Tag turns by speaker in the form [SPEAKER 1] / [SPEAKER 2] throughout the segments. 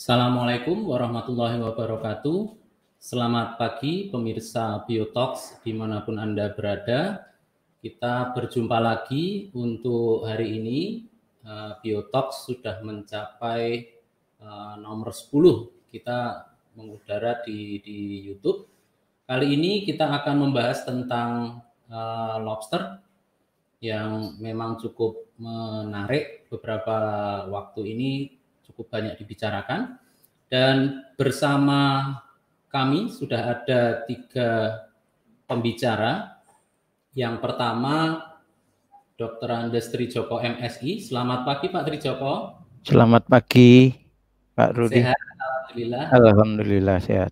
[SPEAKER 1] Assalamualaikum warahmatullahi wabarakatuh. Selamat pagi pemirsa Biotalks dimanapun Anda berada. Kita berjumpa lagi untuk hari ini. Biotalks sudah mencapai nomor 10. Kita mengudara di YouTube. Kali ini kita akan membahas tentang lobster yang memang cukup menarik. Beberapa waktu ini cukup banyak dibicarakan, dan bersama kami sudah ada 3 pembicara. Yang pertama Dr. Andes Trijoko MSI. Selamat pagi Pak Trijoko.
[SPEAKER 2] Selamat pagi Pak Rudi.
[SPEAKER 1] Sehat alhamdulillah.
[SPEAKER 2] Alhamdulillah sehat.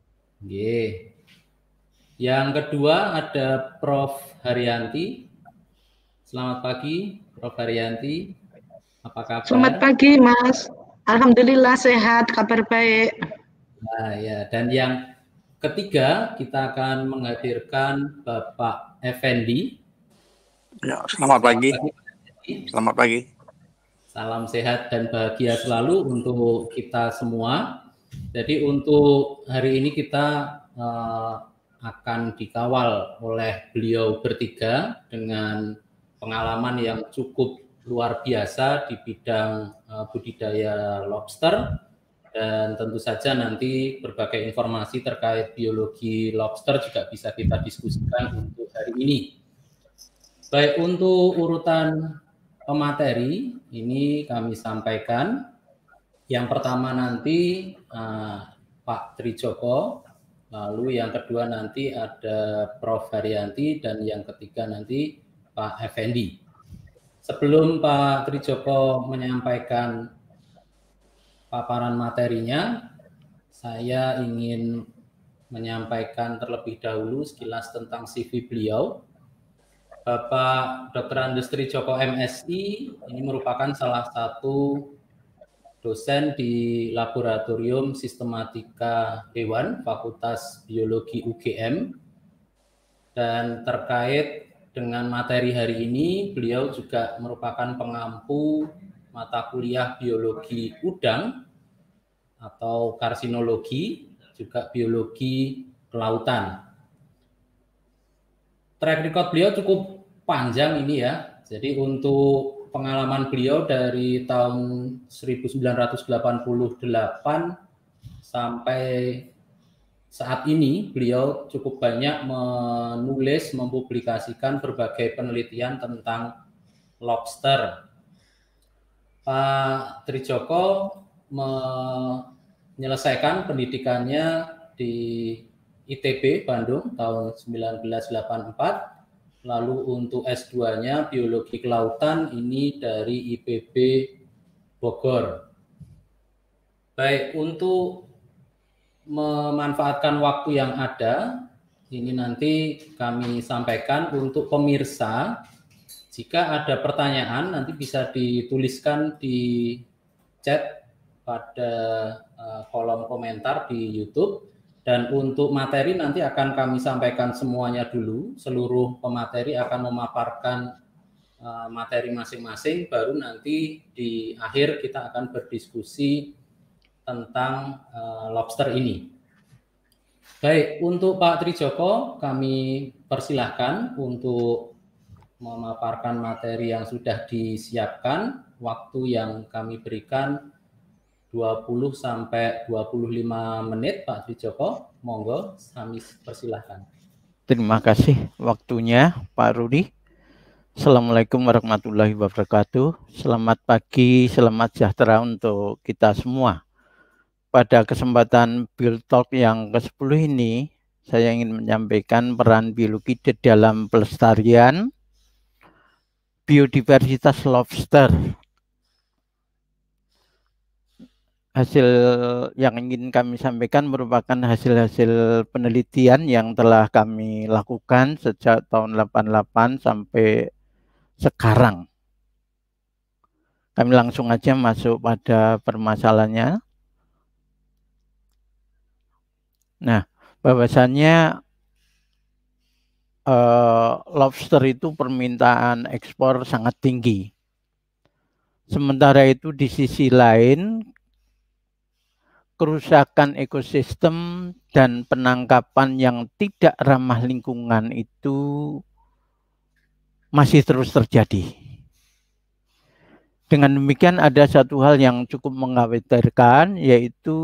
[SPEAKER 1] Yang kedua ada Prof. Haryanti. Selamat pagi Prof. Haryanti. Apa kabar?
[SPEAKER 3] Selamat pagi Mas. Alhamdulillah sehat, kabar baik.
[SPEAKER 1] Nah, ya. Dan yang ketiga kita akan menghadirkan Bapak Effendi.
[SPEAKER 4] Ya, selamat pagi. Selamat pagi.
[SPEAKER 1] Salam sehat dan bahagia selalu untuk kita semua. Jadi untuk hari ini kita akan dikawal oleh beliau bertiga dengan pengalaman yang cukup luar biasa di bidang budidaya lobster, dan tentu saja nanti berbagai informasi terkait biologi lobster juga bisa kita diskusikan untuk hari ini. Baik, untuk urutan pemateri ini kami sampaikan. Yang pertama nanti Pak Trijoko, lalu yang kedua nanti ada Prof. Haryanti, dan yang ketiga nanti Pak Effendi. Sebelum Pak Trijoko menyampaikan paparan materinya, saya ingin menyampaikan terlebih dahulu sekilas tentang CV beliau. Bapak Dr. Andes Trijoko MSI ini merupakan salah satu dosen di Laboratorium Sistematika Hewan Fakultas Biologi UGM, dan terkait dengan materi hari ini, beliau juga merupakan pengampu mata kuliah biologi udang atau karsinologi, juga biologi kelautan. Track record beliau cukup panjang ini ya. Jadi untuk pengalaman beliau dari tahun 1988 sampai saat ini, beliau cukup banyak menulis, mempublikasikan berbagai penelitian tentang lobster. Pak Trijoko menyelesaikan pendidikannya di ITB Bandung tahun 1984, lalu untuk S2-nya biologi kelautan ini dari IPB Bogor. Baik, untuk memanfaatkan waktu yang ada, ini nanti kami sampaikan untuk pemirsa. Jika ada pertanyaan nanti bisa dituliskan di chat pada kolom komentar di YouTube. Dan untuk materi nanti akan kami sampaikan semuanya dulu. Seluruh pemateri akan memaparkan materi masing-masing, baru nanti di akhir kita akan berdiskusi tentang lobster ini. Baik, untuk Pak Trijoko kami persilahkan untuk memaparkan materi yang sudah disiapkan. Waktu yang kami berikan 20 sampai 25 menit, Pak Trijoko. Monggo, kami persilahkan.
[SPEAKER 2] Terima kasih waktunya Pak Rudi. Assalamualaikum warahmatullahi wabarakatuh. Selamat pagi, selamat sejahtera untuk kita semua. Pada kesempatan Biotalk yang ke-10 ini, saya ingin menyampaikan peran biologi di dalam pelestarian biodiversitas lobster. Hasil yang ingin kami sampaikan merupakan hasil-hasil penelitian yang telah kami lakukan sejak tahun 88 sampai sekarang. Kami langsung aja masuk pada permasalahannya. Nah, bahwasannya lobster itu permintaan ekspor sangat tinggi. Sementara itu di sisi lain kerusakan ekosistem dan penangkapan yang tidak ramah lingkungan itu masih terus terjadi. Dengan demikian ada satu hal yang cukup mengkhawatirkan, yaitu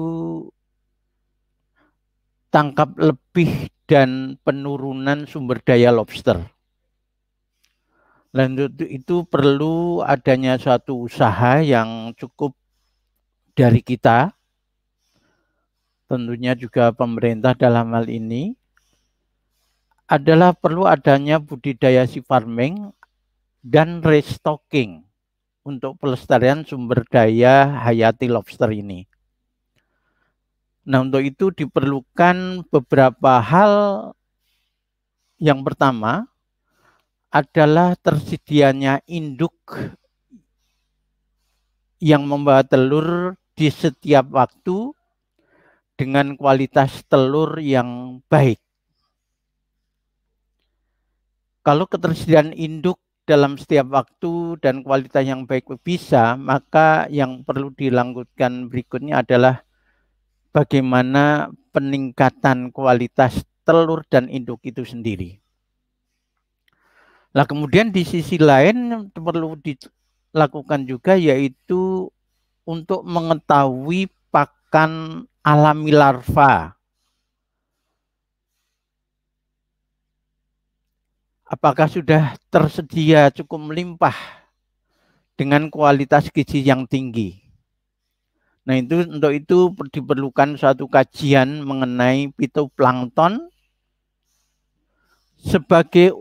[SPEAKER 2] tangkap lebih dan penurunan sumber daya lobster. Dan itu perlu adanya suatu usaha yang cukup dari kita, tentunya juga pemerintah dalam hal ini, adalah perlu adanya budidaya sea farming dan restocking untuk pelestarian sumber daya hayati lobster ini. Nah, untuk itu diperlukan beberapa hal. Yang pertama adalah tersedianya induk yang membawa telur di setiap waktu dengan kualitas telur yang baik. Kalau ketersediaan induk dalam setiap waktu dan kualitas yang baik bisa, maka yang perlu dilakukan berikutnya adalah bagaimana peningkatan kualitas telur dan induk itu sendiri. Nah, kemudian di sisi lain perlu dilakukan juga, yaitu untuk mengetahui pakan alami larva. Apakah sudah tersedia cukup melimpah dengan kualitas gizi yang tinggi. Nah, untuk itu diperlukan suatu kajian mengenai fitoplankton sebagai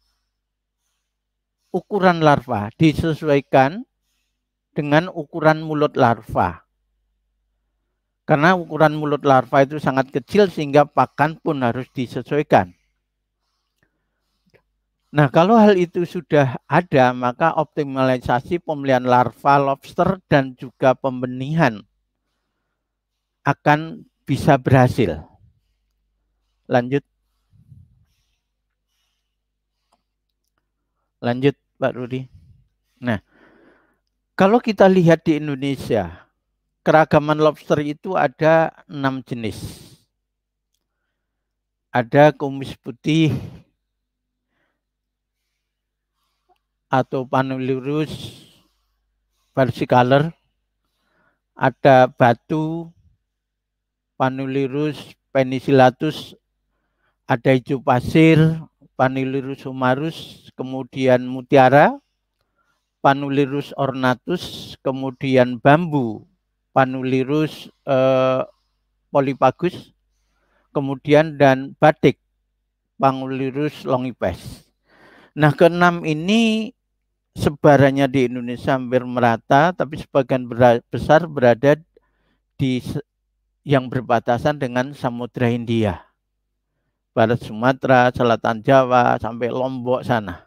[SPEAKER 2] ukuran larva, disesuaikan dengan ukuran mulut larva. Karena ukuran mulut larva itu sangat kecil sehingga pakan pun harus disesuaikan. Nah, kalau hal itu sudah ada, maka optimalisasi pemeliharaan larva lobster dan juga pembenihan akan bisa berhasil. Lanjut. Lanjut, Pak Rudi. Nah, kalau kita lihat di Indonesia, keragaman lobster itu ada 6 jenis. Ada kumis putih atau Panulirus versicolor, ada batu Panulirus penicillatus, ada hijau pasir Panulirus humarus, kemudian mutiara Panulirus ornatus, kemudian bambu Panulirus polypagus, kemudian dan batik Panulirus longipes. Nah, keenam ini sebarannya di Indonesia hampir merata, tapi sebagian besar berada di yang berbatasan dengan Samudra Hindia, barat Sumatera, selatan Jawa, sampai Lombok sana.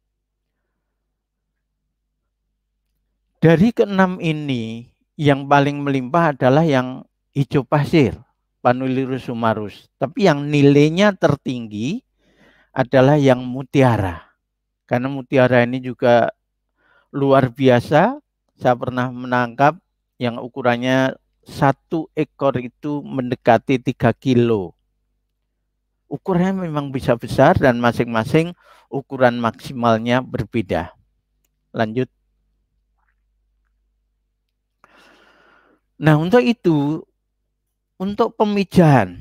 [SPEAKER 2] Dari keenam ini, yang paling melimpah adalah yang hijau pasir, Panulirus humarus. Tapi yang nilainya tertinggi adalah yang mutiara. Karena mutiara ini juga luar biasa. Saya pernah menangkap yang ukurannya 1 ekor itu mendekati 3 kilo. Ukurannya memang bisa besar dan masing-masing ukuran maksimalnya berbeda. Lanjut. Nah, untuk itu, untuk pemijahan,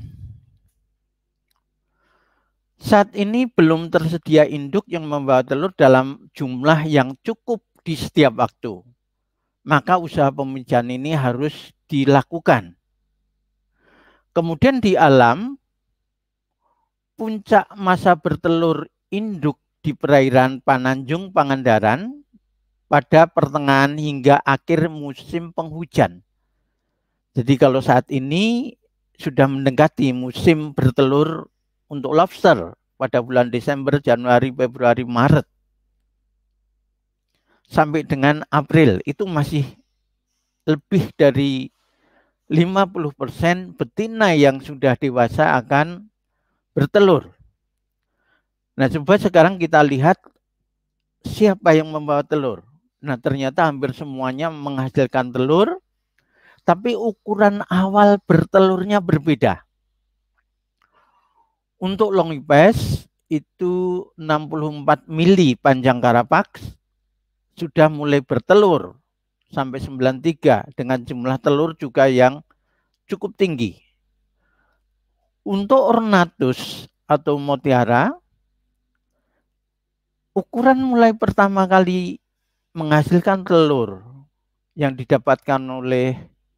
[SPEAKER 2] saat ini belum tersedia induk yang membawa telur dalam jumlah yang cukup di setiap waktu. Maka usaha pemijahan ini harus dilakukan. Kemudian di alam, puncak masa bertelur induk di perairan Pananjung Pangandaran pada pertengahan hingga akhir musim penghujan. Jadi kalau saat ini sudah mendekati musim bertelur untuk lobster pada bulan Desember, Januari, Februari, Maret sampai dengan April, itu masih lebih dari 50% betina yang sudah dewasa akan bertelur. Nah, coba sekarang kita lihat siapa yang membawa telur. Nah, ternyata hampir semuanya menghasilkan telur, tapi ukuran awal bertelurnya berbeda. Untuk Longipes itu 64 mili panjang Carapax sudah mulai bertelur sampai 93 dengan jumlah telur juga yang cukup tinggi. Untuk Ornatus atau Mutiara, ukuran mulai pertama kali menghasilkan telur yang didapatkan oleh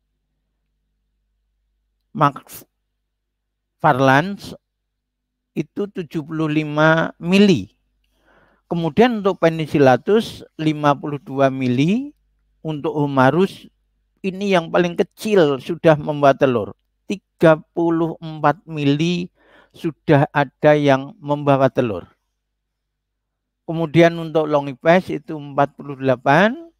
[SPEAKER 2] Max Farlands itu 75 mili. Kemudian untuk Penicillatus 52 mili, untuk Humarus ini yang paling kecil sudah membuat telur. 34 mili sudah ada yang membawa telur. Kemudian untuk Longipes itu 48.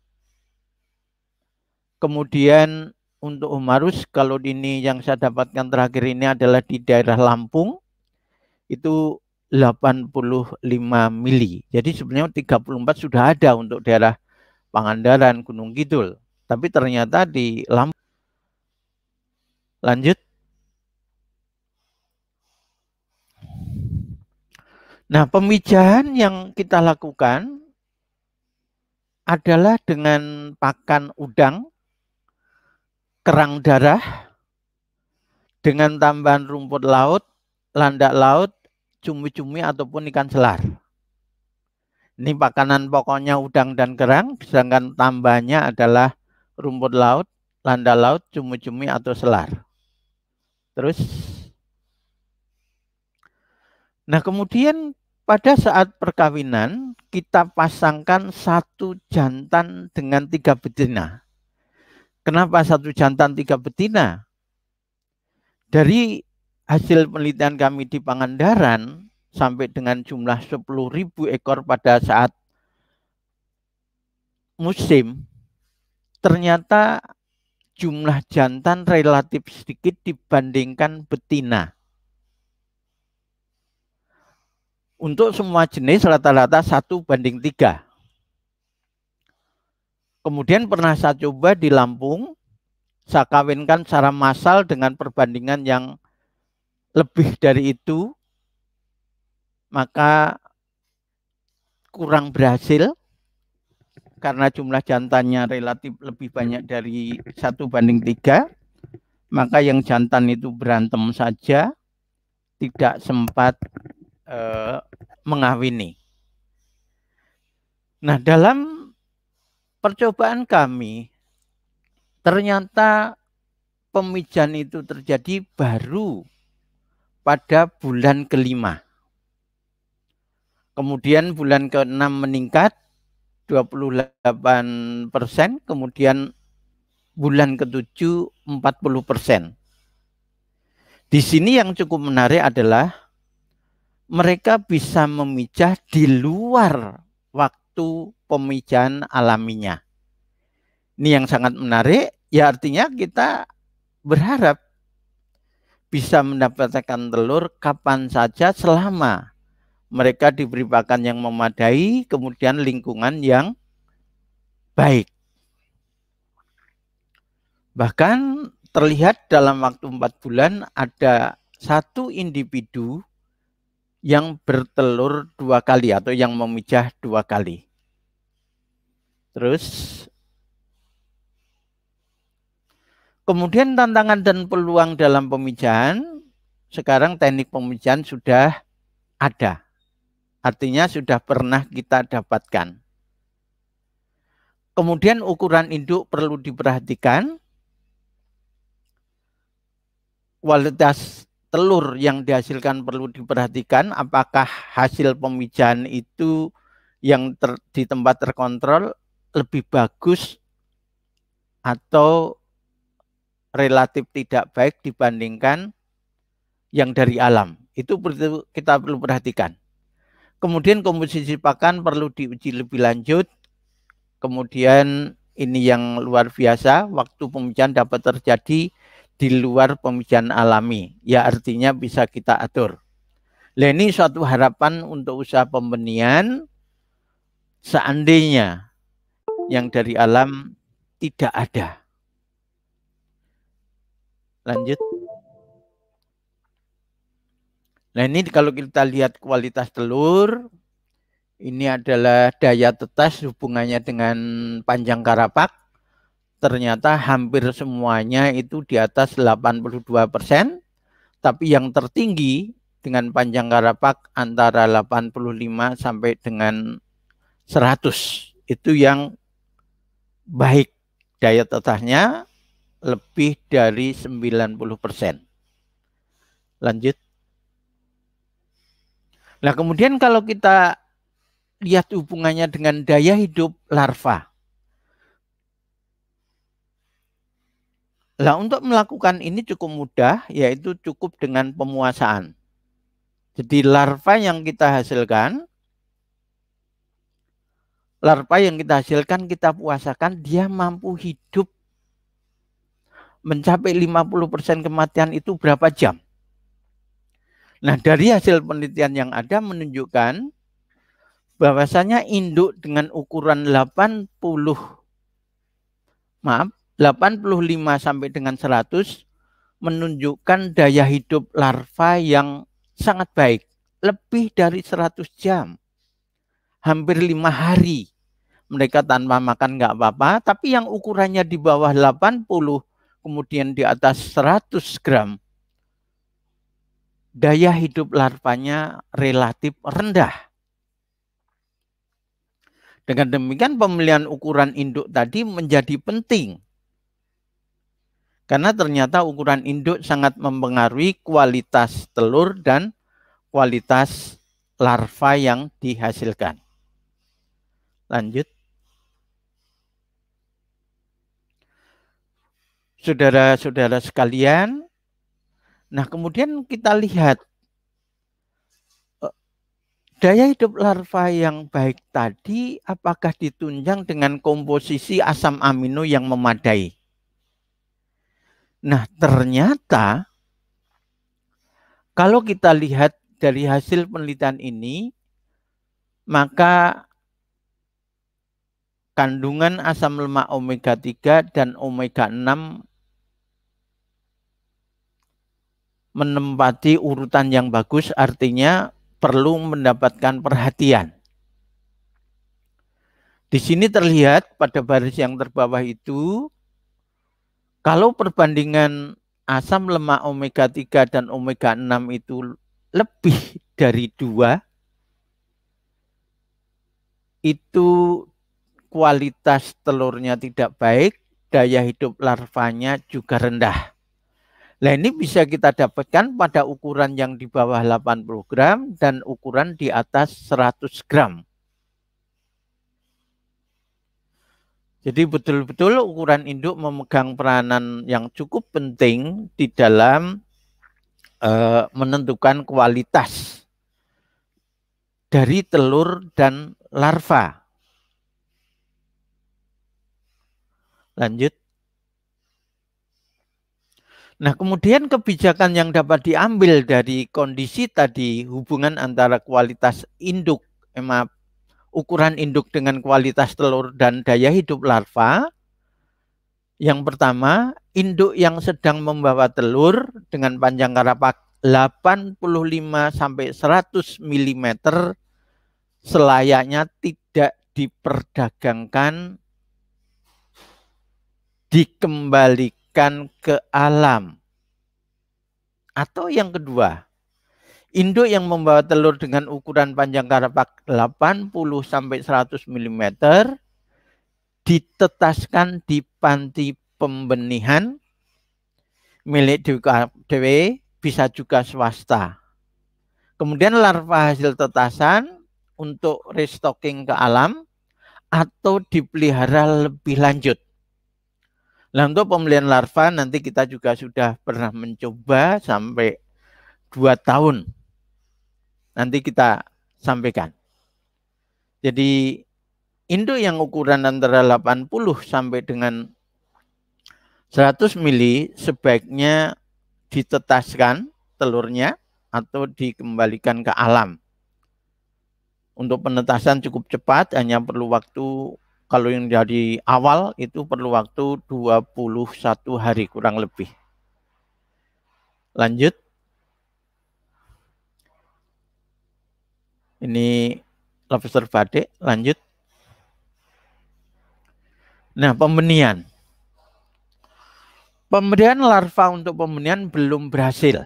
[SPEAKER 2] Kemudian untuk Humarus, kalau ini yang saya dapatkan terakhir ini adalah di daerah Lampung, itu 85 mili. Jadi sebenarnya 34 sudah ada untuk daerah Pangandaran, Gunung Kidul. Tapi ternyata di Lampung. Lanjut. Nah, pemijahan yang kita lakukan adalah dengan pakan udang, kerang darah, dengan tambahan rumput laut, landak laut, cumi-cumi ataupun ikan selar. Ini pakanan pokoknya udang dan kerang, sedangkan tambahannya adalah rumput laut, landak laut, cumi-cumi atau selar. Terus, nah kemudian pada saat perkawinan kita pasangkan 1 jantan dengan 3 betina. Kenapa 1 jantan 3 betina? Dari hasil penelitian kami di Pangandaran, sampai dengan jumlah 10.000 ekor pada saat musim, ternyata jumlah jantan relatif sedikit dibandingkan betina. Untuk semua jenis rata-rata 1:3. Kemudian pernah saya coba di Lampung, saya kawinkan secara massal dengan perbandingan yang lebih dari itu, maka kurang berhasil karena jumlah jantannya relatif lebih banyak dari 1:3, maka yang jantan itu berantem saja, tidak sempat mengawini. Nah, dalam percobaan kami, ternyata pemijahan itu terjadi baru pada bulan ke-5. Kemudian bulan ke-6 meningkat 28%, kemudian bulan ke-7 40%. Di sini yang cukup menarik adalah mereka bisa memijah di luar waktu pemijahan alaminya. Ini yang sangat menarik, ya artinya kita berharap bisa mendapatkan telur kapan saja selama mereka diberi pakan yang memadai, kemudian lingkungan yang baik. Bahkan terlihat dalam waktu 4 bulan ada 1 individu yang bertelur 2 kali atau yang memijah 2 kali. Terus, kemudian tantangan dan peluang dalam pemijahan, sekarang teknik pemijahan sudah ada. Artinya sudah pernah kita dapatkan. Kemudian ukuran induk perlu diperhatikan. Kualitas telur yang dihasilkan perlu diperhatikan, apakah hasil pemijahan itu yang di tempat terkontrol lebih bagus atau relatif tidak baik dibandingkan yang dari alam. Itu kita perlu perhatikan. Kemudian komposisi pakan perlu diuji lebih lanjut. Kemudian ini yang luar biasa, waktu pemijahan dapat terjadi di luar pemijahan alami, ya artinya bisa kita atur. Nah, ini suatu harapan untuk usaha pembenihan seandainya yang dari alam tidak ada. Lanjut. Nah, ini kalau kita lihat kualitas telur, ini adalah daya tetas hubungannya dengan panjang karapak. Ternyata hampir semuanya itu di atas 82%, tapi yang tertinggi dengan panjang karapak antara 85 sampai dengan 100. Itu yang baik, daya tetasnya lebih dari 90%. Lanjut. Nah, kemudian kalau kita lihat hubungannya dengan daya hidup larva. Nah, untuk melakukan ini cukup mudah, yaitu cukup dengan pemuasaan. Jadi larva yang kita hasilkan, kita puasakan, dia mampu hidup mencapai 50% kematian itu berapa jam. Nah, dari hasil penelitian yang ada menunjukkan bahwasanya induk dengan ukuran 85 sampai dengan 100 menunjukkan daya hidup larva yang sangat baik, lebih dari 100 jam. Hampir 5 hari. Mereka tanpa makan nggak apa-apa, tapi yang ukurannya di bawah 80 kemudian di atas 100 gram, daya hidup larvanya relatif rendah. Dengan demikian pemilihan ukuran induk tadi menjadi penting. Karena ternyata ukuran induk sangat mempengaruhi kualitas telur dan kualitas larva yang dihasilkan. Lanjut. Saudara-saudara sekalian, nah kemudian kita lihat daya hidup larva yang baik tadi apakah ditunjang dengan komposisi asam amino yang memadai. Nah, ternyata kalau kita lihat dari hasil penelitian ini, maka kandungan asam lemak omega 3 dan omega 6 menempati urutan yang bagus, artinya perlu mendapatkan perhatian. Di sini terlihat pada baris yang terbawah itu, kalau perbandingan asam lemak omega 3 dan omega 6 itu lebih dari 2, itu kualitas telurnya tidak baik, daya hidup larvanya juga rendah. Nah, ini bisa kita dapatkan pada ukuran yang di bawah 80 gram dan ukuran di atas 100 gram. Jadi betul-betul ukuran induk memegang peranan yang cukup penting di dalam menentukan kualitas dari telur dan larva. Lanjut. Nah, kemudian kebijakan yang dapat diambil dari kondisi tadi, hubungan antara kualitas induk, ukuran induk dengan kualitas telur dan daya hidup larva. Yang pertama, induk yang sedang membawa telur dengan panjang karapak 85 sampai 100 mm selayaknya tidak diperdagangkan, dikembalikan ke alam. Atau yang kedua, induk yang membawa telur dengan ukuran panjang karapak 80 sampai 100 mm ditetaskan di panti pembenihan milik DW, bisa juga swasta. Kemudian larva hasil tetasan untuk restocking ke alam atau dipelihara lebih lanjut. Nah, untuk pembelian larva nanti kita juga sudah pernah mencoba sampai 2 tahun. Nanti kita sampaikan. Jadi induk yang ukuran antara 80 sampai dengan 100 mili sebaiknya ditetaskan telurnya atau dikembalikan ke alam. Untuk penetasan cukup cepat, hanya perlu waktu. Kalau yang dari awal itu perlu waktu 21 hari kurang lebih. Lanjut. Ini lobster badik, lanjut. Nah, pembenihan. Pemberian larva untuk pembenihan belum berhasil.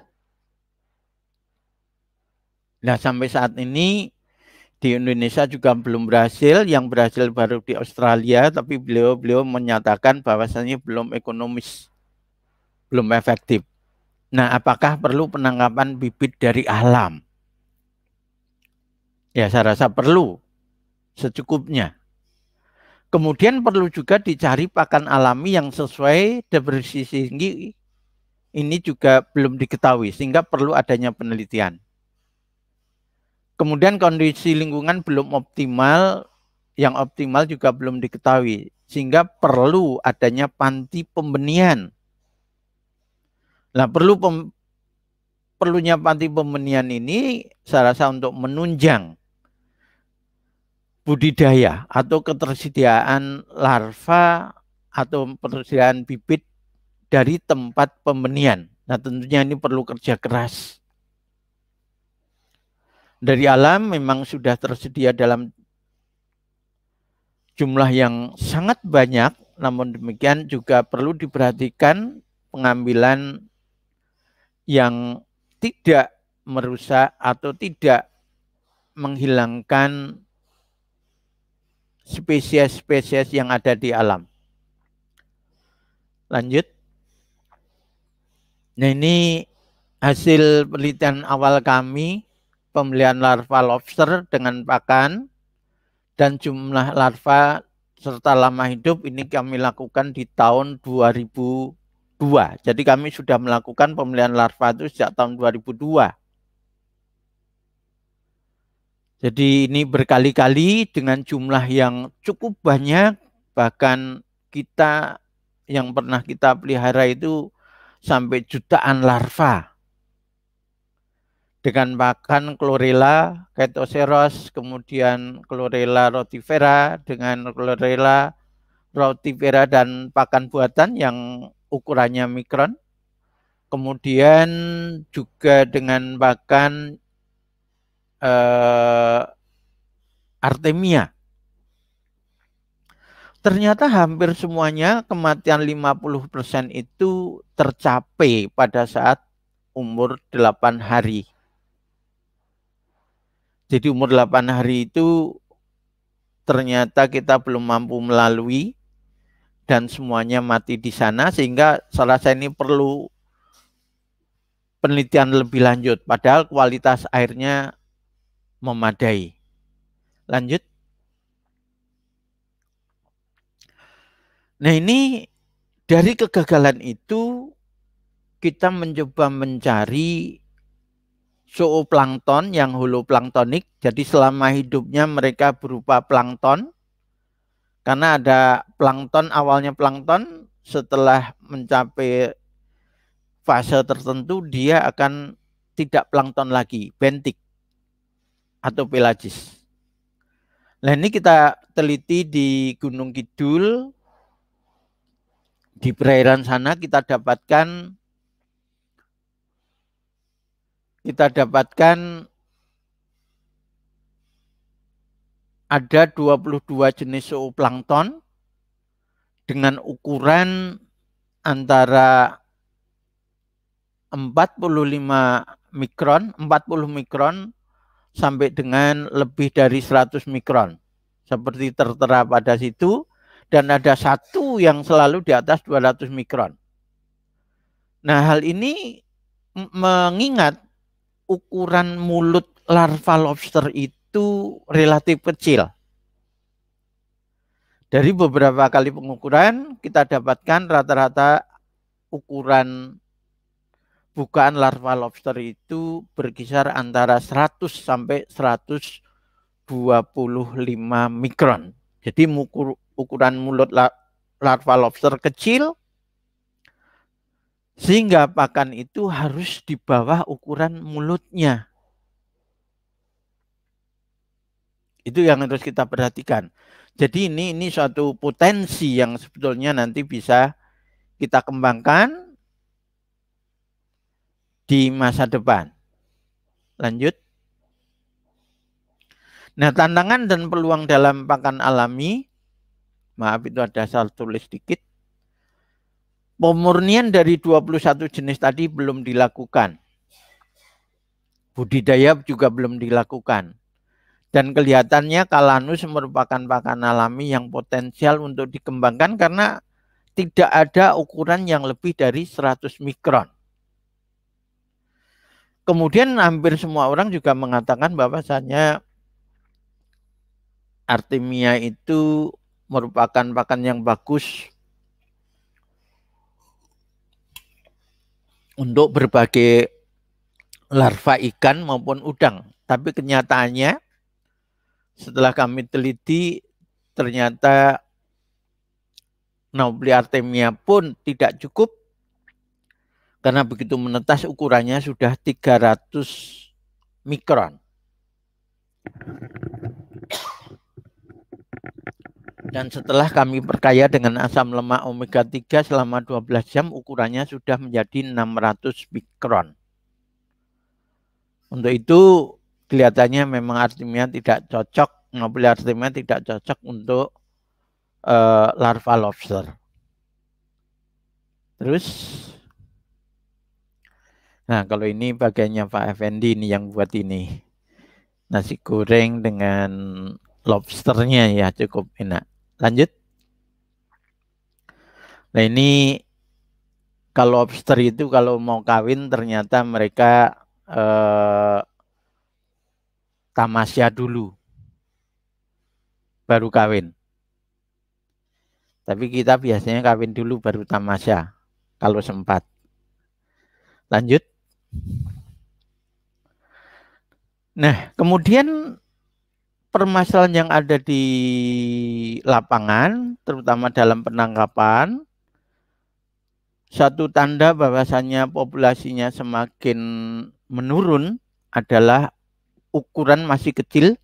[SPEAKER 2] Nah, sampai saat ini di Indonesia juga belum berhasil. Yang berhasil baru di Australia, tapi beliau menyatakan bahwasannya belum ekonomis, belum efektif. Nah, apakah perlu penangkapan bibit dari alam? Ya, saya rasa perlu secukupnya. Kemudian perlu juga dicari pakan alami yang sesuai depresi tinggi. Ini juga belum diketahui, sehingga perlu adanya penelitian. Kemudian kondisi lingkungan belum optimal, yang optimal juga belum diketahui, sehingga perlu adanya panti pembenihan. Nah, perlunya panti pembenihan ini saya rasa untuk menunjang budidaya atau ketersediaan larva atau ketersediaan bibit dari tempat pembenihan. Nah, tentunya ini perlu kerja keras. Dari alam memang sudah tersedia dalam jumlah yang sangat banyak, namun demikian juga perlu diperhatikan pengambilan yang tidak merusak atau tidak menghilangkan spesies-spesies yang ada di alam. Lanjut. Nah, ini hasil penelitian awal kami, pembelian larva lobster dengan pakan dan jumlah larva serta lama hidup ini kami lakukan di tahun 2002. Jadi kami sudah melakukan pembelian larva itu sejak tahun 2002. Jadi ini berkali-kali dengan jumlah yang cukup banyak, bahkan kita yang pernah kita pelihara itu sampai jutaan larva. Dengan pakan Chlorella chaetoceros, kemudian Chlorella rotifera, dengan Chlorella rotifera dan pakan buatan yang ukurannya mikron. Kemudian juga dengan pakan Artemia. Ternyata hampir semuanya kematian 50% itu tercapai pada saat umur 8 hari. Jadi umur 8 hari itu ternyata kita belum mampu melalui dan semuanya mati di sana, sehingga saya rasa ini perlu penelitian lebih lanjut, padahal kualitas airnya memadai. Lanjut. Nah, ini dari kegagalan itu kita mencoba mencari zooplankton yang holoplanktonik. Jadi selama hidupnya mereka berupa plankton. Karena ada plankton, awalnya plankton, setelah mencapai fase tertentu dia akan tidak plankton lagi, bentik atau pelagis. Nah, ini kita teliti di Gunung Kidul. Di perairan sana kita dapatkan ada 22 jenis zooplankton dengan ukuran antara 40 mikron sampai dengan lebih dari 100 mikron. Seperti tertera pada situ. Dan ada satu yang selalu di atas 200 mikron. Nah, hal ini mengingat ukuran mulut larva lobster itu relatif kecil. Dari beberapa kali pengukuran, kita dapatkan rata-rata ukuran bukaan larva lobster itu berkisar antara 100 sampai 125 mikron. Jadi ukuran mulut larva lobster kecil, sehingga pakan itu harus di bawah ukuran mulutnya. Itu yang harus kita perhatikan. Jadi ini suatu potensi yang sebetulnya nanti bisa kita kembangkan di masa depan. Lanjut. Nah, tantangan dan peluang dalam pakan alami, maaf itu ada salah tulis dikit. Pemurnian dari 21 jenis tadi belum dilakukan. Budidaya juga belum dilakukan. Dan kelihatannya Calanus merupakan pakan alami yang potensial untuk dikembangkan karena tidak ada ukuran yang lebih dari 100 mikron. Kemudian hampir semua orang juga mengatakan bahwasannya Artemia itu merupakan pakan yang bagus untuk berbagai larva ikan maupun udang. Tapi kenyataannya setelah kami teliti ternyata Nauplia Artemia pun tidak cukup karena begitu menetas ukurannya sudah 300 mikron. Dan setelah kami perkaya dengan asam lemak omega 3 selama 12 jam ukurannya sudah menjadi 600 mikron. Untuk itu kelihatannya memang Artemia tidak cocok, Nauplia Artemia tidak cocok untuk larva lobster. Terus, nah kalau ini bagiannya Pak Effendi ini yang buat ini. Nasi goreng dengan lobsternya ya cukup enak. Lanjut. Nah ini kalau lobster itu kalau mau kawin ternyata mereka tamasya dulu baru kawin. Tapi kita biasanya kawin dulu baru tamasya kalau sempat. Lanjut. Nah, kemudian permasalahan yang ada di lapangan, terutama dalam penangkapan, satu tanda bahwasannya populasinya semakin menurun adalah ukuran masih kecil,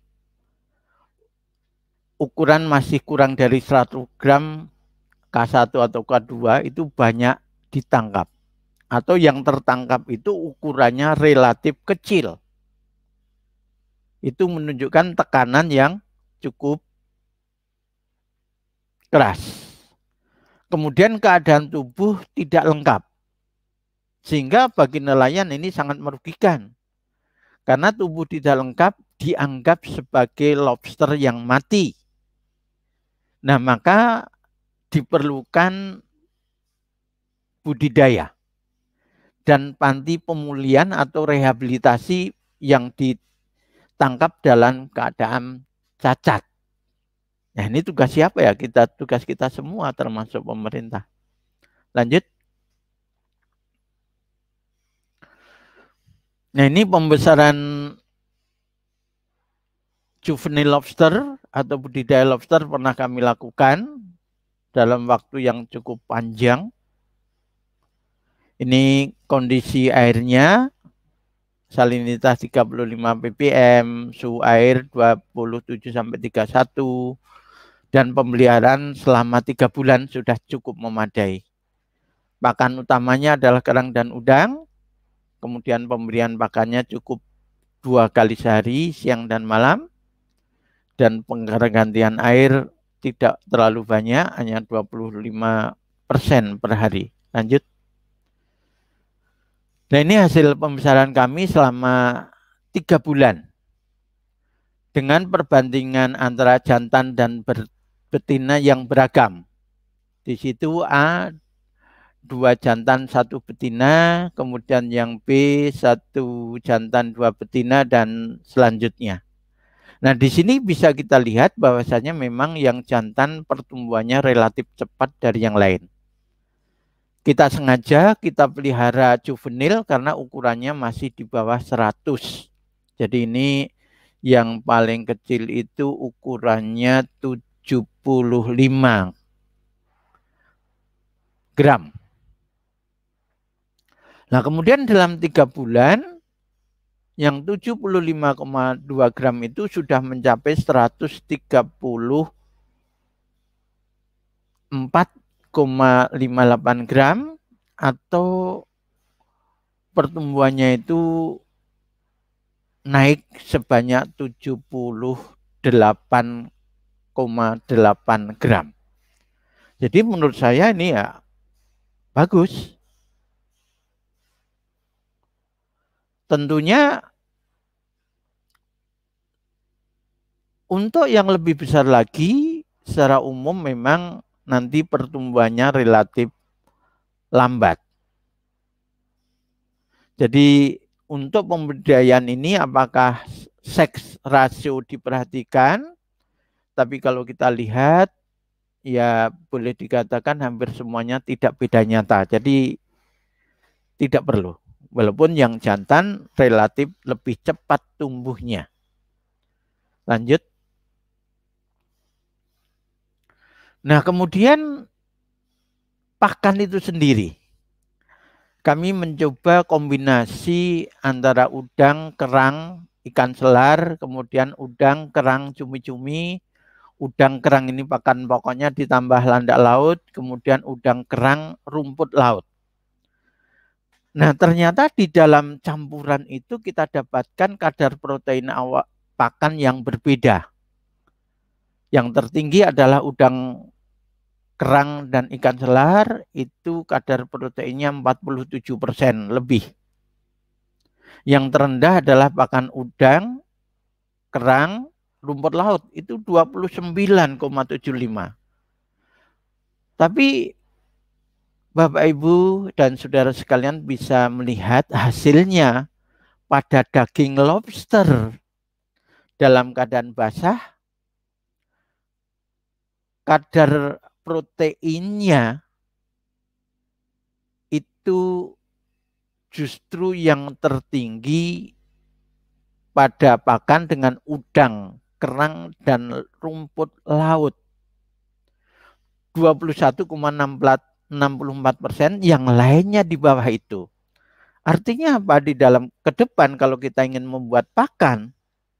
[SPEAKER 2] ukuran masih kurang dari 100 gram K1 atau K2 itu banyak ditangkap. Atau yang tertangkap itu ukurannya relatif kecil. Itu menunjukkan tekanan yang cukup keras. Kemudian keadaan tubuh tidak lengkap. Sehingga bagi nelayan ini sangat merugikan. Karena tubuh tidak lengkap dianggap sebagai lobster yang mati. Nah, maka diperlukan budidaya dan panti pemulihan atau rehabilitasi yang ditangkap dalam keadaan cacat. Nah, ini tugas siapa ya? Tugas kita semua termasuk pemerintah. Lanjut. Nah, ini pembesaran juvenile lobster atau budidaya lobster pernah kami lakukan dalam waktu yang cukup panjang. Ini kondisi airnya, salinitas 35 ppm, suhu air 27-31, dan pemeliharaan selama 3 bulan sudah cukup memadai. Pakan utamanya adalah kerang dan udang, kemudian pemberian pakannya cukup 2 kali sehari, siang dan malam, dan penggantian air tidak terlalu banyak, hanya 25% per hari. Lanjut. Nah, ini hasil pembesaran kami selama 3 bulan. Dengan perbandingan antara jantan dan betina yang beragam. Di situ A, 2 jantan 1 betina, kemudian yang B, 1 jantan 2 betina, dan selanjutnya. Nah, di sini bisa kita lihat bahwasanya memang yang jantan pertumbuhannya relatif cepat dari yang lain. Kita sengaja kita pelihara juvenil karena ukurannya masih di bawah 100. Jadi ini yang paling kecil itu ukurannya 75 gram. Nah, kemudian dalam 3 bulan yang 75,2 gram itu sudah mencapai 134,58 gram atau pertumbuhannya itu naik sebanyak 78,8 gram. Jadi menurut saya ini ya bagus. Tentunya untuk yang lebih besar lagi, secara umum memang nanti pertumbuhannya relatif lambat. Jadi untuk pemberdayaan ini apakah seks rasio diperhatikan? Tapi kalau kita lihat ya boleh dikatakan hampir semuanya tidak beda nyata. Jadi tidak perlu. Walaupun yang jantan relatif lebih cepat tumbuhnya. Lanjut. Nah, kemudian pakan itu sendiri. Kami mencoba kombinasi antara udang, kerang, ikan selar, kemudian udang, kerang, cumi-cumi. Udang, kerang ini pakan pokoknya ditambah landak laut, kemudian udang, kerang, rumput laut. Nah, ternyata di dalam campuran itu kita dapatkan kadar protein awak pakan yang berbeda. Yang tertinggi adalah udang, kerang, dan ikan selar, itu kadar proteinnya 47% lebih. Yang terendah adalah pakan udang, kerang, rumput laut, itu 29,75. Tapi Bapak, Ibu, dan saudara sekalian bisa melihat hasilnya pada daging lobster dalam keadaan basah, kadar proteinnya itu justru yang tertinggi pada pakan dengan udang, kerang, dan rumput laut. 21,64%, yang lainnya di bawah itu. Artinya apa? Di dalam ke depan kalau kita ingin membuat pakan,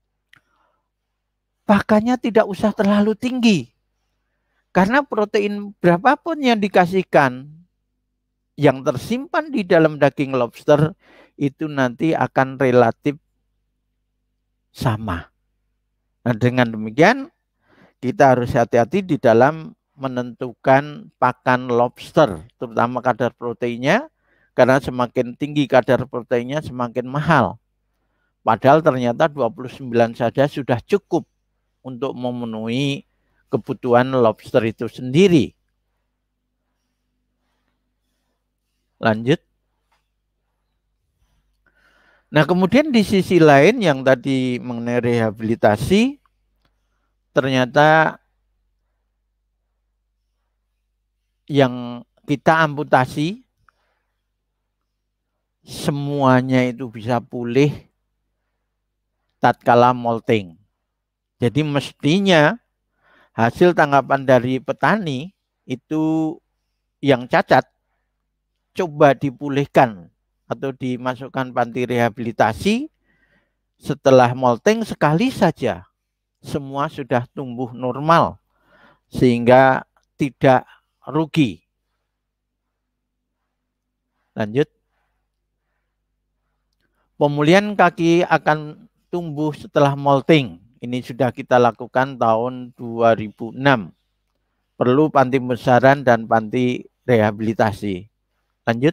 [SPEAKER 2] pakannya tidak usah terlalu tinggi. Karena protein berapapun yang dikasihkan, yang tersimpan di dalam daging lobster, itu nanti akan relatif sama. Nah, dengan demikian, kita harus hati-hati di dalam menentukan pakan lobster, terutama kadar proteinnya, karena semakin tinggi kadar proteinnya semakin mahal. Padahal ternyata 29 saja sudah cukup untuk memenuhi kebutuhan lobster itu sendiri. Lanjut. Nah, kemudian di sisi lain yang tadi mengenai rehabilitasi, ternyata yang kita amputasi semuanya itu bisa pulih tatkala molting. Jadi mestinya hasil tanggapan dari petani itu yang cacat coba dipulihkan atau dimasukkan panti rehabilitasi. Setelah molting sekali saja semua sudah tumbuh normal sehingga tidak rugi. Lanjut. Pemulihan kaki akan tumbuh setelah molting. Ini sudah kita lakukan tahun 2006. Perlu panti pembesaran dan panti rehabilitasi. Lanjut.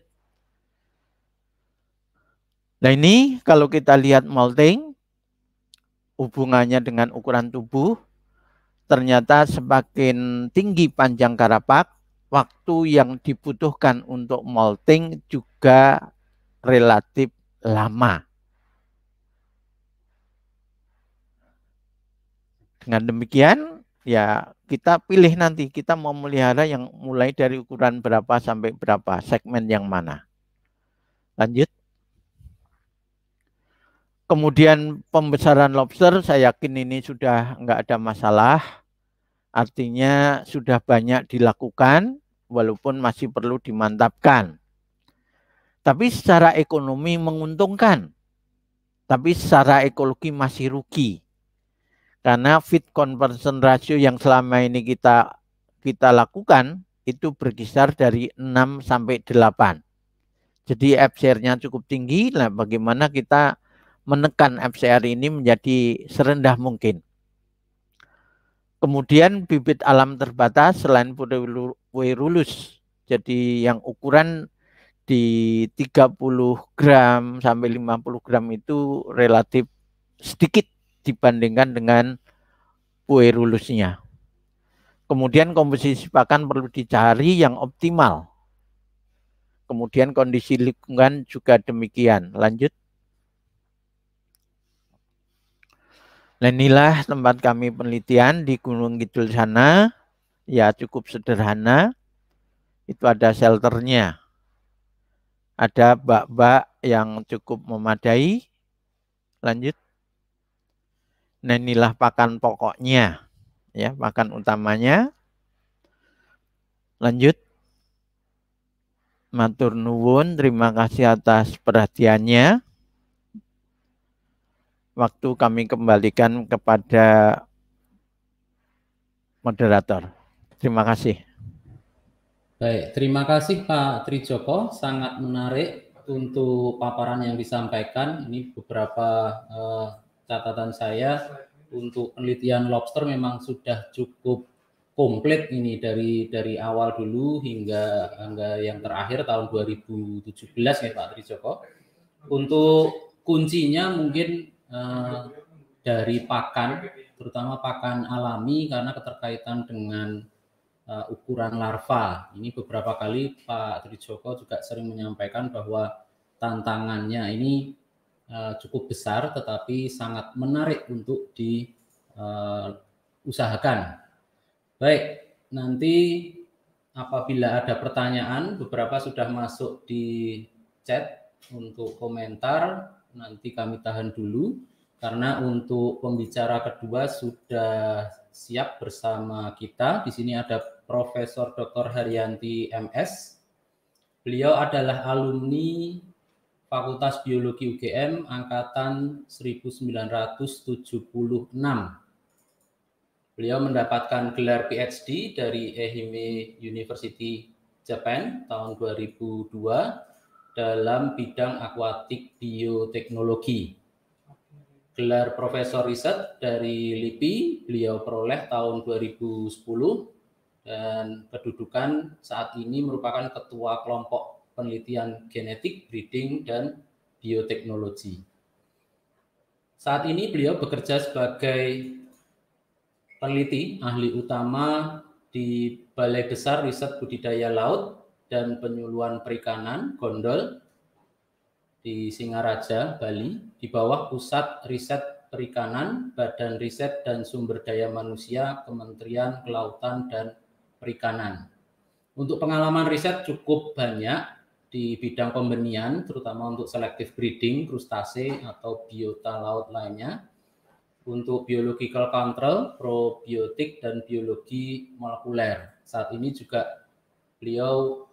[SPEAKER 2] Nah, ini kalau kita lihat molting, hubungannya dengan ukuran tubuh, ternyata semakin tinggi panjang karapak, waktu yang dibutuhkan untuk molting juga relatif lama. Dengan demikian, ya kita pilih nanti kita mau melihara yang mulai dari ukuran berapa sampai berapa, segmen yang mana. Lanjut. Kemudian pembesaran lobster, saya yakin ini sudah enggak ada masalah. Artinya sudah banyak dilakukan, walaupun masih perlu dimantapkan. Tapi secara ekonomi menguntungkan. Tapi secara ekologi masih rugi. Karena feed conversion ratio yang selama ini kita lakukan itu berkisar dari 6 sampai 8. Jadi FCR-nya cukup tinggi. Nah, bagaimana kita menekan FCR ini menjadi serendah mungkin. Kemudian bibit alam terbatas selain Poirulus. Jadi yang ukuran di 30 gram sampai 50 gram itu relatif sedikit dibandingkan dengan Poirulusnya. Kemudian komposisi pakan perlu dicari yang optimal. Kemudian kondisi lingkungan juga demikian. Lanjut. Nah, inilah tempat kami penelitian di Gunung Kidul sana. Ya cukup sederhana. Itu ada shelternya. Ada bak-bak yang cukup memadai. Lanjut. Nah, inilah pakan pokoknya. Ya, pakan utamanya. Lanjut. Matur nuwun, terima kasih atas perhatiannya. Waktu kami kembalikan kepada moderator. Terima kasih.
[SPEAKER 1] Baik, terima kasih Pak Trijoko, sangat menarik untuk paparan yang disampaikan. Ini beberapa catatan saya untuk penelitian lobster memang sudah cukup komplit ini dari awal dulu hingga yang terakhir tahun 2017 ya Pak Trijoko. Untuk kuncinya mungkin dari pakan, terutama pakan alami karena keterkaitan dengan ukuran larva. Ini beberapa kali Pak Trijoko juga sering menyampaikan bahwa tantangannya ini cukup besar tetapi sangat menarik untuk diusahakan. Baik, nanti apabila ada pertanyaan, beberapa sudah masuk di chat untuk komentar, nanti kami tahan dulu karena untuk pembicara kedua sudah siap bersama kita. Di sini ada Profesor Dr. Haryanti MS. Beliau adalah alumni Fakultas Biologi UGM angkatan 1976. Beliau mendapatkan gelar PhD dari Ehime University Japan tahun 2002 dalam bidang akuatik bioteknologi. Gelar Profesor Riset dari LIPI beliau peroleh tahun 2010 dan kedudukan saat ini merupakan Ketua Kelompok Penelitian Genetik, Breeding, dan Bioteknologi. Saat ini beliau bekerja sebagai peneliti ahli utama di Balai Besar Riset Budidaya Laut dan Penyuluhan Perikanan Gondol di Singaraja, Bali, di bawah Pusat Riset Perikanan, Badan Riset dan Sumber Daya Manusia, Kementerian Kelautan dan Perikanan. Untuk pengalaman riset cukup banyak di bidang pembenihan, terutama untuk selective breeding, krustase atau biota laut lainnya, untuk biological control, probiotik, dan biologi molekuler. Saat ini juga beliau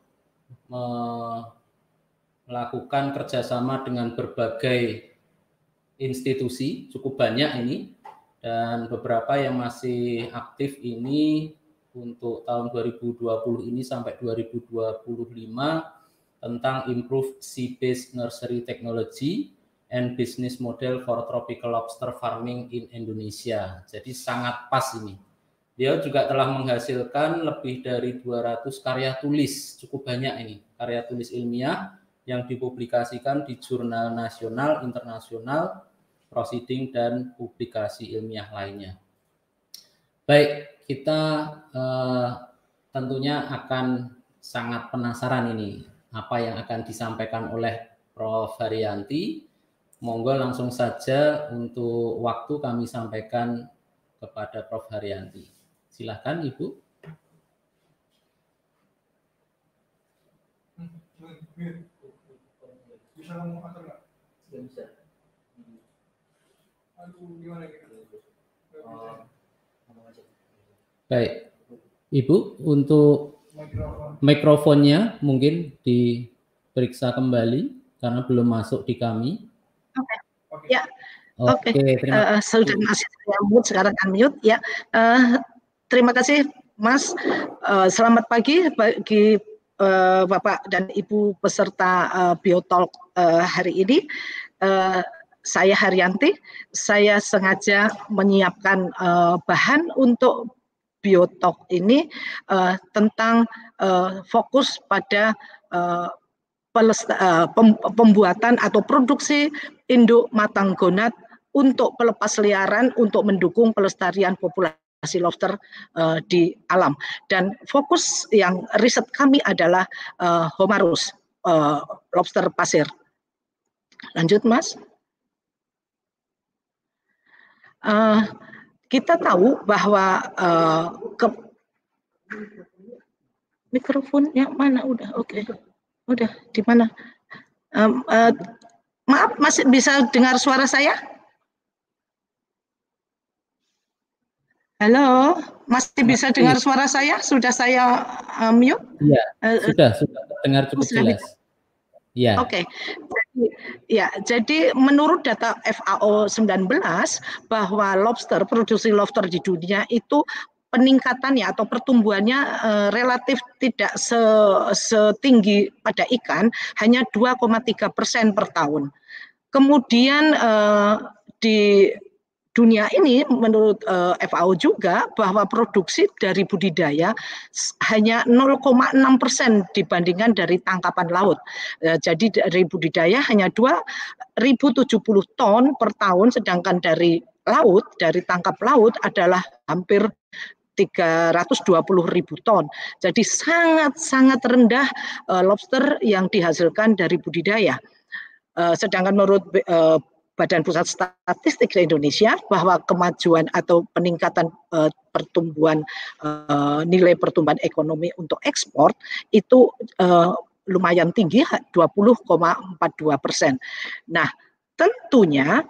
[SPEAKER 1] melakukan kerjasama dengan berbagai institusi, cukup banyak ini, dan beberapa yang masih aktif ini untuk tahun 2020 ini sampai 2025 tentang Improved Sea-Based Nursery Technology and Business Model for Tropical Lobster Farming in Indonesia. Jadi sangat pas ini. Dia juga telah menghasilkan lebih dari 200 karya tulis, cukup banyak ini, karya tulis ilmiah yang dipublikasikan di jurnal nasional, internasional, proceeding, dan publikasi ilmiah lainnya. Baik, kita tentunya akan sangat penasaran ini, apa yang akan disampaikan oleh Prof. Haryanti. Monggo langsung saja untuk waktu kami sampaikan kepada Prof. Haryanti. Silakan Ibu. Bisa ngomong atau enggak? Bisa. Aduh, gimana gitu? Baik. Ibu, untuk mikrofonnya mungkin diperiksa kembali karena belum masuk di kami.
[SPEAKER 3] Oke. Ya. Oke. Sudah masih unmute, sekarang unmute ya. Terima kasih Mas. Selamat pagi bagi Bapak dan Ibu peserta Biotalk hari ini. Saya Haryanti, saya sengaja menyiapkan bahan untuk Biotalk ini tentang fokus pada pembuatan atau produksi induk matang gonat untuk pelepas liaran untuk mendukung pelestarian populasi lobster di alam. Dan fokus yang riset kami adalah Homarus, lobster pasir. Lanjut, Mas. Kita tahu bahwa mikrofonnya mana? Udah, oke. Udah di mana? Maaf, masih bisa dengar suara saya? Halo, masih bisa dengar suara saya? Sudah saya mute?
[SPEAKER 1] Iya, sudah dengar cukup jelas. Ya.
[SPEAKER 3] Oke. Jadi menurut data FAO 19 bahwa produksi lobster di dunia itu peningkatannya atau pertumbuhannya relatif tidak setinggi pada ikan, hanya 2,3% per tahun. Kemudian di dunia ini menurut FAO juga bahwa produksi dari budidaya hanya 0,6% dibandingkan dari tangkapan laut. Jadi dari budidaya hanya 2.070 ton per tahun, sedangkan dari laut, dari tangkap laut adalah hampir 320.000 ton. Jadi sangat rendah lobster yang dihasilkan dari budidaya. Sedangkan menurut Badan Pusat Statistik di Indonesia bahwa kemajuan atau peningkatan pertumbuhan nilai pertumbuhan ekonomi untuk ekspor itu lumayan tinggi, 20,42%. Nah, tentunya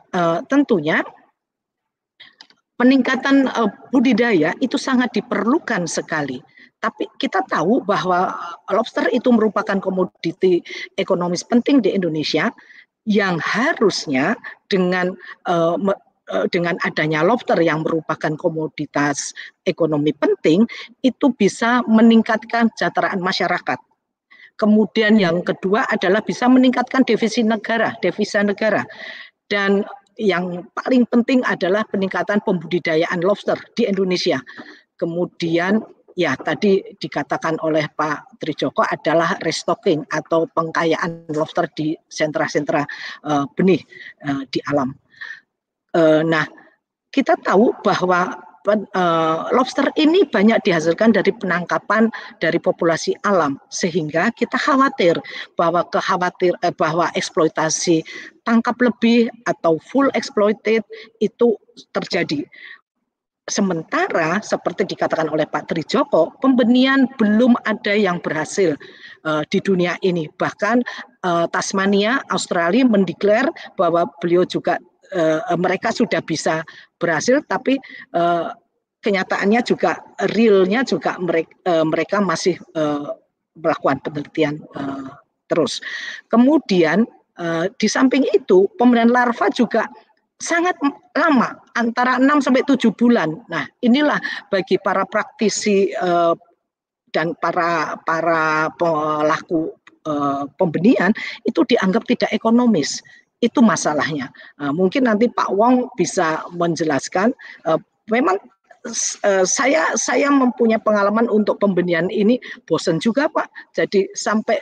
[SPEAKER 3] peningkatan budidaya itu sangat diperlukan sekali. Tapi kita tahu bahwa lobster itu merupakan komoditi ekonomis penting di Indonesia yang harusnya dengan adanya lobster yang merupakan komoditas ekonomi penting itu bisa meningkatkan kesejahteraan masyarakat. Kemudian yang kedua adalah bisa meningkatkan devisa negara. Dan yang paling penting adalah peningkatan pembudidayaan lobster di Indonesia. Kemudian ya tadi dikatakan oleh Pak Trijoko adalah restocking atau pengkayaan lobster di sentra-sentra benih di alam. Nah, kita tahu bahwa lobster ini banyak dihasilkan dari penangkapan dari populasi alam, sehingga kita khawatir bahwa eksploitasi tangkap lebih atau full exploited itu terjadi. Sementara seperti dikatakan oleh Pak Trijoko, pembenihan belum ada yang berhasil di dunia ini. Bahkan Tasmania, Australia mendeklar bahwa beliau juga mereka sudah bisa berhasil, tapi kenyataannya juga realnya juga mereka masih melakukan penelitian terus. Kemudian di samping itu pembenihan larva juga sangat lama, antara 6-7 bulan. Nah, inilah bagi para praktisi dan para pelaku pembenihan itu dianggap tidak ekonomis. Itu masalahnya. Mungkin nanti Pak Wong bisa menjelaskan. Memang saya mempunyai pengalaman untuk pembenihan ini, bosan juga Pak. Jadi sampai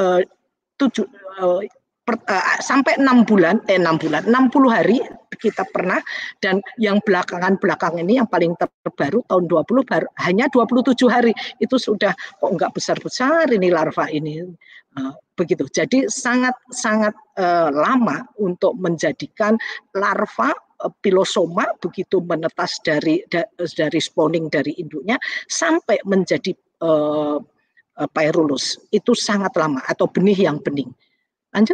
[SPEAKER 3] 60 hari kita pernah, dan yang belakangan ini yang paling terbaru tahun 20 hanya 27 hari itu sudah kok nggak besar-besar ini larva ini. Begitu. Jadi sangat lama untuk menjadikan larva pilosoma begitu menetas dari spawning dari induknya sampai menjadi Pyrrhus. Itu sangat lama, atau benih yang bening. Lanjut.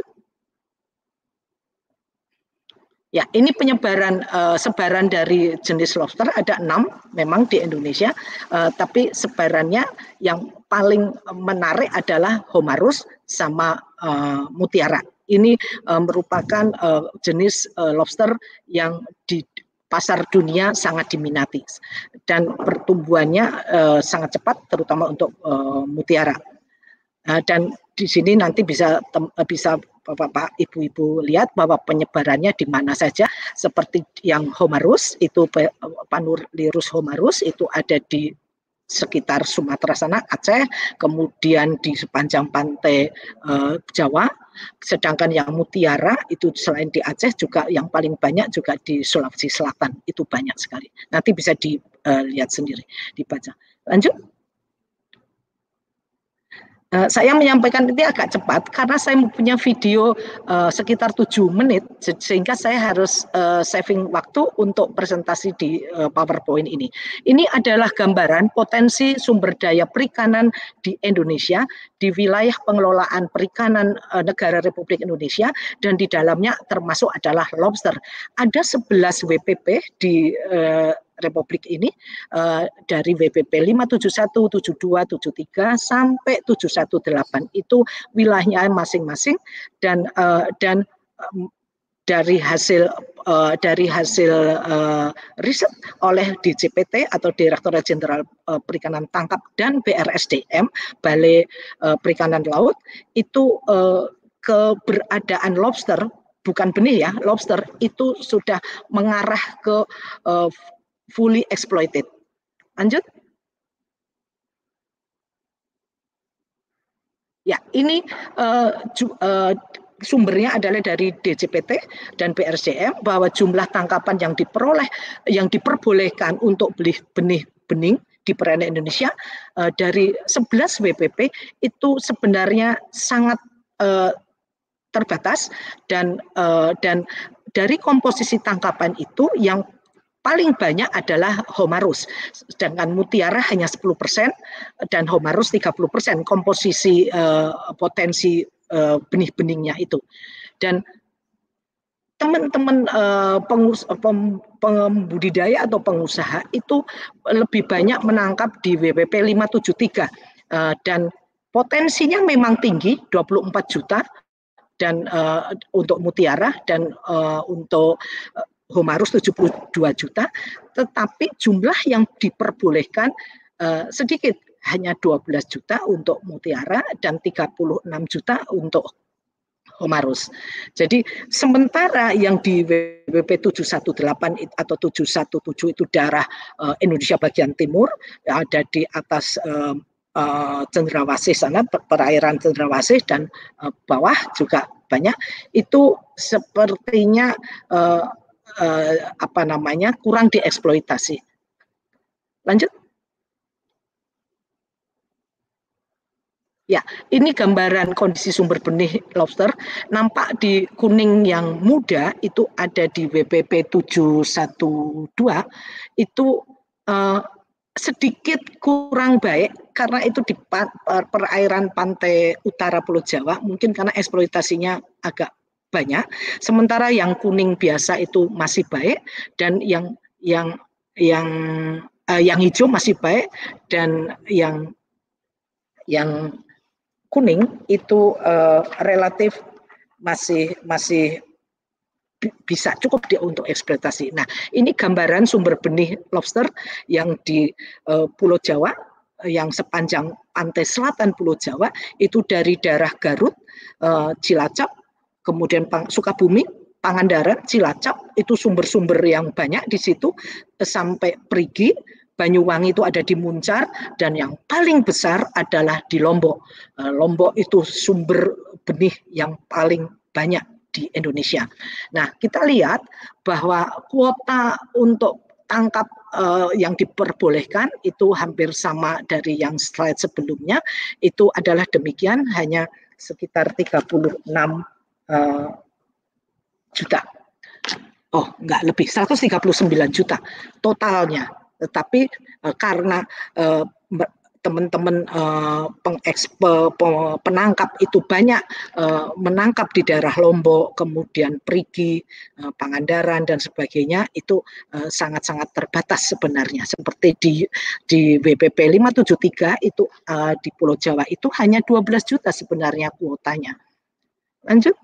[SPEAKER 3] Ya, ini penyebaran sebaran dari jenis lobster ada 6 memang di Indonesia, tapi sebarannya yang paling menarik adalah Homarus sama mutiara. Ini merupakan jenis lobster yang di pasar dunia sangat diminati dan pertumbuhannya sangat cepat, terutama untuk mutiara. Dan di sini nanti bisa Bapak Ibu lihat bahwa penyebarannya di mana saja, seperti yang Homarus itu Panurlirus homarus itu ada di sekitar Sumatera sana, Aceh, kemudian di sepanjang pantai Jawa, sedangkan yang mutiara itu selain di Aceh juga yang paling banyak juga di Sulawesi Selatan, itu banyak sekali. Nanti bisa dilihat sendiri, dibaca. Lanjut. Saya menyampaikan ini agak cepat karena saya punya video sekitar 7 menit, sehingga saya harus saving waktu untuk presentasi di PowerPoint ini. Ini adalah gambaran potensi sumber daya perikanan di Indonesia, di wilayah pengelolaan perikanan negara Republik Indonesia, dan di dalamnya termasuk adalah lobster. Ada 11 WPP di Republik ini, dari WPP 571, 72, 73 sampai 718 itu wilayahnya masing-masing, dan dari hasil riset oleh DJPT atau Direktorat Jenderal Perikanan Tangkap dan BRSDM Balai Perikanan Laut itu keberadaan lobster, bukan benih ya, lobster itu sudah mengarah ke fully exploited. Lanjut. Ya, ini sumbernya adalah dari DJPT dan BRSDM, bahwa jumlah tangkapan yang diperoleh, yang diperbolehkan untuk benih bening di perairan Indonesia dari 11 WPP itu sebenarnya sangat terbatas, dan dari komposisi tangkapan itu yang paling banyak adalah Homarus, sedangkan mutiara hanya 10% dan Homarus 30% komposisi potensi benih-benihnya itu. Dan teman-teman pembudidaya atau pengusaha itu lebih banyak menangkap di WPP 573 dan potensinya memang tinggi, 24 juta dan untuk mutiara, dan untuk Homarus 72 juta, tetapi jumlah yang diperbolehkan sedikit, hanya 12 juta untuk mutiara dan 36 juta untuk Homarus. Jadi sementara yang di WPP 718 atau 717 itu daerah Indonesia bagian timur, ada di atas Cendrawasih sana, perairan Cendrawasih, dan bawah juga banyak, itu sepertinya kurang dieksploitasi. Lanjut. Ya, ini gambaran kondisi sumber benih lobster. Nampak di kuning yang muda itu ada di WPP 712, itu sedikit kurang baik karena itu di perairan pantai utara Pulau Jawa, mungkin karena eksploitasinya agak banyak. Sementara yang kuning biasa itu masih baik, dan yang hijau masih baik, dan yang kuning itu relatif masih bisa cukup untuk eksploitasi. Nah, ini gambaran sumber benih lobster yang di Pulau Jawa, yang sepanjang pantai selatan Pulau Jawa, itu dari daerah Garut, Cilacap, kemudian Sukabumi, Pangandaran, Cilacap, itu sumber-sumber yang banyak di situ, sampai Perigi, Banyuwangi itu ada di Muncar, dan yang paling besar adalah di Lombok. Lombok itu sumber benih yang paling banyak di Indonesia. Nah, kita lihat bahwa kuota untuk tangkap yang diperbolehkan itu hampir sama dari yang slide sebelumnya, itu adalah demikian, hanya sekitar 36 juta. Oh, enggak lebih, 139 juta totalnya. Tetapi karena teman-teman penangkap itu banyak menangkap di daerah Lombok, kemudian Perigi, Pangandaran, dan sebagainya, itu sangat-sangat terbatas sebenarnya. Seperti di WPP 573 itu di Pulau Jawa itu hanya 12 juta sebenarnya kuotanya. Lanjut.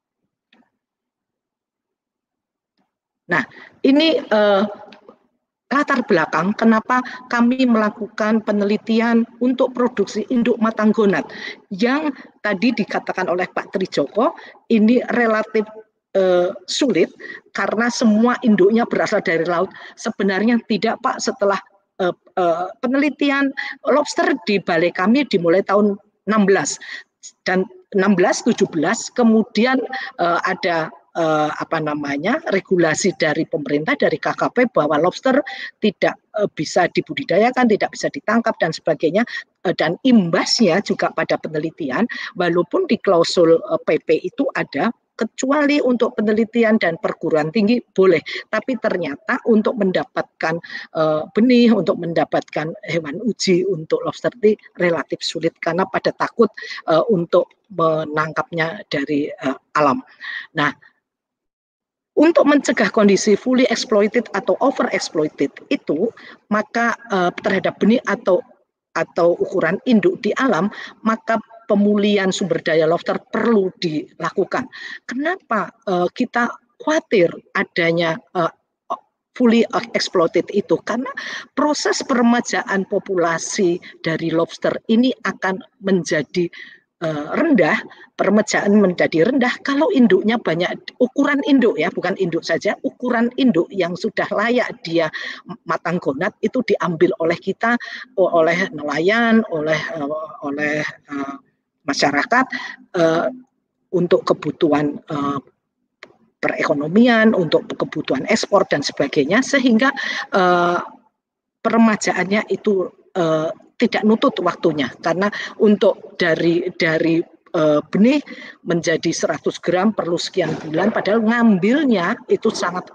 [SPEAKER 3] Nah, ini latar belakang kenapa kami melakukan penelitian untuk produksi induk matang gonat yang tadi dikatakan oleh Pak Trijoko ini relatif sulit karena semua induknya berasal dari laut. Sebenarnya tidak, Pak. Setelah penelitian lobster di balai kami dimulai tahun 16 dan 16-17, kemudian ada regulasi dari pemerintah, dari KKP bahwa lobster tidak bisa dibudidayakan, tidak bisa ditangkap dan sebagainya, dan imbasnya juga pada penelitian, walaupun di klausul PP itu ada kecuali untuk penelitian dan perguruan tinggi boleh, tapi ternyata untuk mendapatkan benih, untuk mendapatkan hewan uji untuk lobster ini relatif sulit karena pada takut untuk menangkapnya dari alam. Nah, untuk mencegah kondisi fully exploited atau over exploited itu, maka terhadap benih atau ukuran induk di alam, maka pemulihan sumber daya lobster perlu dilakukan. Kenapa kita khawatir adanya fully exploited itu? Karena proses peremajaan populasi dari lobster ini akan menjadi rendah, peremajaan menjadi rendah kalau induknya banyak, ukuran induk ya, bukan induk saja, ukuran induk yang sudah layak dia matang gonat itu diambil oleh kita, oleh nelayan, oleh masyarakat untuk kebutuhan perekonomian, untuk kebutuhan ekspor dan sebagainya, sehingga peremajaannya itu tidak nutut waktunya, karena untuk dari benih menjadi 100 gram perlu sekian bulan, padahal ngambilnya itu sangat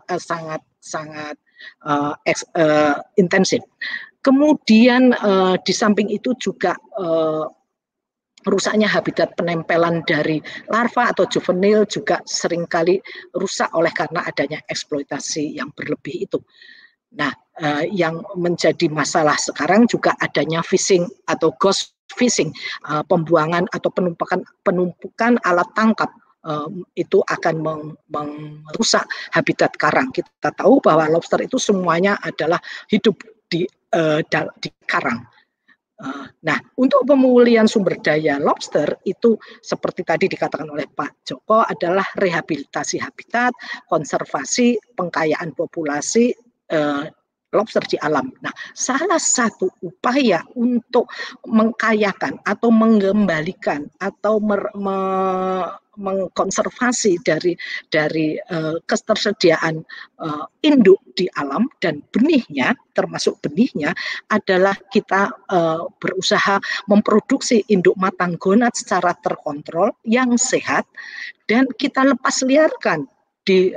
[SPEAKER 3] intensif. Kemudian di samping itu juga rusaknya habitat penempelan dari larva atau juvenil juga seringkali rusak oleh karena adanya eksploitasi yang berlebih itu. Nah, yang menjadi masalah sekarang juga adanya fishing atau ghost fishing, pembuangan atau penumpukan alat tangkap, itu akan merusak habitat karang. Kita tahu bahwa lobster itu semuanya adalah hidup di karang. Nah, untuk pemulihan sumber daya lobster itu seperti tadi dikatakan oleh Pak Joko adalah rehabilitasi habitat, konservasi, pengkayaan populasi lobster di alam. Nah, salah satu upaya untuk mengkayakan atau mengembalikan atau mengkonservasi dari ketersediaan induk di alam dan benihnya, termasuk benihnya, adalah kita berusaha memproduksi induk matang gonat secara terkontrol yang sehat dan kita lepas liarkan di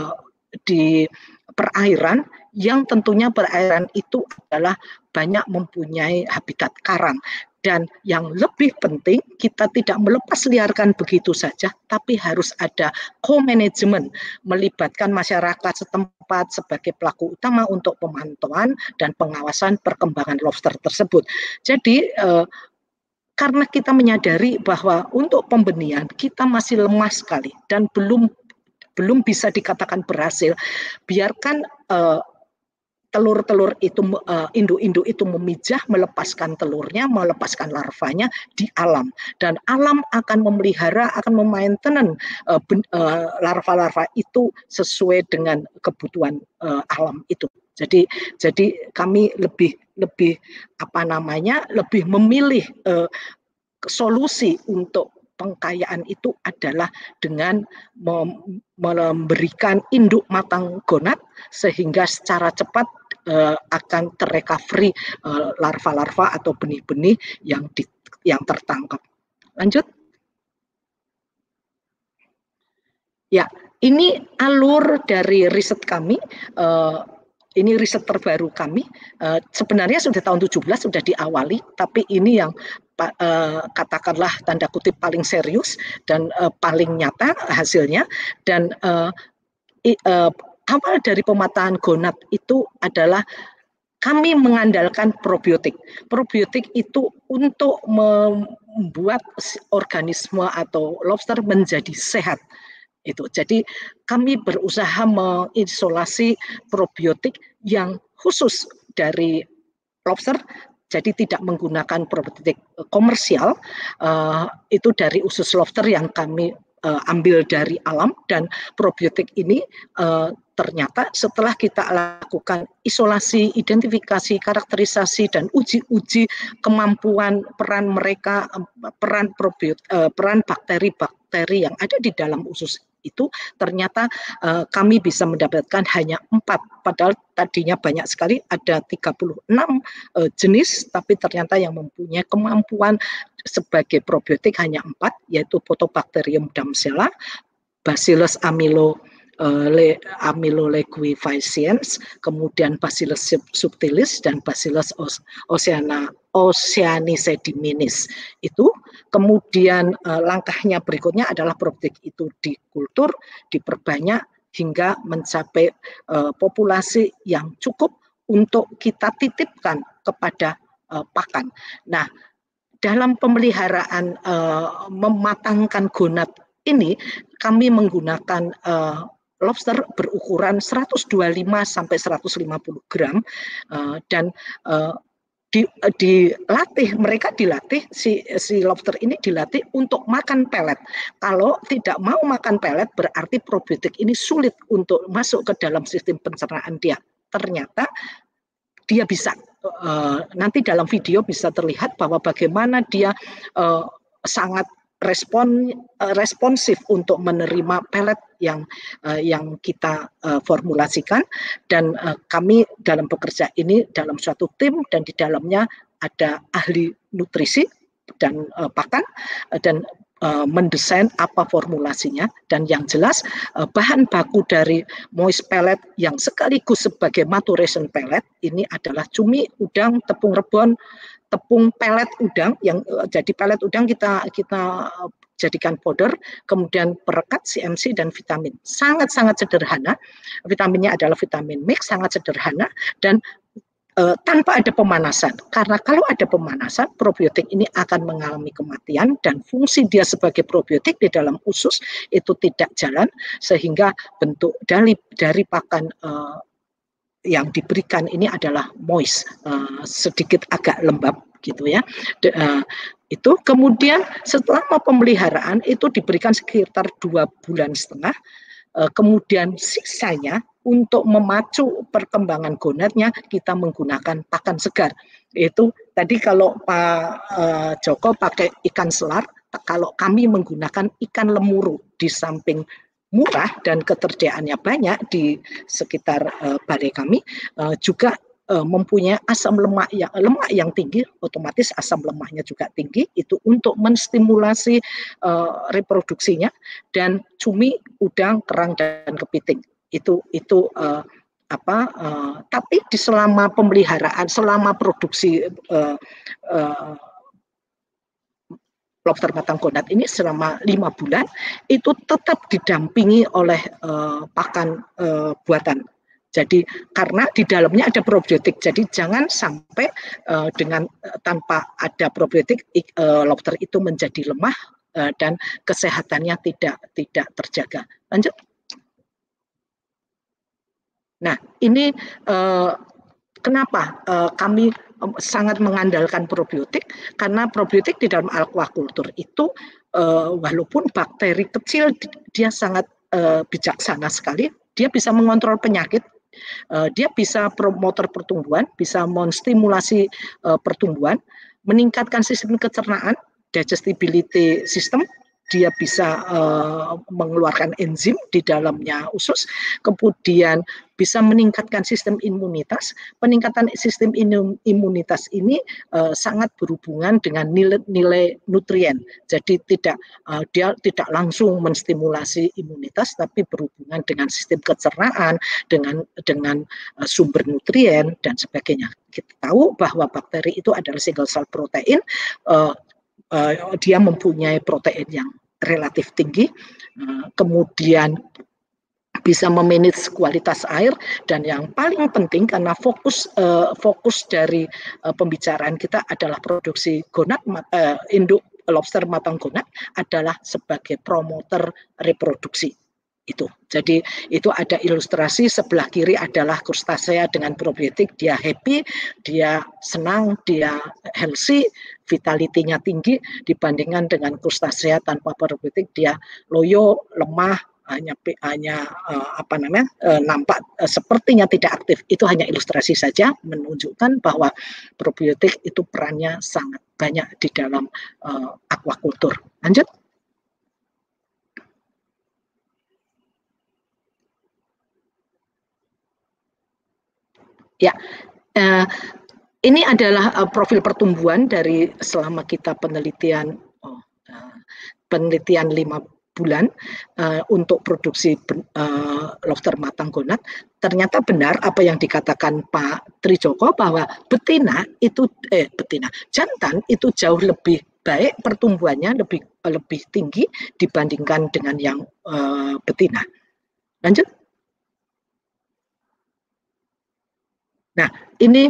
[SPEAKER 3] perairan yang tentunya perairan itu adalah banyak mempunyai habitat karang. Dan yang lebih penting, kita tidak melepas liarkan begitu saja, tapi harus ada co-management, melibatkan masyarakat setempat sebagai pelaku utama untuk pemantauan dan pengawasan perkembangan lobster tersebut. Jadi, karena kita menyadari bahwa untuk pembenihan kita masih lemah sekali dan belum bisa dikatakan berhasil, biarkan telur-telur itu, induk-induk itu memijah, melepaskan telurnya, melepaskan larvanya di alam, dan alam akan memelihara, akan memainten larva-larva itu sesuai dengan kebutuhan alam itu. Jadi kami lebih memilih solusi untuk pengkayaan itu adalah dengan memberikan induk matang gonat sehingga secara cepat akan terrecovery larva-larva atau benih-benih yang tertangkap. Lanjut. Ya, ini alur dari riset kami. Ini riset terbaru kami. Sebenarnya sudah tahun 17 sudah diawali, tapi ini yang katakanlah tanda kutip paling serius dan paling nyata hasilnya. Dan awal dari pemataan gonat itu adalah kami mengandalkan probiotik. Probiotik itu untuk membuat organisme atau lobster menjadi sehat. Itu. Jadi kami berusaha mengisolasi probiotik yang khusus dari lobster, jadi tidak menggunakan probiotik komersial, itu dari usus lobster yang kami ambil dari alam. Dan probiotik ini ternyata setelah kita lakukan isolasi, identifikasi, karakterisasi, dan uji-uji kemampuan peran mereka, peran bakteri-bakteri yang ada di dalam usus itu, ternyata kami bisa mendapatkan hanya 4, padahal tadinya banyak sekali, ada 36 jenis, tapi ternyata yang mempunyai kemampuan sebagai probiotik hanya 4, yaitu Photobacterium damsela, Bacillus amyloleguifaciens, kemudian Bacillus subtilis, dan Bacillus oceanisediminis. Itu kemudian langkahnya berikutnya adalah probiotik itu dikultur, diperbanyak hingga mencapai populasi yang cukup untuk kita titipkan kepada pakan. Nah, dalam pemeliharaan mematangkan gonad ini, kami menggunakan lobster berukuran 125 sampai 150 gram, dan mereka dilatih, si lobster ini dilatih untuk makan pelet. Kalau tidak mau makan pelet, berarti probiotik ini sulit untuk masuk ke dalam sistem pencernaan dia. Ternyata dia bisa, nanti dalam video bisa terlihat bahwa bagaimana dia sangat responsif untuk menerima pelet yang kita formulasikan. Dan kami dalam bekerja ini dalam suatu tim, dan di dalamnya ada ahli nutrisi dan pakan, dan mendesain apa formulasinya. Dan yang jelas bahan baku dari moist pellet yang sekaligus sebagai maturation pellet ini adalah cumi, udang, tepung rebon, tepung pelet udang, yang jadi pelet udang kita jadikan powder, kemudian perekat, CMC, dan vitamin. Sangat-sangat sederhana. Vitaminnya adalah vitamin mix, sangat sederhana, dan tanpa ada pemanasan. Karena kalau ada pemanasan, probiotik ini akan mengalami kematian, dan fungsi dia sebagai probiotik di dalam usus itu tidak jalan, sehingga bentuk dari pakan yang diberikan ini adalah moist, sedikit agak lembab gitu ya. Itu kemudian setelah pemeliharaan itu diberikan sekitar 2,5 bulan, kemudian sisanya untuk memacu perkembangan gonadnya kita menggunakan pakan segar. Itu tadi kalau Pak Joko pakai ikan selar, kalau kami menggunakan ikan lemuru. Di samping murah dan ketersediaannya banyak di sekitar balai kami, juga mempunyai asam lemak yang tinggi, otomatis asam lemaknya juga tinggi, itu untuk menstimulasi reproduksinya. Dan cumi, udang, kerang, dan kepiting itu tapi di selama pemeliharaan, selama produksi lobster matang gonad ini selama 5 bulan itu tetap didampingi oleh pakan buatan. Jadi karena di dalamnya ada probiotik, jadi jangan sampai tanpa ada probiotik lobster itu menjadi lemah dan kesehatannya tidak terjaga. Lanjut. Nah, ini kenapa kami sangat mengandalkan probiotik, karena probiotik di dalam aquaculture itu walaupun bakteri kecil, dia sangat bijaksana sekali. Dia bisa mengontrol penyakit, dia bisa promotor pertumbuhan, bisa menstimulasi pertumbuhan, meningkatkan sistem pencernaan, digestibility system. Dia bisa mengeluarkan enzim di dalamnya usus, kemudian bisa meningkatkan sistem imunitas. Peningkatan sistem imunitas ini sangat berhubungan dengan nilai nutrien. Jadi dia tidak langsung menstimulasi imunitas, tapi berhubungan dengan sistem pencernaan, dengan sumber nutrien dan sebagainya. Kita tahu bahwa bakteri itu adalah single cell protein. Dia mempunyai protein yang relatif tinggi, kemudian bisa memanage kualitas air, dan yang paling penting karena fokus dari pembicaraan kita adalah produksi gonad, induk lobster matang gonad adalah sebagai promotor reproduksi. Itu. Jadi itu ada ilustrasi, sebelah kiri adalah krustasea dengan probiotik, dia happy, dia senang, dia healthy, vitality-nya tinggi dibandingkan dengan krustasea tanpa probiotik, dia loyo, lemah, hanya nampak sepertinya tidak aktif. Itu hanya ilustrasi saja menunjukkan bahwa probiotik itu perannya sangat banyak di dalam aquaculture. Lanjut. Ya, ini adalah profil pertumbuhan dari selama kita penelitian 5 bulan untuk produksi lobster matang gonat. Ternyata benar apa yang dikatakan Pak Trijoko bahwa jantan itu jauh lebih baik pertumbuhannya, lebih tinggi dibandingkan dengan yang betina. Lanjut. Nah, ini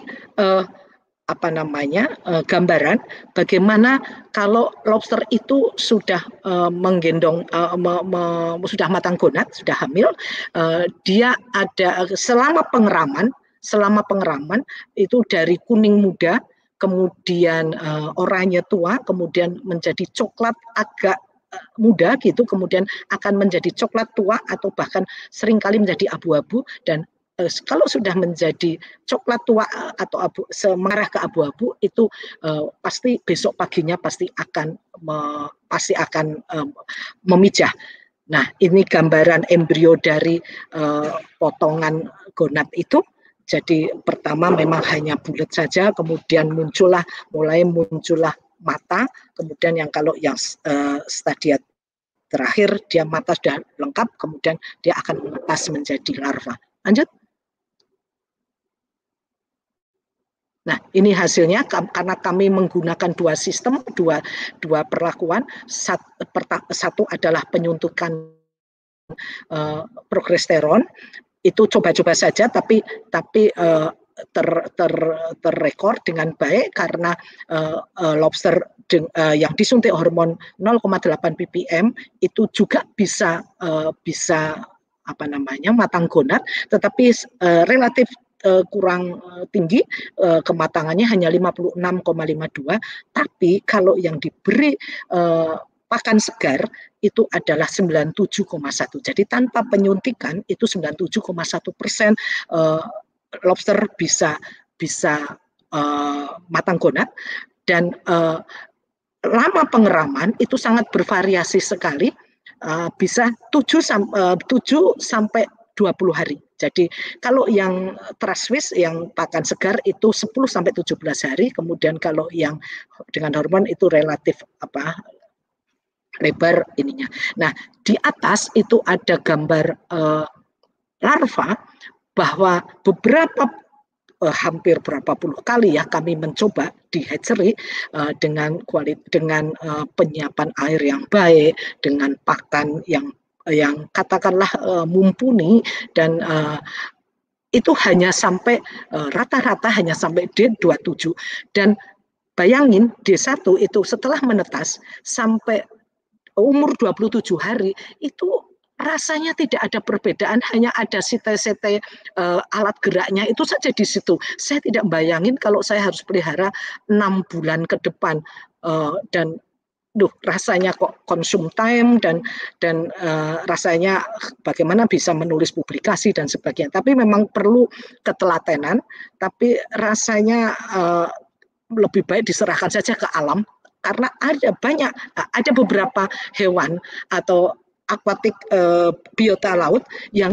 [SPEAKER 3] gambaran bagaimana kalau lobster itu sudah menggendong, sudah matang gonat, sudah hamil, dia ada selama pengeraman itu dari kuning muda, kemudian oranye tua, kemudian menjadi coklat agak muda gitu, kemudian akan menjadi coklat tua atau bahkan seringkali menjadi abu-abu, dan kalau sudah menjadi coklat tua atau mengarah ke abu-abu itu pasti besok paginya pasti akan memijah. Nah, ini gambaran embrio dari potongan gonat itu. Jadi pertama memang hanya bulat saja, kemudian mulai muncullah mata, kemudian kalau yang stadium terakhir dia mata sudah lengkap, kemudian dia akan menetas menjadi larva. Lanjut. Nah, ini hasilnya karena kami menggunakan dua sistem, dua perlakuan. Satu adalah penyuntikan progesteron, itu coba-coba saja, tapi terrekor dengan baik karena lobster yang disuntik hormon 0,8 ppm itu juga bisa matang gonat, tetapi relatif kurang tinggi, kematangannya hanya 56,52, tapi kalau yang diberi pakan segar itu adalah 97,1. Jadi tanpa penyuntikan itu 97,1% lobster bisa matang gonat, dan lama pengeraman itu sangat bervariasi sekali, bisa 7 sampai 20 hari. Jadi kalau yang traswis, yang pakan segar itu 10 sampai 17 hari, kemudian kalau yang dengan hormon itu relatif lebar ininya. Nah, di atas itu ada gambar larva, bahwa hampir berapa puluh kali ya kami mencoba di hatchery dengan penyiapan air yang baik, dengan pakan yang katakanlah mumpuni, dan itu hanya sampai rata-rata hanya sampai D27, dan bayangin D1 itu setelah menetas sampai umur 27 hari itu rasanya tidak ada perbedaan, hanya ada site-site alat geraknya itu saja di situ. Saya tidak bayangin kalau saya harus pelihara 6 bulan ke depan, dan rasanya kok consume time, dan rasanya bagaimana bisa menulis publikasi dan sebagainya. Tapi memang perlu ketelatenan, tapi rasanya lebih baik diserahkan saja ke alam, karena ada beberapa hewan atau akuatik biota laut yang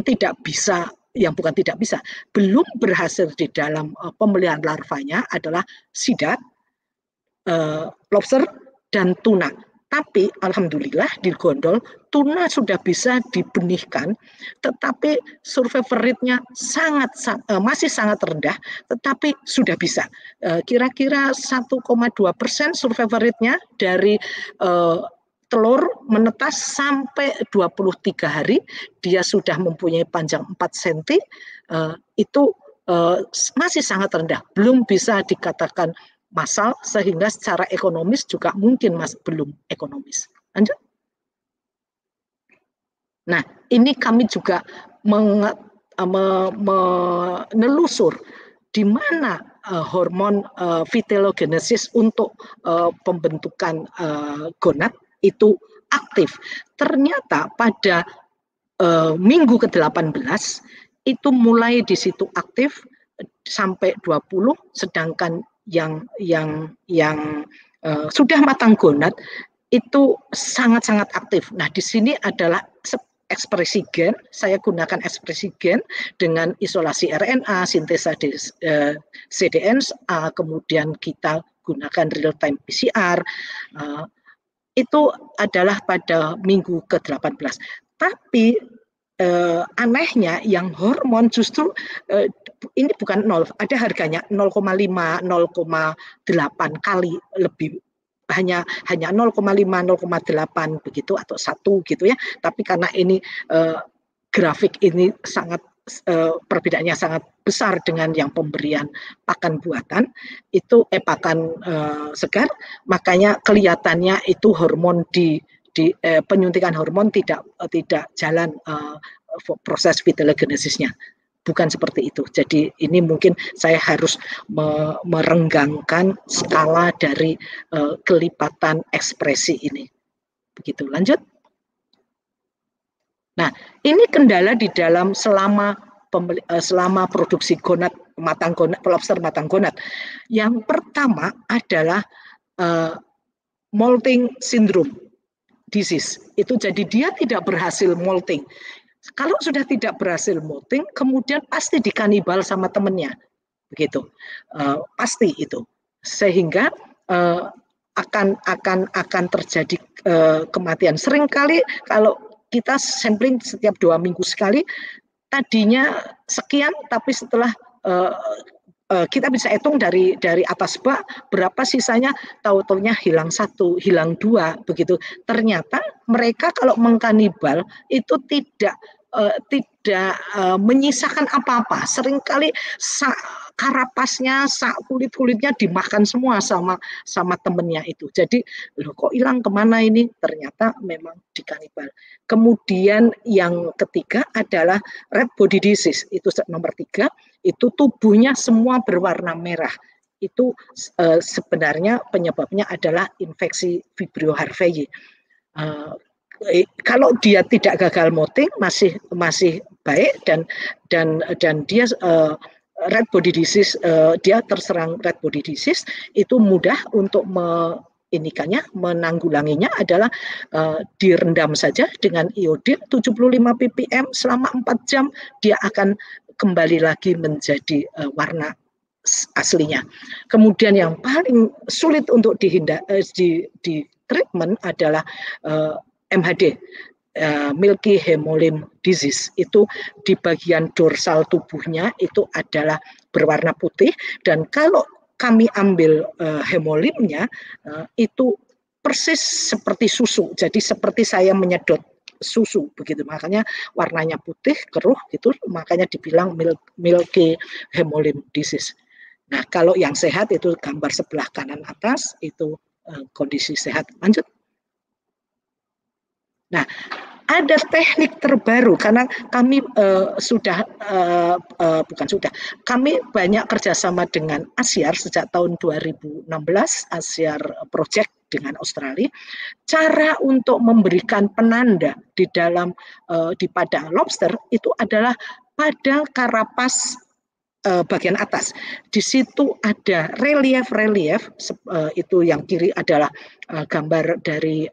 [SPEAKER 3] belum berhasil di dalam pemeliharaan larvanya adalah sidat, lobster, dan tuna. Tapi alhamdulillah di Gondol tuna sudah bisa dibenihkan, tetapi survival rate-nya masih sangat rendah, tetapi sudah bisa. Kira-kira 1,2% survival rate-nya dari telur menetas sampai 23 hari, dia sudah mempunyai panjang 4 cm, itu masih sangat rendah, belum bisa dikatakan massal, sehingga secara ekonomis juga mungkin belum ekonomis. Lanjut. Nah, ini kami juga menelusur di mana hormon vitellogenesis untuk pembentukan gonad itu aktif. Ternyata pada minggu ke-18 itu mulai di situ aktif sampai 20, sedangkan yang sudah matang gonad itu sangat-sangat aktif. Nah, di sini adalah ekspresi gen, saya gunakan ekspresi gen dengan isolasi RNA, sintesa cDNA, kemudian kita gunakan real time PCR, itu adalah pada minggu ke-18. Tapi anehnya yang hormon justru ini bukan 0, ada harganya 0,5, 0,8 kali lebih, hanya 0,5, 0,8 begitu atau 1 gitu ya. Tapi karena ini grafik ini sangat perbedaannya sangat besar dengan yang pemberian pakan buatan itu pakan segar, makanya kelihatannya itu hormon di penyuntikan hormon tidak jalan proses vitellogenesisnya. Bukan seperti itu. Jadi ini mungkin saya harus merenggangkan skala dari kelipatan ekspresi ini. Begitu, lanjut. Nah, ini kendala di dalam selama produksi gonad matang gonad, lobster matang gonad. Yang pertama adalah molting syndrome disease. Itu jadi dia tidak berhasil molting. Kalau sudah tidak berhasil molting, kemudian pasti dikanibal sama temennya, begitu, pasti itu, sehingga akan terjadi kematian. Seringkali kalau kita sampling setiap 2 minggu sekali, tadinya sekian, tapi setelah kita bisa hitung dari atas bak berapa sisanya, tahu-taunya hilang 1, hilang 2 begitu. Ternyata mereka kalau mengkanibal itu tidak menyisakan apa-apa. Seringkali karapasnya, kulit-kulitnya dimakan semua sama temennya itu. Jadi loh kok hilang, kemana ini? Ternyata memang dikanibal. Kemudian yang ketiga adalah red body disease. Itu nomor 3. Itu tubuhnya semua berwarna merah. Itu sebenarnya penyebabnya adalah infeksi Vibrio harveyi. Kalau dia tidak gagal molting masih baik dan dia red body disease, dia terserang red body disease, itu mudah untuk menanggulanginya adalah direndam saja dengan iodin 75 ppm selama 4 jam, dia akan kembali lagi menjadi warna aslinya. Kemudian yang paling sulit untuk di treatment adalah MHD, milky hemolymph disease. Itu di bagian dorsal tubuhnya itu adalah berwarna putih, dan kalau kami ambil hemolymphnya itu persis seperti susu, jadi seperti saya menyedot susu begitu, makanya warnanya putih keruh gitu, makanya dibilang milky hemolymph disease. Nah, kalau yang sehat itu gambar sebelah kanan atas itu kondisi sehat. Lanjut. Nah, ada teknik terbaru karena kami kami banyak kerjasama dengan Asyar sejak tahun 2016, Asyar Project dengan Australia. Cara untuk memberikan penanda di pada lobster itu adalah pada karapas bagian atas. Di situ ada relief itu yang kiri adalah gambar dari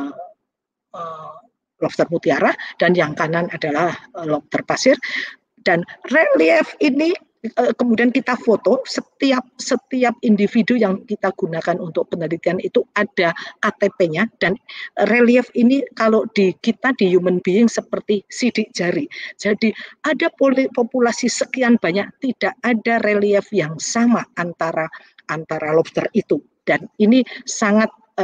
[SPEAKER 3] lobster mutiara dan yang kanan adalah lobster pasir, dan relief ini kemudian kita foto setiap individu yang kita gunakan untuk penelitian itu ada KTP-nya, dan relief ini kalau kita di human being seperti sidik jari. Jadi ada populasi sekian banyak, tidak ada relief yang sama antara lobster itu, dan ini sangat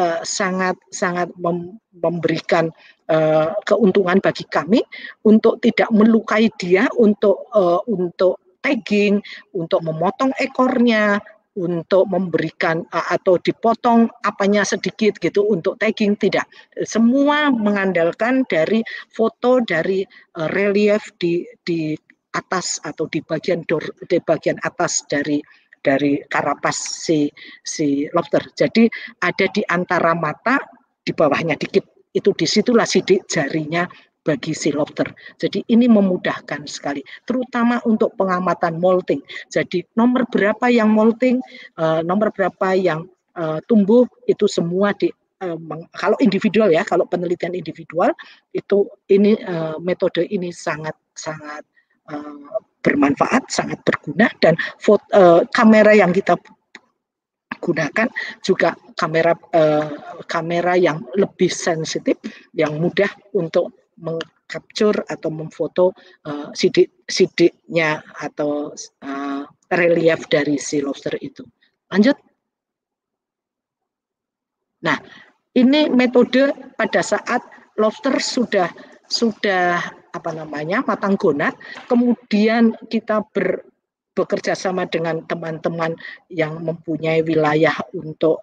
[SPEAKER 3] memberikan keuntungan bagi kami untuk tidak melukai dia, untuk tagging, untuk memotong ekornya, untuk memberikan atau dipotong apanya sedikit gitu untuk tagging, tidak. Semua mengandalkan dari foto dari relief di atas atau di bagian atas dari karapas si lobster. Jadi ada di antara mata, di bawahnya dikit, itu disitulah sidik jarinya bagi si lobster. Jadi ini memudahkan sekali, terutama untuk pengamatan molting. Jadi nomor berapa yang molting, nomor berapa yang tumbuh, itu semua kalau individual ya, kalau penelitian individual itu ini metode ini sangat bermanfaat, sangat berguna, dan kamera yang kita gunakan juga kamera yang lebih sensitif, yang mudah untuk mengcapture atau memfoto sidik-sidiknya atau relief dari si lobster itu. Lanjut. Nah, ini metode pada saat lobster sudah matang gonat, kemudian kita bekerja sama dengan teman-teman yang mempunyai wilayah untuk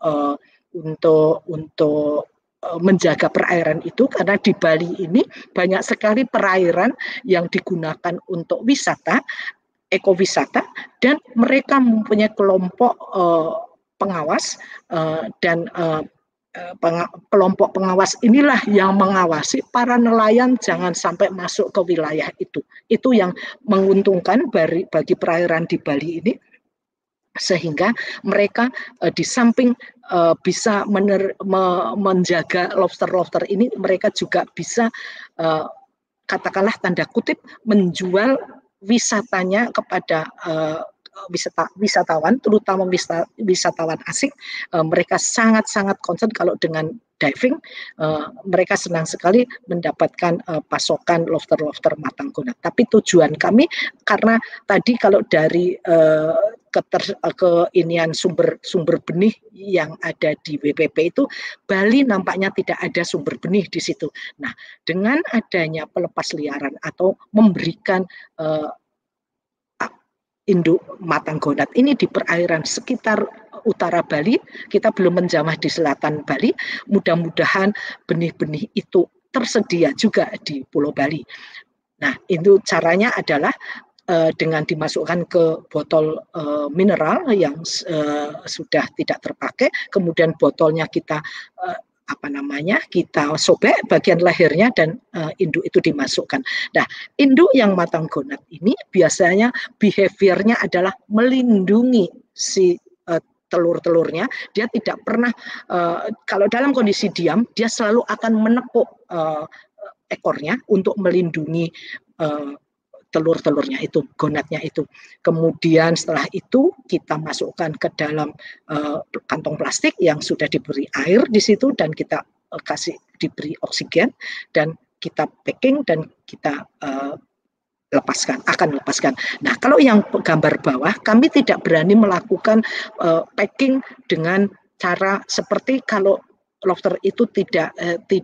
[SPEAKER 3] menjaga perairan itu, karena di Bali ini banyak sekali perairan yang digunakan untuk wisata, ekowisata, dan mereka mempunyai kelompok pengawas dan kelompok pengawas inilah yang mengawasi para nelayan jangan sampai masuk ke wilayah itu. Itu yang menguntungkan bagi perairan di Bali ini, sehingga mereka di samping bisa menjaga lobster-lobster ini, mereka juga bisa katakanlah tanda kutip menjual wisatanya kepada wisatawan, terutama wisatawan asing. Mereka sangat-sangat concern kalau dengan diving, mereka senang sekali mendapatkan pasokan lobster-lobster matang gonat. Tapi tujuan kami, karena tadi kalau dari keinian sumber benih yang ada di WPP itu, Bali nampaknya tidak ada sumber benih di situ. Nah, dengan adanya pelepas liaran atau memberikan induk matang gonat ini di perairan sekitar utara Bali, kita belum menjamah di selatan Bali, mudah-mudahan benih-benih itu tersedia juga di Pulau Bali. Nah, itu caranya adalah dengan dimasukkan ke botol mineral yang sudah tidak terpakai, kemudian botolnya kita kita sobek bagian lehernya dan induk itu dimasukkan. Nah, induk yang matang gonat ini biasanya behaviornya adalah melindungi si telur-telurnya. Dia tidak pernah, kalau dalam kondisi diam, dia selalu akan menekuk ekornya untuk melindungi telur-telurnya itu, gonatnya itu. Kemudian setelah itu kita masukkan ke dalam kantong plastik yang sudah diberi air di situ, dan kita diberi oksigen, dan kita packing dan kita akan lepaskan. Nah, kalau yang gambar bawah, kami tidak berani melakukan packing dengan cara seperti kalau lobster itu tidak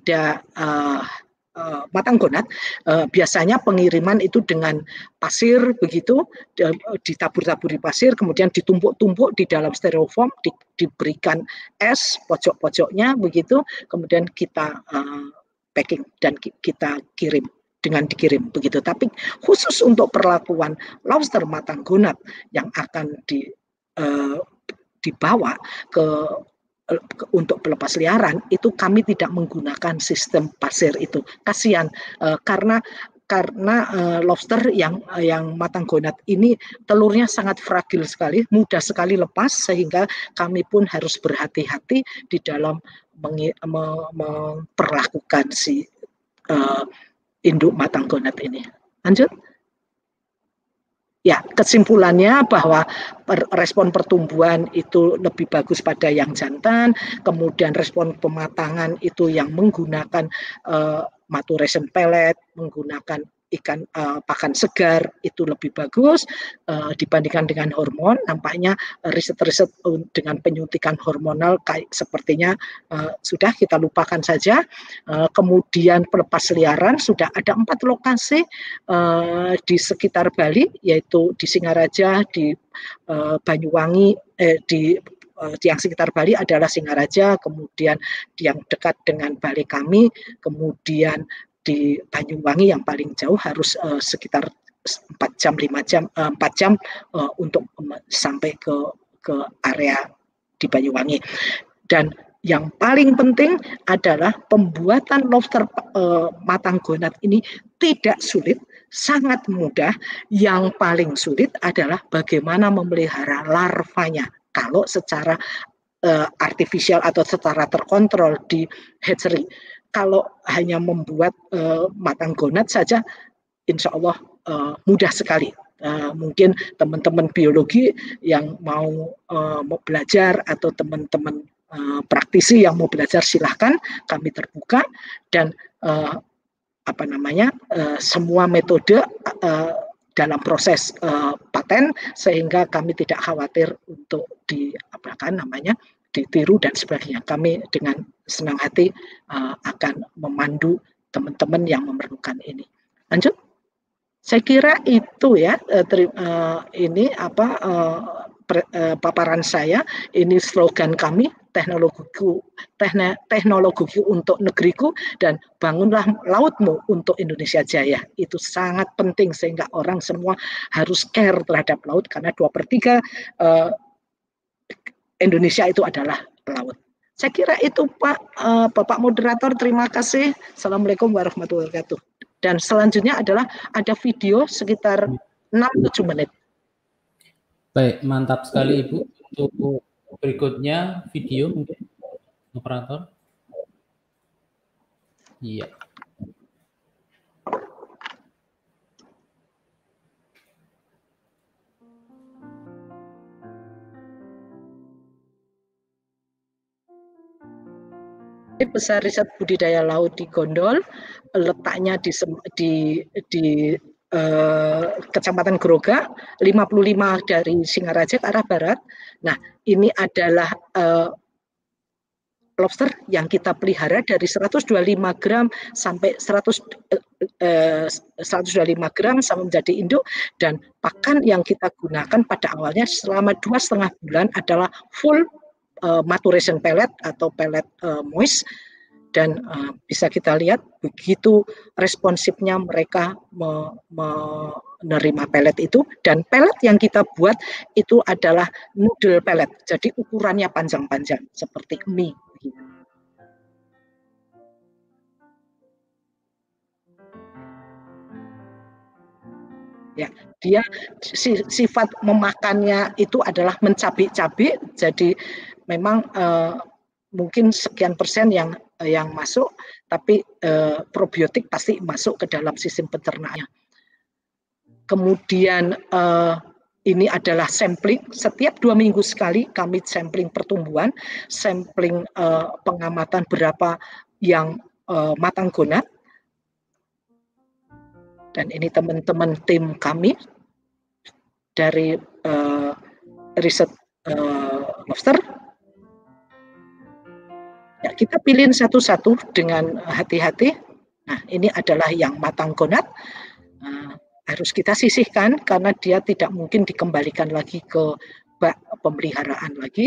[SPEAKER 3] matang gonat, biasanya pengiriman itu dengan pasir begitu, ditabur-taburi pasir, kemudian ditumpuk-tumpuk di dalam styrofoam, diberikan es pojok-pojoknya begitu, kemudian kita packing dan kita kirim dengan dikirim begitu. Tapi khusus untuk perlakuan lobster matang gonat yang akan dibawa untuk pelepas liaran, itu kami tidak menggunakan sistem pasir itu. Kasihan, karena lobster yang matang gonat ini telurnya sangat fragil sekali, mudah sekali lepas, sehingga kami pun harus berhati-hati di dalam memperlakukan si induk matang gonat ini. Lanjut. Ya, kesimpulannya bahwa respon pertumbuhan itu lebih bagus pada yang jantan, kemudian respon pematangan itu yang menggunakan maturation pellet, menggunakan ikan pakan segar itu lebih bagus dibandingkan dengan hormon. Nampaknya riset-riset dengan penyuntikan hormonal kayak sepertinya sudah kita lupakan saja. Kemudian pelepas liaran sudah ada 4 lokasi di sekitar Bali, yaitu di Singaraja, di Banyuwangi, di yang sekitar Bali adalah Singaraja, kemudian yang dekat dengan balai kami, kemudian di Banyuwangi yang paling jauh harus sekitar 4 jam untuk sampai ke area di Banyuwangi. Dan yang paling penting adalah pembuatan lobster matang gonat ini tidak sulit, sangat mudah. Yang paling sulit adalah bagaimana memelihara larvanya. Kalau secara artifisial atau secara terkontrol di hatchery. Kalau hanya membuat matang gonat saja, insya Allah mudah sekali. Mungkin teman-teman biologi yang mau belajar atau teman-teman praktisi yang mau belajar silahkan, kami terbuka dan semua metode dalam proses paten, sehingga kami tidak khawatir untuk ditiru dan sebagainya. Kami dengan senang hati akan memandu teman-teman yang memerlukan ini. Lanjut. Saya kira itu ya paparan saya. Ini slogan kami, teknologiku untuk negeriku dan bangunlah lautmu untuk Indonesia Jaya. Itu sangat penting sehingga orang semua harus care terhadap laut, karena 2/3 Indonesia itu adalah laut. Saya kira itu Bapak Moderator, terima kasih. Assalamualaikum warahmatullahi wabarakatuh. Dan selanjutnya adalah ada video sekitar 6-7 menit.
[SPEAKER 1] Baik, mantap sekali Ibu. Untuk berikutnya video mungkin operator. Iya.
[SPEAKER 3] Besar riset budidaya laut di Gondol, letaknya di Kecamatan Groga, 55 dari Singaraja ke arah barat. Nah, ini adalah lobster yang kita pelihara dari 125 gram sampai 125 gram sampai menjadi induk, dan pakan yang kita gunakan pada awalnya selama 2,5 bulan adalah full maturation pellet atau pellet moist, dan bisa kita lihat begitu responsifnya mereka menerima pellet itu. Dan pellet yang kita buat itu adalah noodle pellet, jadi ukurannya panjang-panjang seperti mie. Ya, dia sifat memakannya itu adalah mencabik-cabik, jadi memang mungkin sekian persen yang masuk, tapi probiotik pasti masuk ke dalam sistem pencernaan. Kemudian ini adalah sampling, setiap 2 minggu sekali kami sampling pertumbuhan, sampling pengamatan berapa yang matang gonat. Dan ini teman-teman tim kami dari riset lobster. Ya, kita pilih satu-satu dengan hati-hati. Nah, ini adalah yang matang gonat. Harus kita sisihkan karena dia tidak mungkin dikembalikan lagi ke bak pemeliharaan lagi.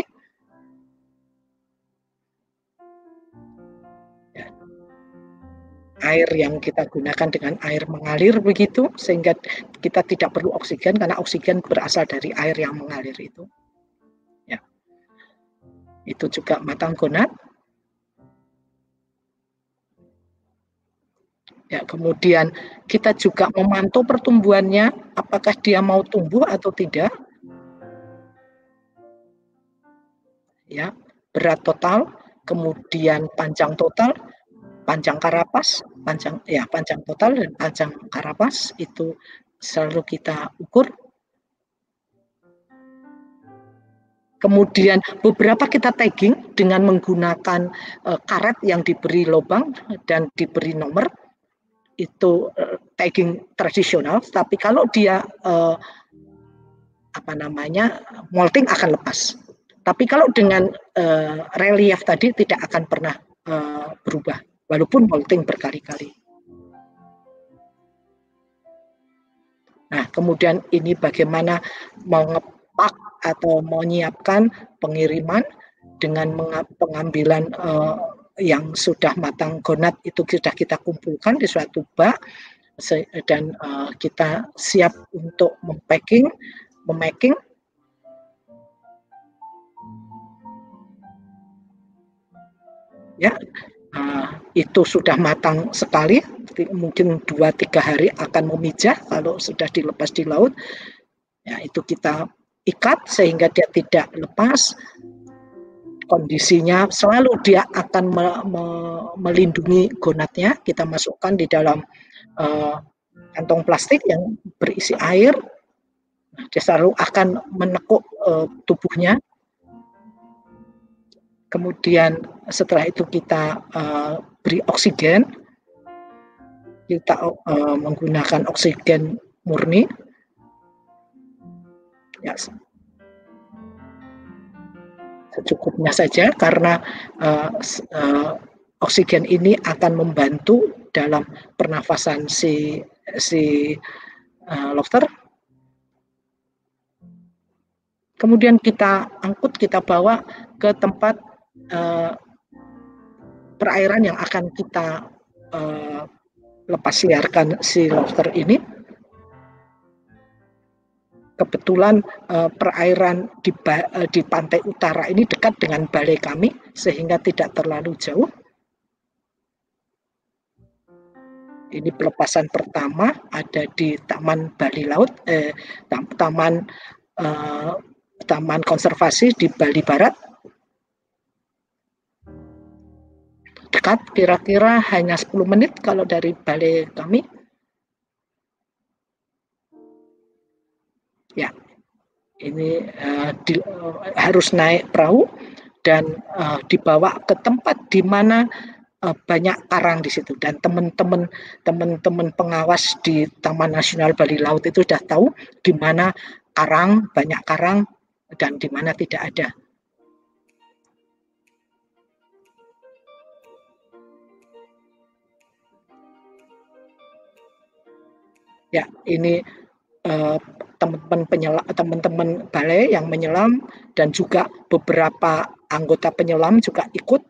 [SPEAKER 3] Ya. Air yang kita gunakan dengan air mengalir begitu, sehingga kita tidak perlu oksigen karena oksigen berasal dari air yang mengalir itu. Ya. Itu juga matang gonat. Ya, kemudian kita juga memantau pertumbuhannya, apakah dia mau tumbuh atau tidak. Ya, berat total, kemudian panjang total, panjang karapas, panjang total dan panjang karapas itu selalu kita ukur. Kemudian beberapa kita tagging dengan menggunakan karet yang diberi lubang dan diberi nomor. Itu tagging tradisional, tapi kalau dia molting akan lepas. Tapi kalau dengan relief tadi tidak akan pernah berubah, walaupun molting berkali-kali. Nah, kemudian ini bagaimana mengepak atau menyiapkan pengiriman dengan pengambilan yang sudah matang gonad itu sudah kita kumpulkan di suatu bak dan kita siap untuk memaking. Ya, itu sudah matang sekali, mungkin 2-3 hari akan memijah kalau sudah dilepas di laut. Ya, itu kita ikat sehingga dia tidak lepas. Kondisinya selalu dia akan melindungi gonadnya. Kita masukkan di dalam kantong plastik yang berisi air. Dia selalu akan menekuk tubuhnya. Kemudian setelah itu kita beri oksigen, kita menggunakan oksigen murni. Ya, secukupnya saja karena oksigen ini akan membantu dalam pernafasan si lobster. Kemudian kita angkut, kita bawa ke tempat perairan yang akan kita lepas liarkan si lobster ini. Kebetulan perairan di pantai utara ini dekat dengan balai kami sehingga tidak terlalu jauh. Ini pelepasan pertama ada di Taman Bali Laut, Taman Konservasi di Bali Barat. Dekat, kira-kira hanya 10 menit kalau dari balai kami. Ya, ini harus naik perahu dan dibawa ke tempat di mana banyak karang di situ, dan teman-teman pengawas di Taman Nasional Bali Laut itu sudah tahu di mana karang, banyak karang, dan di mana tidak ada. Ya, ini teman-teman balai yang menyelam dan juga beberapa anggota penyelam juga ikut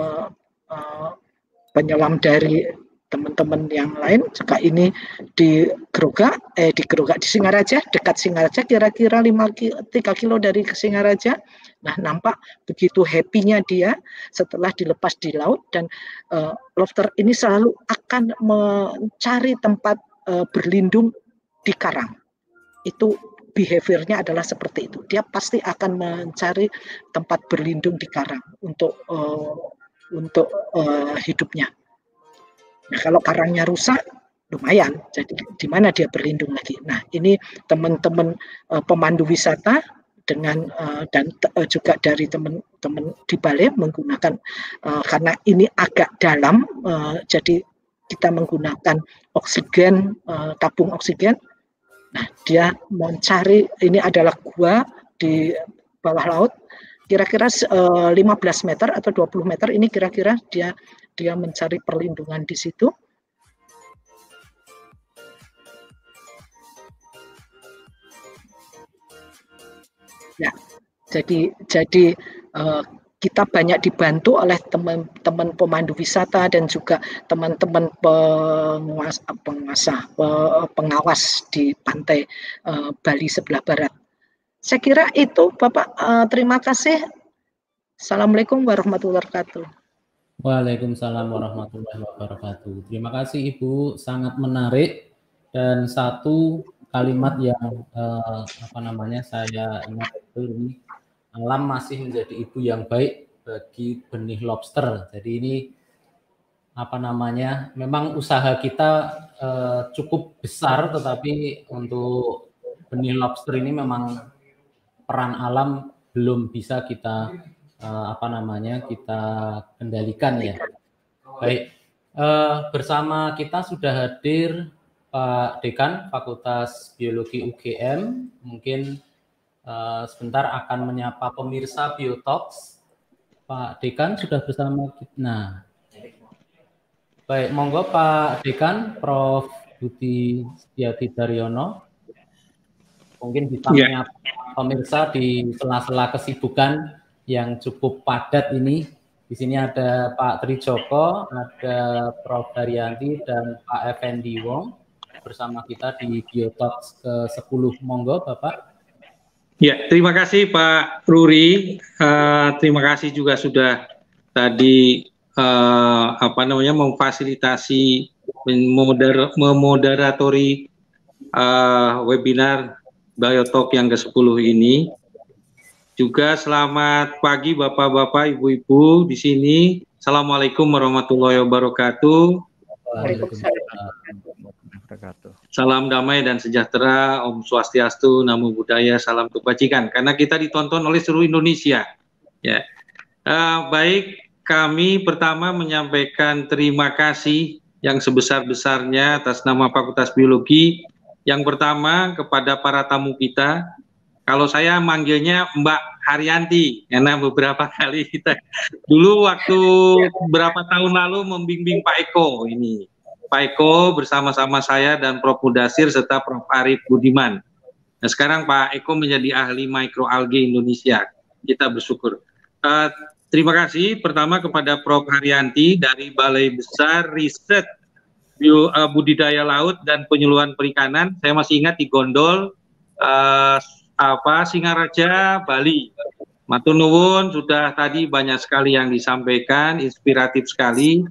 [SPEAKER 3] penyelam dari teman-teman yang lain juga ini di Singaraja, dekat Singaraja, kira-kira 3 kilo dari Singaraja. Nah, nampak begitu happy-nya dia setelah dilepas di laut, dan lobster ini selalu akan mencari tempat berlindung di karang. Itu behaviornya adalah seperti itu. Dia pasti akan mencari tempat berlindung di karang untuk hidupnya. Nah, kalau karangnya rusak, lumayan. Jadi di mana dia berlindung lagi? Nah, ini teman-teman pemandu wisata dan juga dari teman-teman di balai menggunakan karena ini agak dalam, jadi kita menggunakan oksigen, tabung oksigen. Nah, dia mencari, ini adalah gua di bawah laut, kira-kira 15 meter atau 20 meter, ini kira-kira dia mencari perlindungan di situ. Ya, jadi kita banyak dibantu oleh teman-teman pemandu wisata dan juga teman-teman pengawas di pantai Bali sebelah barat. Saya kira itu, Bapak. Terima kasih. Assalamualaikum warahmatullahi wabarakatuh.
[SPEAKER 1] Waalaikumsalam warahmatullahi wabarakatuh. Terima kasih Ibu, sangat menarik, dan satu kalimat yang saya ingat itu ini, alam masih menjadi ibu yang baik bagi benih lobster. Jadi ini memang usaha kita cukup besar, tetapi untuk benih lobster ini memang peran alam belum bisa kita kita kendalikan ya. Baik, bersama kita sudah hadir Pak Dekan Fakultas Biologi UGM mungkin sebentar akan menyapa pemirsa Biotalks. Pak Dekan sudah bersama kita. Nah, baik, monggo Pak Dekan, Prof. Budi Setiadi Daryono, mungkin bisa menyapa pemirsa di sela-sela kesibukan yang cukup padat ini. Di sini ada Pak Trijoko, ada Prof. Daryanti, dan Pak Effendi Wong bersama kita di Biotalks ke-10. Monggo, Bapak.
[SPEAKER 5] Ya, terima kasih Pak Ruri. Terima kasih juga sudah tadi memfasilitasi, memoderatori webinar Biotalk yang ke-10 ini. Juga selamat pagi Bapak-bapak, Ibu-ibu di sini. Assalamualaikum warahmatullahi wabarakatuh. Salam damai dan sejahtera, Om Swastiastu, Namo Buddhaya, salam kebajikan. Karena kita ditonton oleh seluruh Indonesia. Ya, baik. Kami pertama menyampaikan terima kasih yang sebesar-besarnya atas nama Fakultas Biologi. Yang pertama kepada para tamu kita. Kalau saya manggilnya Mbak Haryanti, karena beberapa kali kita dulu waktu beberapa tahun lalu membimbing Pak Eko ini. Pak Eko bersama-sama saya dan Prof. Mudasir serta Prof. Arif Budiman. Nah, sekarang Pak Eko menjadi ahli mikroalgi Indonesia. Kita bersyukur. Terima kasih pertama kepada Prof. Haryanti dari Balai Besar Riset Budidaya Laut dan Penyuluhan Perikanan. Saya masih ingat di Gondol, Singaraja, Bali. Matur nuwun, sudah tadi banyak sekali yang disampaikan, inspiratif sekali.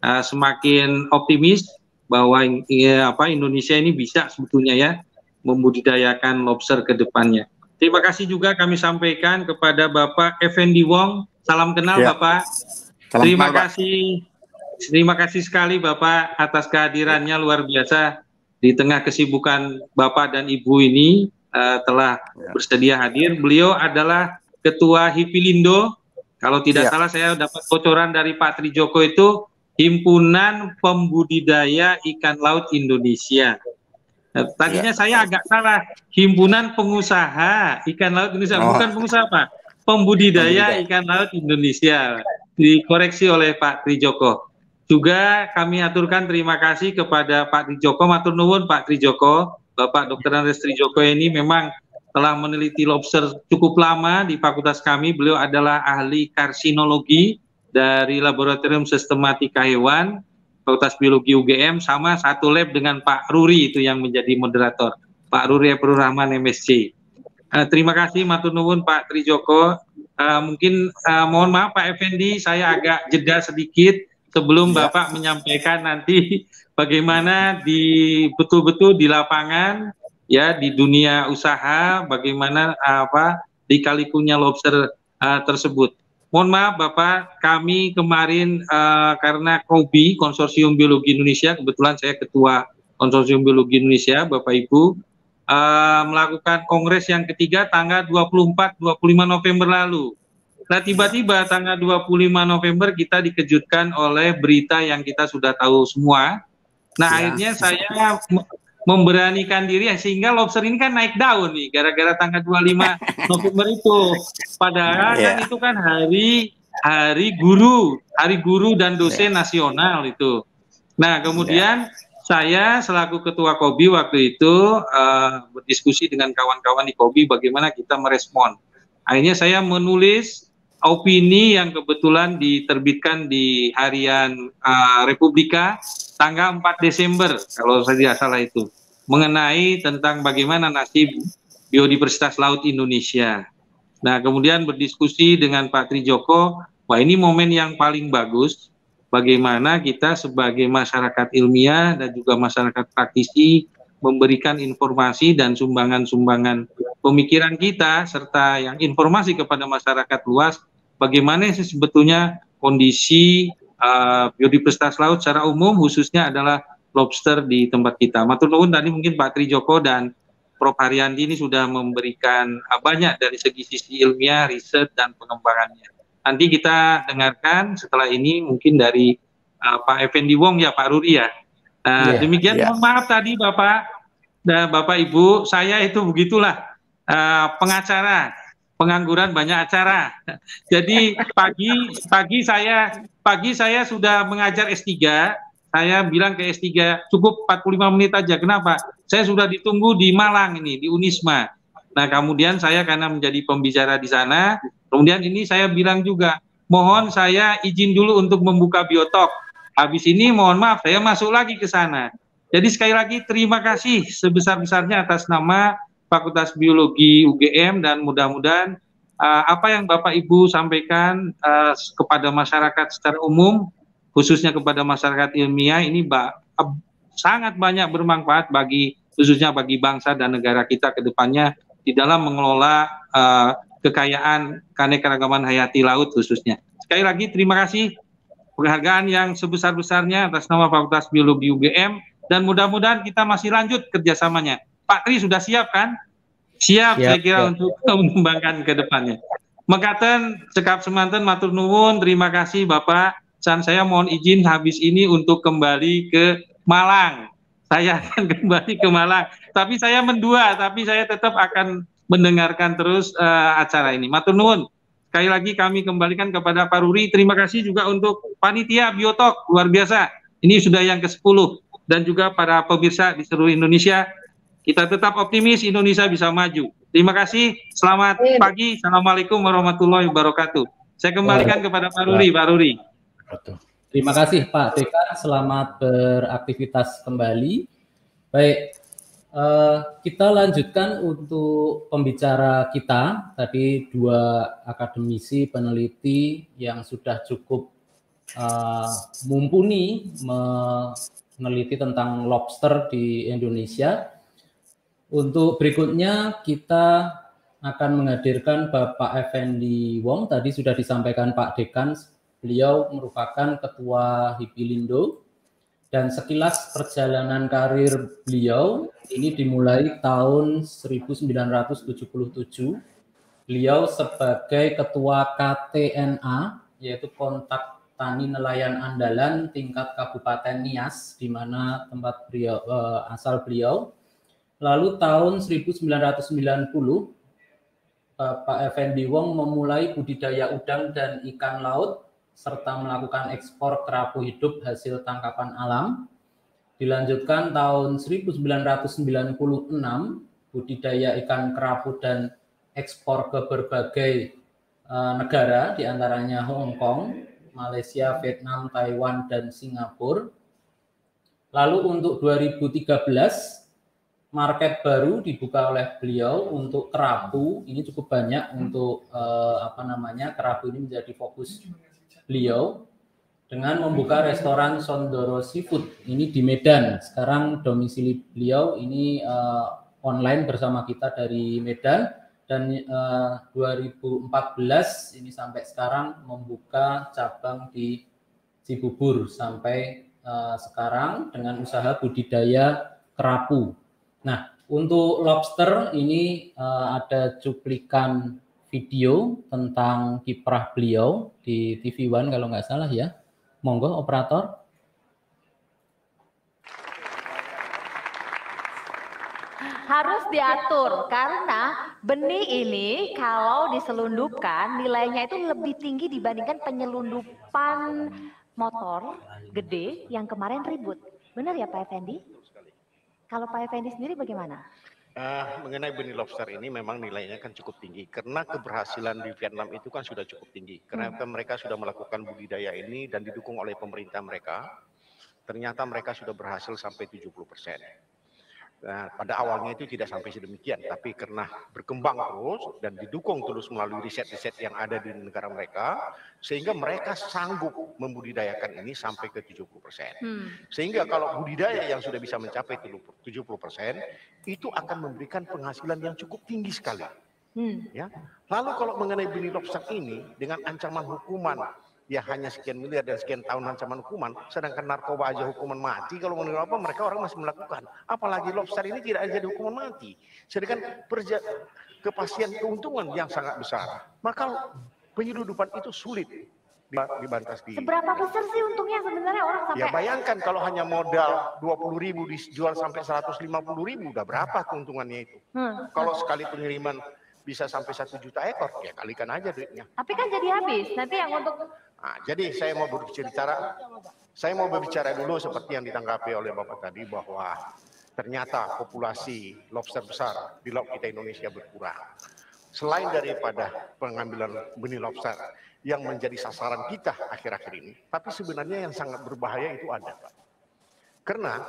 [SPEAKER 5] Semakin optimis bahwa Indonesia ini bisa sebetulnya ya membudidayakan lobster ke depannya. Terima kasih juga kami sampaikan kepada Bapak Effendi Wong. Salam kenal ya. Bapak. Salam terima kenal, kasih. Pak. Terima kasih sekali Bapak atas kehadirannya luar biasa di tengah kesibukan Bapak dan Ibu ini telah bersedia hadir. Beliau adalah Ketua Hipilindo. Kalau tidak salah saya dapat bocoran dari Pak Trijoko itu Himpunan Pembudidaya Ikan Laut Indonesia. Tadinya saya agak salah, Himpunan Pengusaha Ikan Laut Indonesia, bukan pengusaha Pak, Pembudidaya Ikan Laut Indonesia. Dikoreksi oleh Pak Trijoko. Juga kami aturkan terima kasih kepada Pak Trijoko, matur nuwun Pak Trijoko, Bapak Dr. Andes Trijoko ini memang telah meneliti lobster cukup lama di fakultas kami. Beliau adalah ahli karsinologi dari Laboratorium Sistematika Hewan, Fakultas Biologi UGM, sama satu lab dengan Pak Ruri itu yang menjadi moderator, Pak Ruri Epru Rahman MSc. Terima kasih, matur nuwun Pak Trijoko. Mungkin mohon maaf Pak Effendi, saya agak jeda sedikit sebelum Bapak menyampaikan nanti bagaimana betul-betul di lapangan, ya di dunia usaha, bagaimana di kalikunya lobster tersebut. Mohon maaf Bapak, kami kemarin karena KOBI, Konsorsium Biologi Indonesia, kebetulan saya Ketua Konsorsium Biologi Indonesia, Bapak Ibu, melakukan kongres yang ketiga tanggal 24-25 November lalu. Nah tiba-tiba tanggal 25 November kita dikejutkan oleh berita yang kita sudah tahu semua. Nah akhirnya saya memberanikan diri sehingga lobster ini kan naik daun nih gara-gara tanggal 25 November itu. Padahal kan itu kan hari guru dan dosen nasional itu. Nah kemudian saya selaku ketua KOBI waktu itu berdiskusi dengan kawan-kawan di KOBI bagaimana kita merespon. Akhirnya saya menulis opini yang kebetulan diterbitkan di harian Republika tanggal 4 Desember kalau saya tidak salah itu, mengenai tentang bagaimana nasib biodiversitas laut Indonesia. Nah kemudian berdiskusi dengan Pak Trijoko, wah ini momen yang paling bagus bagaimana kita sebagai masyarakat ilmiah dan juga masyarakat praktisi memberikan informasi dan sumbangan-sumbangan pemikiran kita serta yang informasi kepada masyarakat luas bagaimana sih sebetulnya kondisi biodiversitas laut secara umum khususnya adalah lobster di tempat kita. Matur nuwun tadi mungkin Pak Trijoko dan Prof. Haryanti ini sudah memberikan banyak dari sisi ilmiah, riset dan pengembangannya. Nanti kita dengarkan setelah ini mungkin dari Pak Effendi Wong ya Pak Ruri ya. Demikian, mohon maaf tadi Bapak dan Bapak Ibu, saya itu begitulah pengacara, pengangguran banyak acara. Jadi pagi saya sudah mengajar S3. Saya bilang ke S3 cukup 45 menit aja. Kenapa? Saya sudah ditunggu di Malang ini, di Unisma. Nah, kemudian saya karena menjadi pembicara di sana, kemudian ini saya bilang juga, mohon saya izin dulu untuk membuka biotalk. Habis ini mohon maaf saya masuk lagi ke sana. Jadi sekali lagi terima kasih sebesar-besarnya atas nama Fakultas Biologi UGM, dan mudah-mudahan apa yang Bapak Ibu sampaikan kepada masyarakat secara umum, khususnya kepada masyarakat ilmiah ini sangat banyak bermanfaat khususnya bagi bangsa dan negara kita ke depannya di dalam mengelola kekayaan keanekaragaman hayati laut khususnya. Sekali lagi terima kasih, penghargaan yang sebesar-besarnya atas nama Fakultas Biologi UGM, dan mudah-mudahan kita masih lanjut kerjasamanya. Pak Tri sudah siap kan? Siap saya kira untuk mengembangkan ke depannya. Mekaten cekap semanten matur nuwun, terima kasih Bapak. Dan saya mohon izin habis ini untuk kembali ke Malang. Saya akan kembali ke Malang. Tapi saya mendua, tapi saya tetap akan mendengarkan terus acara ini. Matur nuwun. Sekali lagi kami kembalikan kepada Pak Ruri. Terima kasih juga untuk panitia Biotalk, luar biasa. Ini sudah yang ke-10. Dan juga para pemirsa di seluruh Indonesia. Kita tetap optimis Indonesia bisa maju. Terima kasih. Selamat pagi. Assalamualaikum warahmatullahi wabarakatuh. Saya kembalikan kepada Pak Ruri. Pak Ruri.
[SPEAKER 1] Terima kasih Pak Dekan, selamat beraktivitas kembali. Baik, kita lanjutkan untuk pembicara kita. Tadi 2 akademisi peneliti yang sudah cukup mumpuni meneliti tentang lobster di Indonesia. Untuk berikutnya kita akan menghadirkan Bapak Effendi Wong. Tadi sudah disampaikan Pak Dekan, beliau merupakan Ketua Hipilindo, dan sekilas perjalanan karir beliau ini dimulai tahun 1977. Beliau sebagai Ketua KTNA, yaitu Kontak Tani Nelayan Andalan tingkat Kabupaten Nias, di mana tempat beliau asal beliau. Lalu tahun 1990, Bapak Effendi Wong memulai budidaya udang dan ikan laut serta melakukan ekspor kerapu hidup hasil tangkapan alam. Dilanjutkan tahun 1996, budidaya ikan kerapu dan ekspor ke berbagai negara, diantaranya Hong Kong, Malaysia, Vietnam, Taiwan, dan Singapura. Lalu untuk 2013, market baru dibuka oleh beliau untuk kerapu. Ini cukup banyak untuk kerapu ini menjadi fokus beliau dengan membuka restoran Sondoro Seafood ini di Medan. Sekarang domisili beliau ini online bersama kita dari Medan, dan 2014 ini sampai sekarang membuka cabang di Cibubur sampai sekarang dengan usaha budidaya kerapu. Nah, untuk lobster ini ada cuplikan video tentang kiprah beliau di TV One kalau nggak salah ya. Monggo operator.
[SPEAKER 6] Harus diatur karena benih ini kalau diselundupkan nilainya itu lebih tinggi dibandingkan penyelundupan motor gede yang kemarin ribut. Benar ya Pak Effendi? Kalau Pak Effendi sendiri bagaimana?
[SPEAKER 7] Mengenai benih lobster ini memang nilainya kan cukup tinggi karena keberhasilan di Vietnam itu kan sudah cukup tinggi karena mereka sudah melakukan budidaya ini dan didukung oleh pemerintah mereka. Ternyata mereka sudah berhasil sampai 70%. Nah, pada awalnya itu tidak sampai sedemikian, tapi karena berkembang terus dan didukung terus melalui riset-riset yang ada di negara mereka, sehingga mereka sanggup membudidayakan ini sampai ke 70%. Sehingga kalau budidaya yang sudah bisa mencapai 70%, itu akan memberikan penghasilan yang cukup tinggi sekali. Ya. Lalu kalau mengenai benih lobster ini, dengan ancaman hukuman, ya hanya sekian miliar dan sekian tahun ancaman hukuman, sedangkan narkoba aja hukuman mati, kalau menurut apa mereka orang masih melakukan, apalagi lobster ini tidak ada hukuman mati, sedangkan kepastian keuntungan yang sangat besar, maka penyeludupan itu sulit. di Bantas di.
[SPEAKER 6] Seberapa besar sih untungnya sebenarnya orang sampai?
[SPEAKER 7] Ya bayangkan kalau hanya modal 20.000 dijual sampai 150.000, udah berapa keuntungannya itu? Kalau sekali pengiriman bisa sampai 1 juta ekor, ya kalikan aja duitnya.
[SPEAKER 6] Tapi kan jadi habis. Nanti yang untuk.
[SPEAKER 7] Nah, jadi saya mau berbicara dulu seperti yang ditanggapi oleh Bapak tadi bahwa ternyata populasi lobster besar di laut kita Indonesia berkurang. Selain daripada pengambilan benih lobster yang menjadi sasaran kita akhir-akhir ini, tapi sebenarnya yang sangat berbahaya itu ada, Pak. Karena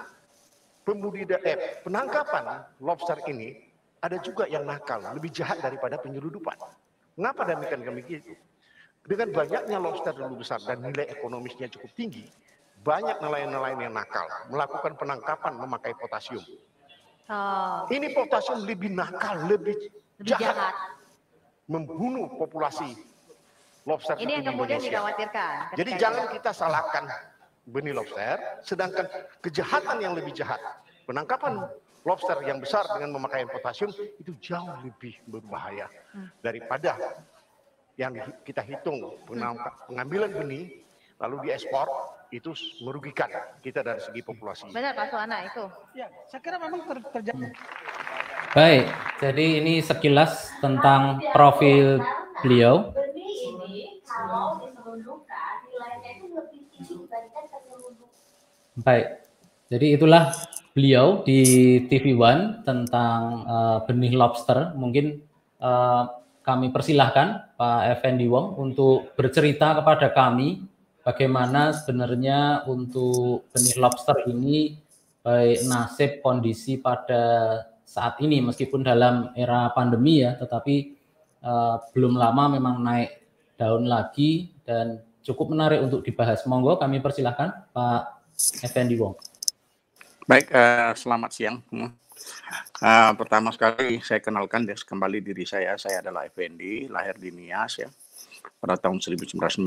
[SPEAKER 7] penangkapan lobster ini ada juga yang nakal, lebih jahat daripada penyeludupan. Mengapa demikian begitu? Dengan banyaknya lobster terlalu besar dan nilai ekonomisnya cukup tinggi, banyak nelayan-nelayan yang nakal melakukan penangkapan memakai potasium. Ini potasium lebih nakal, lebih jahat, membunuh populasi lobster
[SPEAKER 6] ini yang
[SPEAKER 7] di
[SPEAKER 6] kemudian
[SPEAKER 7] Indonesia.
[SPEAKER 6] Dikhawatirkan.
[SPEAKER 7] Jadi jangan kita salahkan benih lobster, sedangkan kejahatan yang lebih jahat, penangkapan lobster yang besar dengan memakai potasium itu jauh lebih berbahaya daripada yang kita hitung pengambilan benih lalu diekspor, itu merugikan kita dari segi populasi.
[SPEAKER 6] Benar Pak Suwana itu.
[SPEAKER 3] Ya, saya kira memang terjadi.
[SPEAKER 1] Baik, jadi ini sekilas tentang profil beliau.
[SPEAKER 6] Kalau diselundupkan nilainya itu lebih tinggi dibandingkan penyelundup.
[SPEAKER 1] Baik, jadi itulah beliau di TV One tentang benih lobster. Mungkin kami persilahkan Pak Effendi Wong untuk bercerita kepada kami bagaimana sebenarnya untuk benih lobster ini baik nasib kondisi pada saat ini meskipun dalam era pandemi ya, tetapi belum lama memang naik daun lagi dan cukup menarik untuk dibahas. Monggo kami persilahkan Pak Effendi Wong.
[SPEAKER 4] Baik, selamat siang. Pertama sekali saya kenalkan kembali diri saya adalah Effendi, lahir di Nias ya, pada tahun 1957.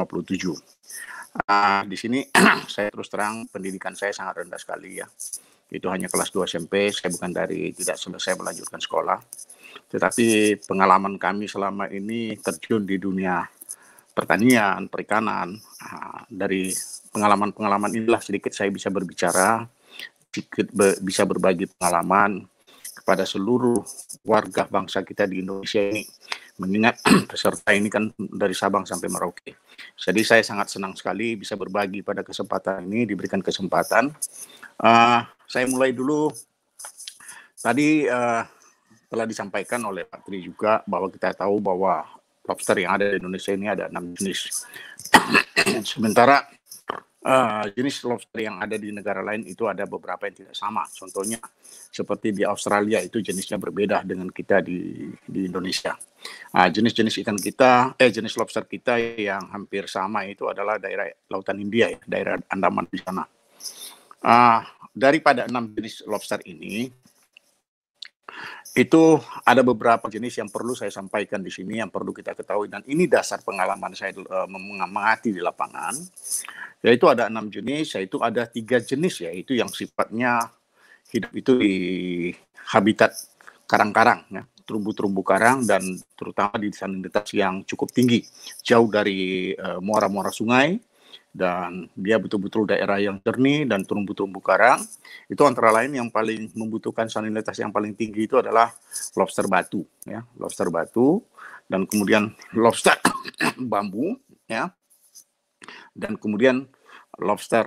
[SPEAKER 4] Di sini saya terus terang pendidikan saya sangat rendah sekali ya. Itu hanya kelas 2 SMP, saya tidak selesai melanjutkan sekolah. Tetapi pengalaman kami selama ini terjun di dunia pertanian, perikanan. Dari pengalaman-pengalaman inilah sedikit saya bisa berbicara, bisa berbagi pengalaman kepada seluruh warga bangsa kita di Indonesia ini. Mengingat peserta ini kan dari Sabang sampai Merauke. Jadi saya sangat senang sekali bisa berbagi pada kesempatan ini, diberikan kesempatan. Saya mulai dulu, tadi telah disampaikan oleh Pak Tri juga bahwa kita tahu bahwa lobster yang ada di Indonesia ini ada 6 jenis. Sementara jenis lobster yang ada di negara lain itu ada beberapa yang tidak sama. Contohnya seperti di Australia itu jenisnya berbeda dengan kita di Indonesia. Jenis-jenis ikan kita, jenis lobster kita yang hampir sama itu adalah daerah Lautan India, ya, daerah Andaman di sana. Daripada 6 jenis lobster ini, itu ada beberapa jenis yang perlu saya sampaikan di sini, yang perlu kita ketahui, dan ini dasar pengalaman saya mengamati di lapangan. Yaitu ada 6 jenis, yaitu ada 3 jenis yaitu yang sifatnya hidup itu di habitat karang-karang, ya, terumbu-terumbu karang, dan terutama di salinitas yang cukup tinggi, jauh dari muara-muara sungai, dan dia betul-betul daerah yang jernih dan terumbu-terumbu karang. Itu antara lain yang paling membutuhkan salinitas yang paling tinggi itu adalah lobster batu, ya, lobster batu, dan kemudian lobster bambu, ya, dan kemudian lobster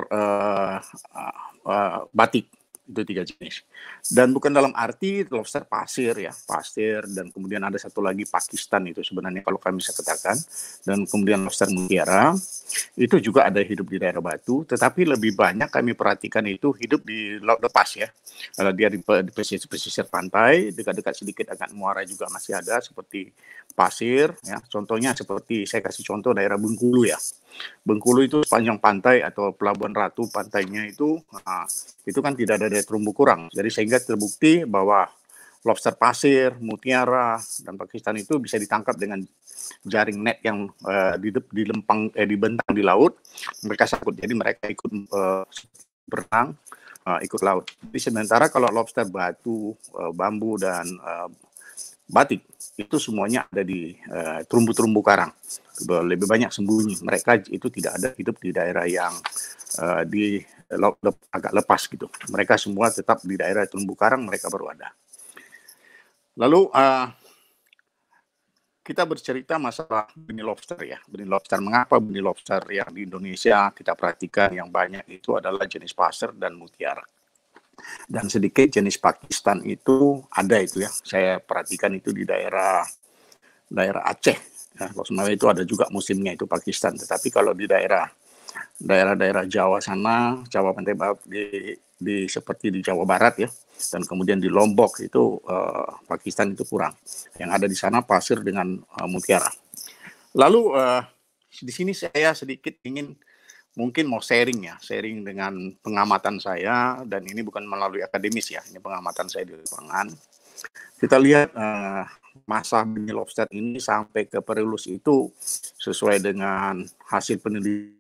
[SPEAKER 4] batik. Itu 3 jenis. Dan bukan dalam arti lobster pasir ya, pasir, dan kemudian ada satu lagi Pakistan itu sebenarnya kalau kami bisa katakan, dan kemudian lobster mutiara itu juga ada hidup di daerah batu, tetapi lebih banyak kami perhatikan itu hidup di laut lepas ya. Dia di pesisir pantai, dekat-dekat sedikit agak muara juga masih ada seperti pasir ya. Contohnya seperti saya kasih contoh daerah Bengkulu ya. Bengkulu itu sepanjang pantai atau Pelabuhan Ratu pantainya itu kan tidak ada terumbu karang. Jadi sehingga terbukti bahwa lobster pasir, mutiara, dan Pakistan itu bisa ditangkap dengan jaring net yang dibentang di laut. Mereka sangkut, jadi mereka ikut berenang, ikut laut. Jadi sementara kalau lobster batu, bambu, dan batik, itu semuanya ada di terumbu-terumbu karang. Lebih banyak sembunyi. Mereka itu tidak ada hidup di daerah yang agak lepas gitu. Mereka semua tetap di daerah terumbu karang, mereka baru ada. Lalu kita bercerita masalah benih lobster ya. Benih lobster, mengapa benih lobster yang di Indonesia kita perhatikan yang banyak itu adalah jenis pasir dan mutiara. Dan sedikit jenis Pakistan itu ada itu ya. Saya perhatikan itu di daerah Aceh. Ya, sebenarnya itu ada juga musimnya itu Pakistan. Tetapi kalau di daerah Jawa sana, Jawa Pantai Barat seperti di Jawa Barat ya, dan kemudian di Lombok itu Pakistan itu kurang. Yang ada di sana pasir dengan mutiara. Lalu di sini saya sedikit ingin mungkin mau sharing dengan pengamatan saya, dan ini bukan melalui akademis ya, ini pengamatan saya di lapangan. Kita lihat masa benih lobster ini sampai ke Perulus itu sesuai dengan hasil penelitian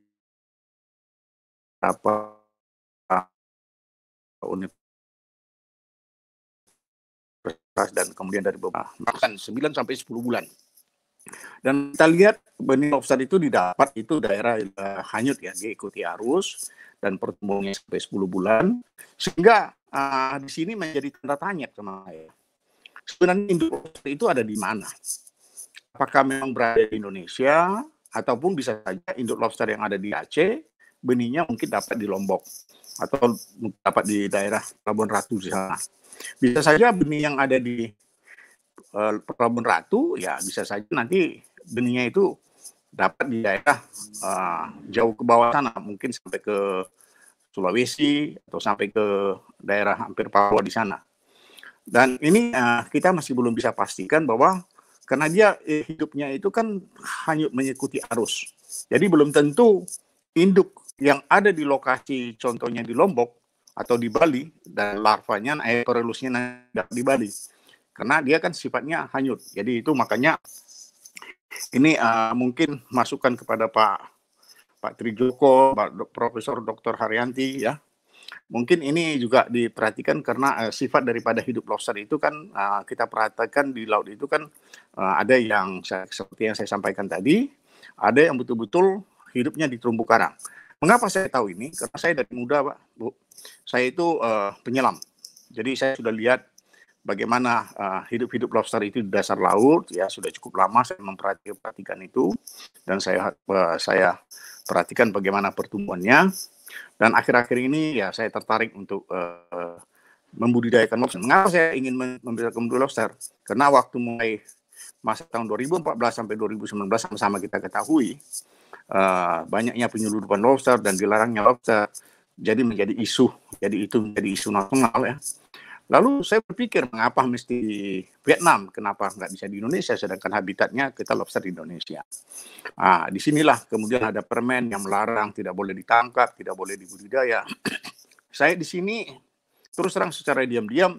[SPEAKER 4] universitas dan kemudian dari beberapa makan 9 sampai 10 bulan. Dan kita lihat benih lobster itu didapat itu daerah hanyut ya, dia ikuti arus dan pertumbuhannya sampai 10 bulan, sehingga di sini menjadi tanda tanya sama saya. Sebenarnya induk lobster itu ada di mana? Apakah memang berada di Indonesia, ataupun bisa saja induk lobster yang ada di Aceh, benihnya mungkin dapat di Lombok, atau dapat di daerah Pelabuhan Ratu di sana. Bisa saja benih yang ada di Pelabuhan Ratu, ya bisa saja nanti benihnya itu dapat di daerah jauh ke bawah sana, mungkin sampai ke Sulawesi atau sampai ke daerah hampir Papua di sana. Dan ini kita masih belum bisa pastikan bahwa karena dia hidupnya itu kan hanya mengikuti arus. Jadi belum tentu induk yang ada di lokasi contohnya di Lombok atau di Bali dan larvanya Perelusnya di Bali. Karena dia kan sifatnya hanyut. Jadi itu makanya ini mungkin masukan kepada Pak Trijoko, Profesor Dr. Haryanti ya. Mungkin ini juga diperhatikan karena sifat daripada hidup lobster itu kan kita perhatikan di laut itu kan ada yang seperti yang saya sampaikan tadi, ada yang betul-betul hidupnya di terumbu karang. Mengapa saya tahu ini? Karena saya dari muda, Pak, Bu. Saya itu penyelam. Jadi saya sudah lihat bagaimana hidup-hidup lobster itu di dasar laut, ya sudah cukup lama saya memperhatikan itu, dan saya perhatikan bagaimana pertumbuhannya, dan akhir-akhir ini ya saya tertarik untuk membudidayakan lobster. Mengapa saya ingin membudidayakan lobster? Karena waktu mulai masa tahun 2014 sampai 2019 sama-sama kita ketahui banyaknya penyelundupan lobster dan dilarangnya lobster, jadi menjadi isu, menjadi isu nasional ya. Lalu saya berpikir, mengapa mesti di Vietnam? Kenapa nggak bisa di Indonesia? Sedangkan habitatnya kita lobster di Indonesia. Disinilah kemudian ada permen yang melarang tidak boleh ditangkap, tidak boleh dibudidaya. Saya di sini terus terang secara diam-diam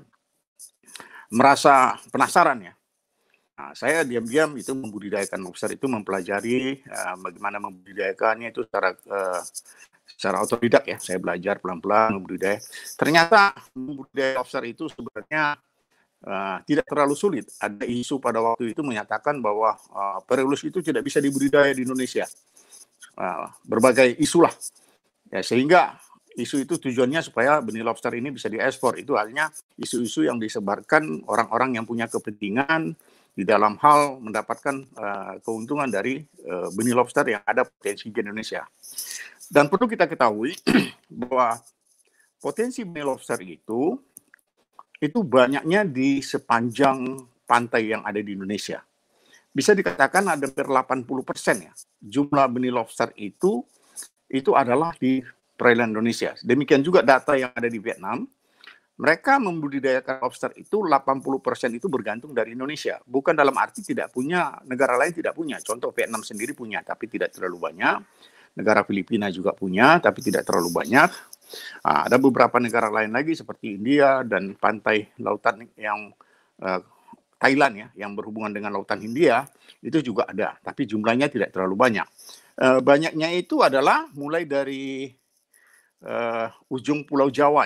[SPEAKER 4] merasa penasaran ya. Saya diam-diam itu membudidayakan lobster itu, mempelajari bagaimana membudidayakannya itu secara otodidak ya. Saya belajar pelan-pelan membudidaya. Ternyata membudidaya lobster itu sebenarnya tidak terlalu sulit. Ada isu pada waktu itu menyatakan bahwa Perulus itu tidak bisa dibudidaya di Indonesia. Berbagai isu lah. Ya, sehingga isu itu tujuannya supaya benih lobster ini bisa diekspor. Itu halnya isu-isu yang disebarkan orang-orang yang punya kepentingan di dalam hal mendapatkan keuntungan dari benih lobster yang ada potensi di Indonesia. Dan perlu kita ketahui bahwa potensi benih lobster itu banyaknya di sepanjang pantai yang ada di Indonesia. Bisa dikatakan ada hampir 80% ya. Jumlah benih lobster itu adalah di perairan Indonesia. Demikian juga data yang ada di Vietnam. Mereka membudidayakan lobster itu 80% itu bergantung dari Indonesia. Bukan dalam arti tidak punya, negara lain tidak punya. Contoh Vietnam sendiri punya, tapi tidak terlalu banyak. Negara Filipina juga punya, tapi tidak terlalu banyak. Ada beberapa negara lain lagi seperti India dan pantai lautan yang Thailand ya, yang berhubungan dengan lautan Hindia, itu juga ada. Tapi jumlahnya tidak terlalu banyak. Banyaknya itu adalah mulai dari ujung Pulau Jawa ya.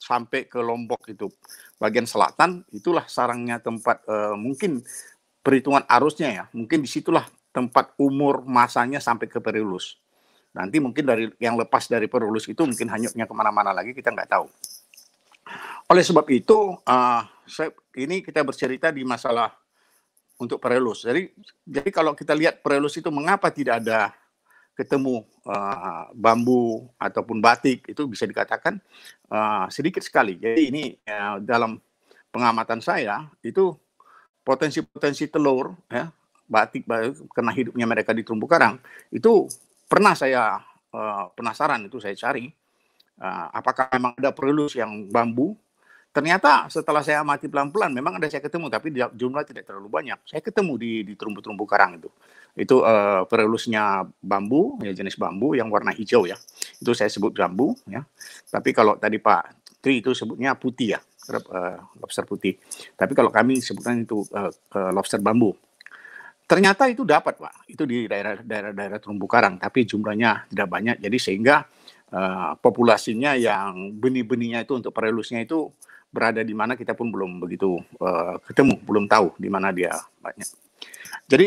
[SPEAKER 4] sampai ke Lombok itu bagian selatan, itulah sarangnya tempat mungkin perhitungan arusnya ya, mungkin disitulah tempat umur masanya sampai ke Perillus. Nanti mungkin dari yang lepas dari Perillus itu mungkin hanyutnya kemana-mana lagi, kita nggak tahu. Oleh sebab itu, ini kita bercerita di masalah untuk Perillus. Jadi kalau kita lihat Perillus itu mengapa tidak ada ketemu bambu ataupun batik, itu bisa dikatakan sedikit sekali. Jadi ini dalam pengamatan saya itu potensi-potensi telur ya, batik karena hidupnya mereka di terumbu karang itu pernah saya penasaran, itu saya cari apakah memang ada Perillus yang bambu. Ternyata setelah saya amati pelan-pelan memang ada saya ketemu, tapi jumlah tidak terlalu banyak. Saya ketemu di terumbu-terumbu karang itu Perillusnya bambu, ya jenis bambu yang warna hijau ya, itu saya sebut bambu ya. Tapi kalau tadi Pak Tri itu sebutnya putih ya, lobster putih. Tapi kalau kami sebutkan itu lobster bambu. Ternyata itu dapat Pak, itu di daerah terumbu karang, tapi jumlahnya tidak banyak. Jadi sehingga populasinya yang benih-benihnya itu untuk Perillusnya itu berada di mana kita pun belum begitu ketemu, belum tahu di mana dia banyak. Jadi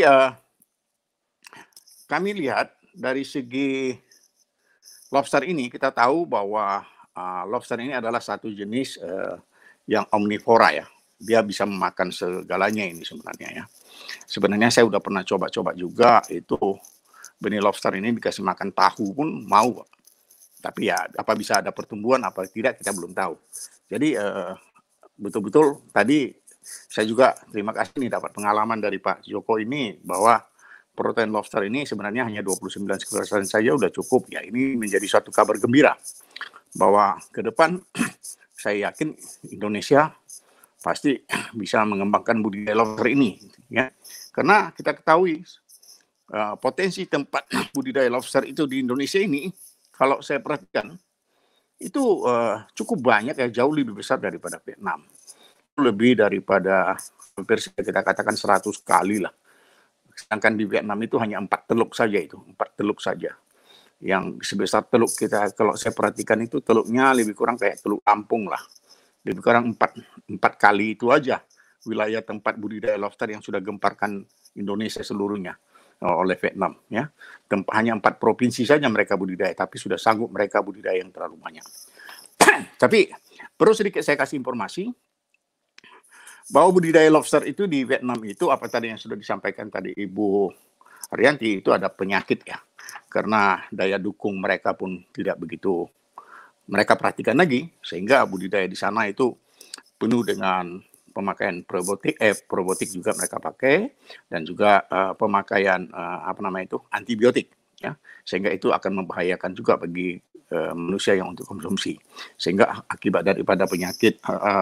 [SPEAKER 4] kami lihat dari segi lobster ini, kita tahu bahwa lobster ini adalah satu jenis yang omnivora ya. Dia bisa memakan segalanya ini sebenarnya ya. Sebenarnya saya udah pernah coba-coba juga, itu benih lobster ini dikasih makan tahu pun mau. Tapi ya apa bisa ada pertumbuhan apa tidak kita belum tahu. Jadi betul-betul tadi saya juga terima kasih nih dapat pengalaman dari Pak Joko ini bahwa protein lobster ini sebenarnya hanya 29% saja udah cukup. Ya ini menjadi suatu kabar gembira bahwa ke depan saya yakin Indonesia pasti bisa mengembangkan budidaya lobster ini ya. Karena kita ketahui potensi tempat budidaya lobster itu di Indonesia ini kalau saya perhatikan itu cukup banyak ya, jauh lebih besar daripada Vietnam. Lebih daripada hampir kita katakan 100 kali lah. Sedangkan di Vietnam itu hanya 4 teluk saja itu, 4 teluk saja. Yang sebesar teluk kita, kalau saya perhatikan itu teluknya lebih kurang kayak teluk Lampung lah. Lebih kurang 4 kali itu aja wilayah tempat budidaya lobster yang sudah gemparkan Indonesia seluruhnya oleh Vietnam ya. Hanya 4 provinsi saja mereka budidaya, tapi sudah sanggup mereka budidaya yang terlalu banyak. Tapi perlu sedikit saya kasih informasi bahwa budidaya lobster itu di Vietnam itu apa tadi yang sudah disampaikan tadi Ibu Arianti, itu ada penyakit ya. Karena daya dukung mereka pun tidak begitu mereka perhatikan lagi, sehingga budidaya di sana itu penuh dengan pemakaian probiotik juga mereka pakai, dan juga pemakaian antibiotik ya, sehingga itu akan membahayakan juga bagi manusia yang untuk konsumsi, sehingga akibat daripada penyakit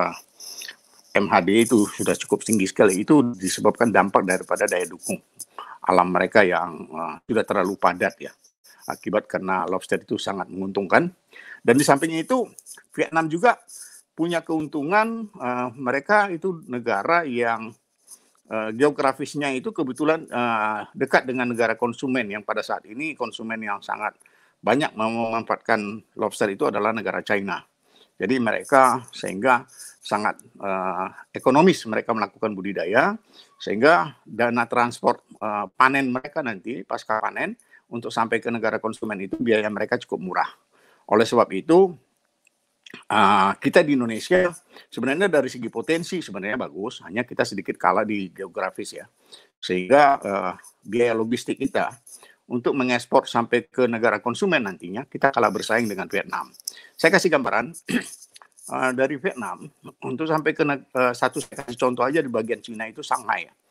[SPEAKER 4] MHD itu sudah cukup tinggi sekali. Itu disebabkan dampak daripada daya dukung alam mereka yang sudah terlalu padat ya, akibat karena lobster itu sangat menguntungkan. Dan di sampingnya itu Vietnam juga punya keuntungan, mereka itu negara yang geografisnya itu kebetulan dekat dengan negara konsumen, yang pada saat ini konsumen yang sangat banyak memanfaatkan lobster itu adalah negara China. Jadi mereka sehingga sangat ekonomis mereka melakukan budidaya, sehingga dana transport panen mereka nanti pasca panen untuk sampai ke negara konsumen itu biaya mereka cukup murah. Oleh sebab itu kita di Indonesia sebenarnya dari segi potensi sebenarnya bagus, hanya kita sedikit kalah di geografis ya, sehingga biaya logistik kita untuk mengekspor sampai ke negara konsumen nantinya kita kalah bersaing dengan Vietnam. Saya kasih gambaran dari Vietnam untuk sampai ke saya kasih contoh aja di bagian Cina itu Shanghai ya,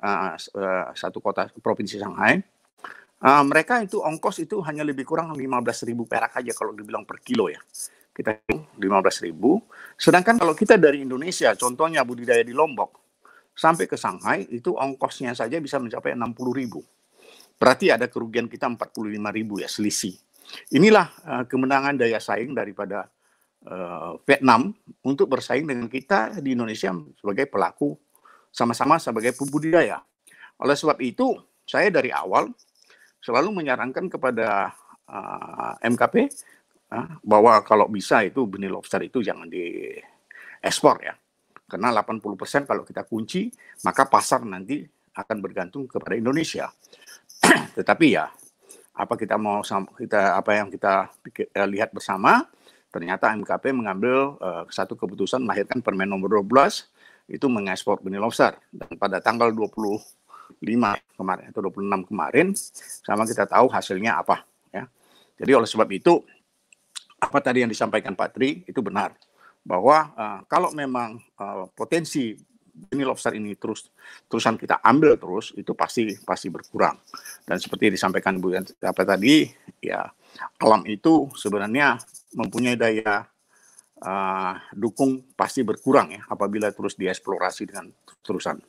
[SPEAKER 4] satu kota provinsi Shanghai. Mereka itu ongkos itu hanya lebih kurang 15.000 perak aja kalau dibilang per kilo ya. Kita 15.000. Sedangkan kalau kita dari Indonesia, contohnya budidaya di Lombok, sampai ke Shanghai, itu ongkosnya saja bisa mencapai 60.000. Berarti ada kerugian kita 45.000 ya, selisih. Inilah kemenangan daya saing daripada Vietnam untuk bersaing dengan kita di Indonesia sebagai pelaku, sama-sama sebagai pembudidaya. Oleh sebab itu, saya dari awal selalu menyarankan kepada MKP bahwa kalau bisa itu benih lobster itu jangan diekspor ya. Karena 80% kalau kita kunci, maka pasar nanti akan bergantung kepada Indonesia. Tetapi ya, apa yang kita lihat bersama, ternyata MKP mengambil satu keputusan melahirkan Permen nomor 12 itu mengekspor benih lobster. Dan pada tanggal 25 kemarin atau 26 kemarin, sama kita tahu hasilnya apa ya. Jadi oleh sebab itu, apa tadi yang disampaikan Pak Tri itu benar, bahwa kalau memang potensi benih lobster ini terusan kita ambil terus, itu pasti berkurang. Dan seperti disampaikan Bu apa tadi, ya alam itu sebenarnya mempunyai daya dukung pasti berkurang ya apabila terus dieksplorasi dengan terusan.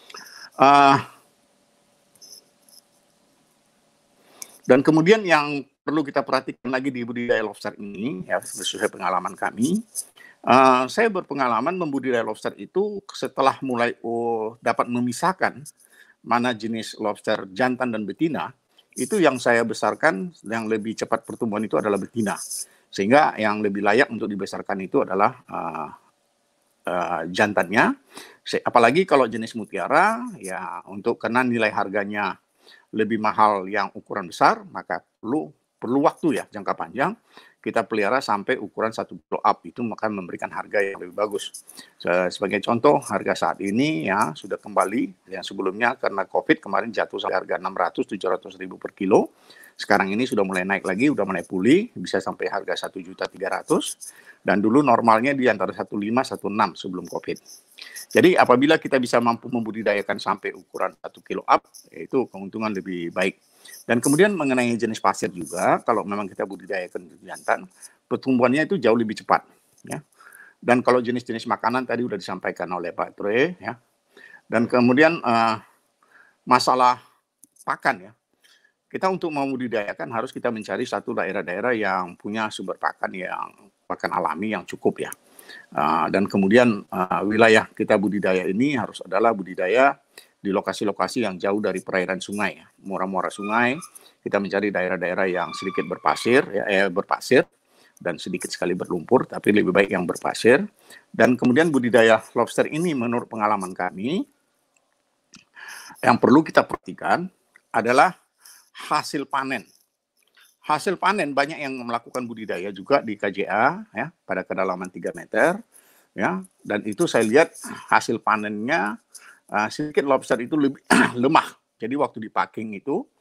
[SPEAKER 4] Dan kemudian yang perlu kita perhatikan lagi di budidaya lobster ini, ya sesuai pengalaman kami, saya berpengalaman membudidaya lobster itu setelah mulai dapat memisahkan mana jenis lobster jantan dan betina, itu yang saya besarkan yang lebih cepat pertumbuhan itu adalah betina. Sehingga yang lebih layak untuk dibesarkan itu adalah jantannya. Apalagi kalau jenis mutiara, ya karena nilai harganya lebih mahal yang ukuran besar, maka perlu waktu ya jangka panjang kita pelihara sampai ukuran 1 kilo up, itu akan memberikan harga yang lebih bagus. Sebagai contoh, harga saat ini ya sudah kembali yang sebelumnya karena COVID kemarin jatuh sampai harga 600-700 ribu per kilo. Sekarang ini sudah mulai naik lagi, sudah mulai pulih, bisa sampai harga 1.300.000, dan dulu normalnya di antara 1.500-1.600 sebelum COVID. Jadi apabila kita bisa mampu membudidayakan sampai ukuran 1 kilo up, itu keuntungan lebih baik. Dan kemudian mengenai jenis pasir juga, kalau memang kita budidayakan jantan, pertumbuhannya itu jauh lebih cepat. Ya. Dan kalau jenis-jenis makanan tadi sudah disampaikan oleh Pak Tre, ya. Dan kemudian masalah pakan ya. Kita untuk membudidayakan harus kita mencari satu daerah-daerah yang punya sumber pakan alami yang cukup ya. Dan kemudian wilayah kita budidaya ini harus adalah budidaya di lokasi-lokasi yang jauh dari perairan sungai, ya. Muara-muara sungai. Kita mencari daerah-daerah yang sedikit berpasir dan sedikit sekali berlumpur, tapi lebih baik yang berpasir. Dan kemudian budidaya lobster ini menurut pengalaman kami, yang perlu kita perhatikan adalah hasil panen. Hasil panen banyak yang melakukan budidaya juga di KJA ya pada kedalaman 3 meter ya, dan itu saya lihat hasil panennya sedikit lobster itu lebih lemah. Jadi waktu di packing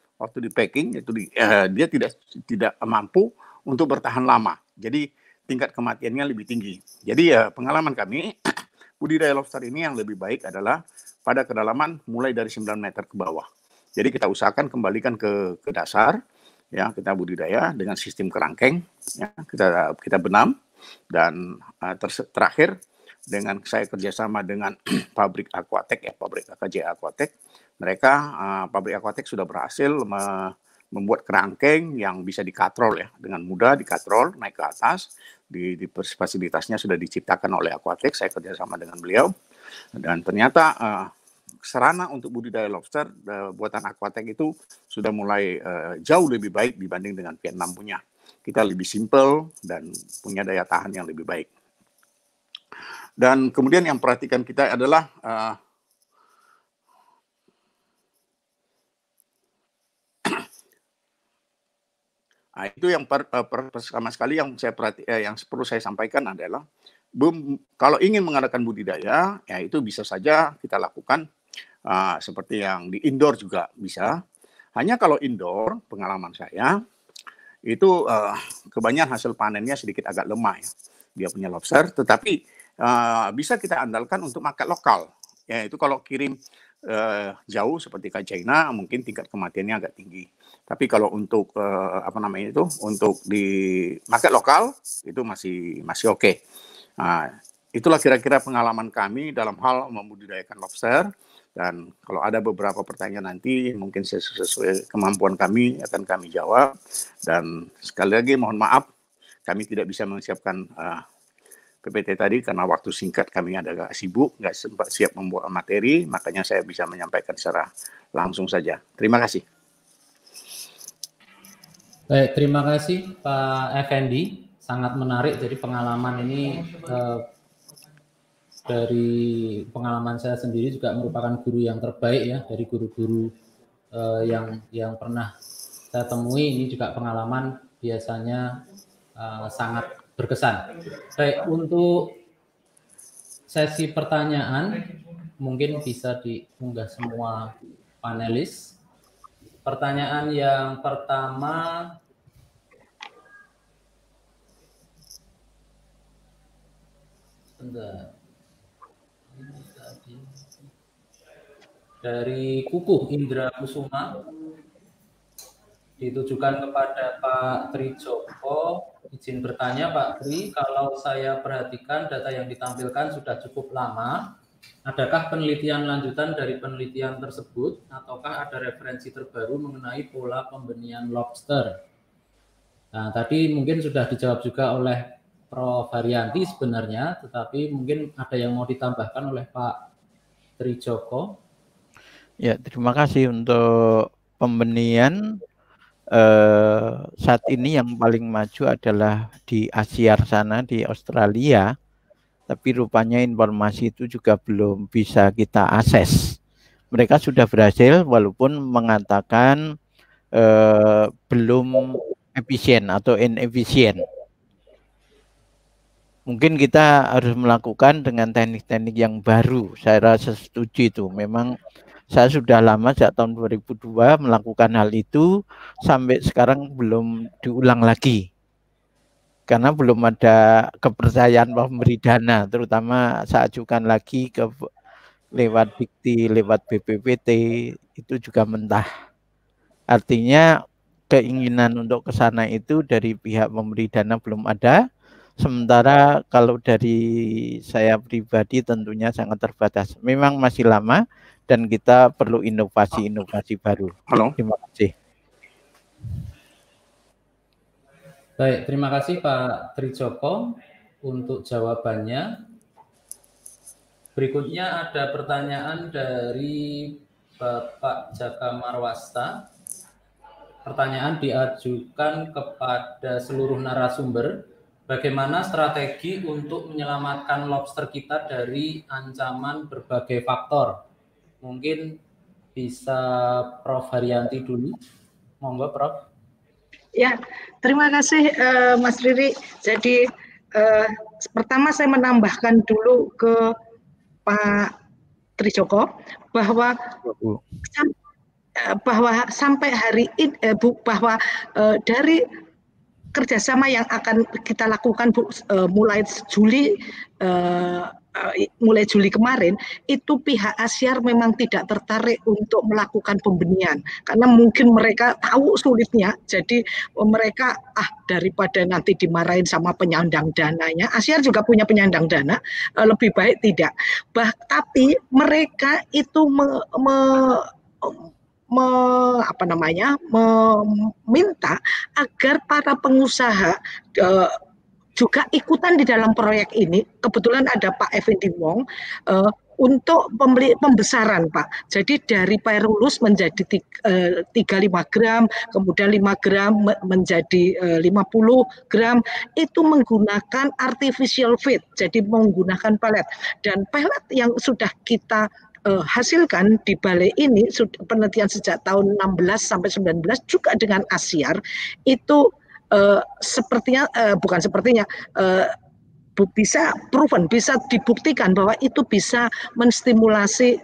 [SPEAKER 4] dia tidak mampu untuk bertahan lama. Jadi tingkat kematiannya lebih tinggi. Jadi pengalaman kami budidaya lobster ini yang lebih baik adalah pada kedalaman mulai dari 9 meter ke bawah. Jadi kita usahakan kembalikan ke dasar, ya kita budidaya dengan sistem kerangkeng, ya kita benam, dan terakhir dengan saya kerjasama dengan pabrik Aquatek ya, pabrik KJA Aquatek, mereka pabrik Aquatek sudah berhasil membuat kerangkeng yang bisa dikatrol ya, dengan mudah dikatrol naik ke atas, di fasilitasnya sudah diciptakan oleh Aquatek, saya kerjasama dengan beliau, dan ternyata sarana untuk budidaya lobster buatan Aquatek itu sudah mulai jauh lebih baik dibanding dengan Vietnam punya. Kita lebih simple dan punya daya tahan yang lebih baik. Dan kemudian yang perhatikan kita adalah itu yang pertama sekali yang yang perlu saya sampaikan adalah kalau ingin mengadakan budidaya, ya itu bisa saja kita lakukan seperti yang di indoor juga bisa. Hanya kalau indoor, pengalaman saya, itu kebanyakan hasil panennya sedikit agak lemah ya. Dia punya lobster, tetapi bisa kita andalkan untuk market lokal. Ya itu kalau kirim jauh seperti ke China, mungkin tingkat kematiannya agak tinggi. Tapi kalau untuk untuk di market lokal itu masih oke. Itulah kira-kira pengalaman kami dalam hal membudidayakan lobster. Dan kalau ada beberapa pertanyaan nanti, mungkin sesuai kemampuan kami akan kami jawab. Dan sekali lagi mohon maaf, kami tidak bisa menyiapkan PPT tadi karena waktu singkat kami agak sibuk, nggak sempat siap membuat materi, makanya saya bisa menyampaikan secara langsung saja. Terima kasih.
[SPEAKER 1] Baik, terima kasih Pak Effendi. sangat menarik. Jadi pengalaman ini dari pengalaman saya sendiri juga merupakan guru yang terbaik ya, dari guru-guru yang pernah saya temui. Ini juga pengalaman biasanya sangat berkesan. Baik, untuk sesi pertanyaan mungkin bisa diunggah semua panelis. Pertanyaan yang pertama dari Kukuh Indra Kusuma, ditujukan kepada Pak Tri Joko. Izin bertanya Pak Tri, kalau saya perhatikan data yang ditampilkan sudah cukup lama, adakah penelitian lanjutan dari penelitian tersebut ataukah ada referensi terbaru mengenai pola pembenihan lobster? Nah, tadi mungkin sudah dijawab juga oleh Prof. Haryanti sebenarnya, tetapi mungkin ada yang mau ditambahkan oleh Pak Tri Joko.
[SPEAKER 2] Ya, terima kasih untuk pembenihan. Saat ini yang paling maju adalah di Asia sana, di Australia, tapi rupanya informasi itu juga belum bisa kita akses. Mereka sudah berhasil walaupun mengatakan belum efisien atau inefisien. Mungkin kita harus melakukan dengan teknik-teknik yang baru. Saya rasa setuju itu. Memang saya sudah lama sejak tahun 2002 melakukan hal itu, sampai sekarang belum diulang lagi. Karena belum ada kepercayaan pemberi dana, terutama saya ajukan lagi ke lewat Dikti, lewat BPPT, itu juga mentah. Artinya keinginan untuk ke sana itu dari pihak pemberi dana belum ada. Sementara kalau dari saya pribadi tentunya sangat terbatas. Memang masih lama dan kita perlu inovasi-inovasi baru.
[SPEAKER 4] Halo.
[SPEAKER 2] Terima kasih.
[SPEAKER 1] Baik, terima kasih Pak Tri Joko untuk jawabannya. Berikutnya ada pertanyaan dari Bapak Jaka Marwasta. Pertanyaan diajukan kepada seluruh narasumber. Bagaimana strategi untuk menyelamatkan lobster kita dari ancaman berbagai faktor? Mungkin bisa Prof. Haryanti dulu. Monggo, Prof.
[SPEAKER 3] Ya, terima kasih Mas Riri. Jadi pertama saya menambahkan dulu ke Pak Tri Joko bahwa sampai hari ini dari kerjasama yang akan kita lakukan mulai Juli kemarin, itu pihak Asyar memang tidak tertarik untuk melakukan pembenihan karena mungkin mereka tahu sulitnya. Jadi mereka daripada nanti dimarahin sama penyandang dananya, Asyar juga punya penyandang dana, lebih baik tidak. Tapi mereka itu meminta agar para pengusaha juga ikutan di dalam proyek ini. Kebetulan ada Pak Effendi Wong untuk pembesaran, Pak. Jadi dari Pyrrhus menjadi 35 gram, kemudian 5 gram menjadi 50 gram, itu menggunakan artificial feed, jadi menggunakan pelet. Dan pelet yang sudah kita hasilkan di balai ini, penelitian sejak tahun 16 sampai 19 juga dengan Asyar, itu bisa proven, bisa dibuktikan bahwa itu bisa menstimulasi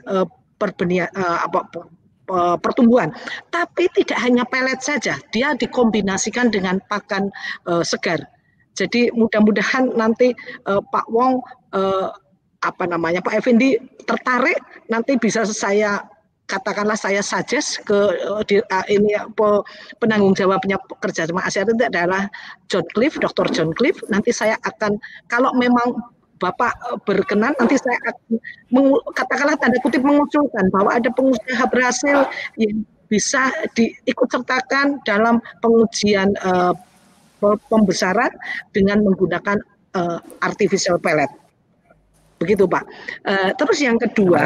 [SPEAKER 3] pertumbuhan. Tapi tidak hanya pelet saja, dia dikombinasikan dengan pakan segar. Jadi mudah-mudahan nanti Pak Wong Pak Effendi tertarik, nanti bisa saya katakanlah saya suggest ke penanggung jawabnya kerjasama Asyar itu adalah John Cliff, Dr. John Cliff. Nanti saya akan, kalau memang Bapak berkenan, nanti saya akan katakanlah tanda kutip mengusulkan bahwa ada pengusaha berhasil yang bisa diikut sertakan dalam pengujian pembesaran dengan menggunakan artificial pellet. Begitu Pak. Terus yang kedua,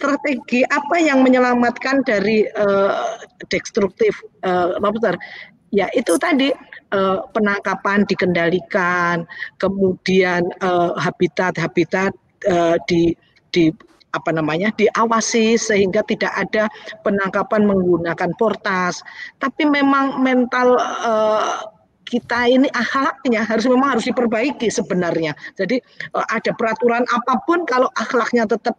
[SPEAKER 3] strategi apa yang menyelamatkan dari destruktif lobster? Ya itu tadi penangkapan dikendalikan, kemudian habitat-habitat di apa namanya diawasi sehingga tidak ada penangkapan menggunakan portas. Tapi memang mental kita ini akhlaknya memang harus diperbaiki sebenarnya. Jadi ada peraturan apapun kalau akhlaknya tetap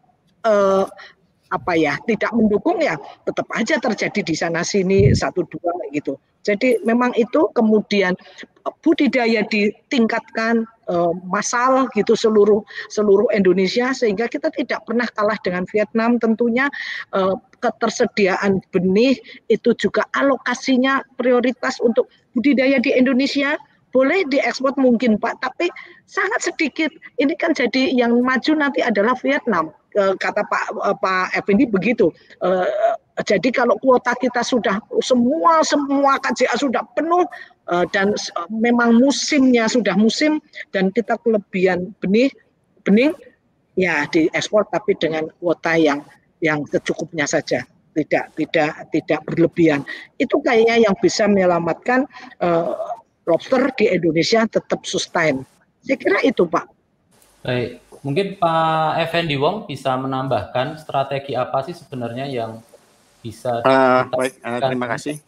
[SPEAKER 3] tidak mendukung ya tetap aja terjadi di sana sini 1-2 gitu. Jadi memang itu kemudian budidaya ditingkatkan massal gitu seluruh Indonesia sehingga kita tidak pernah kalah dengan Vietnam. Tentunya ketersediaan benih itu juga alokasinya prioritas untuk budidaya di Indonesia. Boleh diekspor mungkin Pak, tapi sangat sedikit. Ini kan jadi yang maju nanti adalah Vietnam. Kata Pak Effendi begitu. Jadi kalau kuota kita sudah semua KJA sudah penuh dan memang musimnya sudah musim dan kita kelebihan bening ya diekspor tapi dengan kuota yang secukupnya saja, tidak berlebihan. Itu kayaknya yang bisa menyelamatkan lobster di Indonesia tetap sustain. Saya kira itu Pak.
[SPEAKER 1] Baik, mungkin Pak Effendi Wong bisa menambahkan strategi apa sih sebenarnya yang bisa
[SPEAKER 4] baik, terima kasih.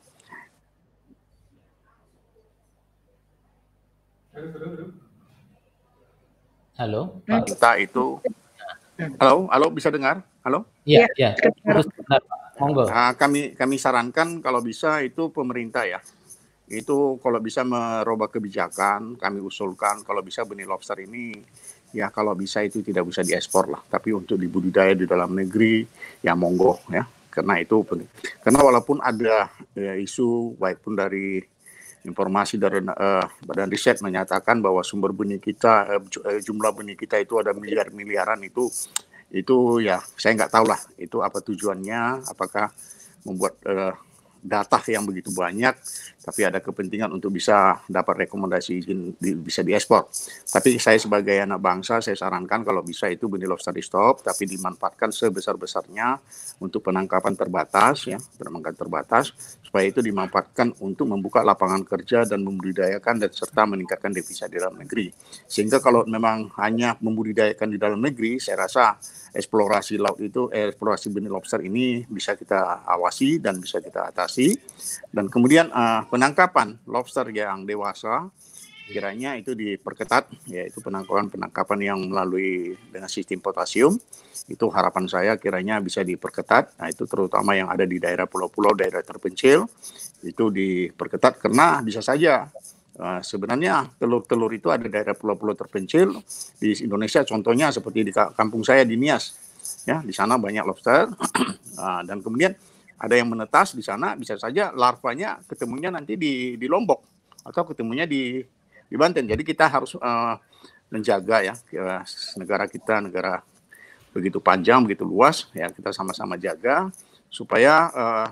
[SPEAKER 1] Halo, Pak.
[SPEAKER 4] Kita itu, halo, bisa dengar? Halo?
[SPEAKER 1] Iya, terus benar, Pak. Monggo.
[SPEAKER 4] Kami sarankan kalau bisa itu pemerintah ya. Itu kalau bisa merubah kebijakan, kami usulkan kalau bisa benih lobster ini ya kalau bisa itu tidak bisa diekspor lah, tapi untuk dibudidaya di dalam negeri ya monggo ya, karena itu penting. Karena walaupun ada isu baik pun dari informasi dari Badan Riset menyatakan bahwa sumber benih kita, jumlah benih kita itu ada miliaran itu ya saya nggak tahu lah itu apa tujuannya, apakah membuat data yang begitu banyak, tapi ada kepentingan untuk bisa dapat rekomendasi izin bisa diekspor. Tapi saya sebagai anak bangsa, saya sarankan kalau bisa itu benih lobster di stop, tapi dimanfaatkan sebesar-besarnya untuk penangkapan terbatas, ya, penangkapan terbatas, supaya itu dimanfaatkan untuk membuka lapangan kerja dan membudidayakan dan serta meningkatkan devisa di dalam negeri. Sehingga kalau memang hanya membudidayakan di dalam negeri, saya rasa eksplorasi laut itu, eksplorasi benih lobster ini bisa kita awasi dan bisa kita atasi. Dan kemudian penangkapan lobster yang dewasa kiranya itu diperketat, yaitu penangkapan yang melalui dengan sistem potasium. Itu harapan saya kiranya bisa diperketat. Nah itu terutama yang ada di daerah pulau-pulau, daerah terpencil itu diperketat karena bisa saja sebenarnya telur-telur itu ada daerah pulau-pulau terpencil di Indonesia, contohnya seperti di kampung saya di Nias, ya di sana banyak lobster dan kemudian ada yang menetas di sana, bisa saja larvanya ketemunya nanti di Lombok atau ketemunya di Banten. Jadi kita harus menjaga ya negara kita, negara begitu panjang, begitu luas, ya kita sama-sama jaga supaya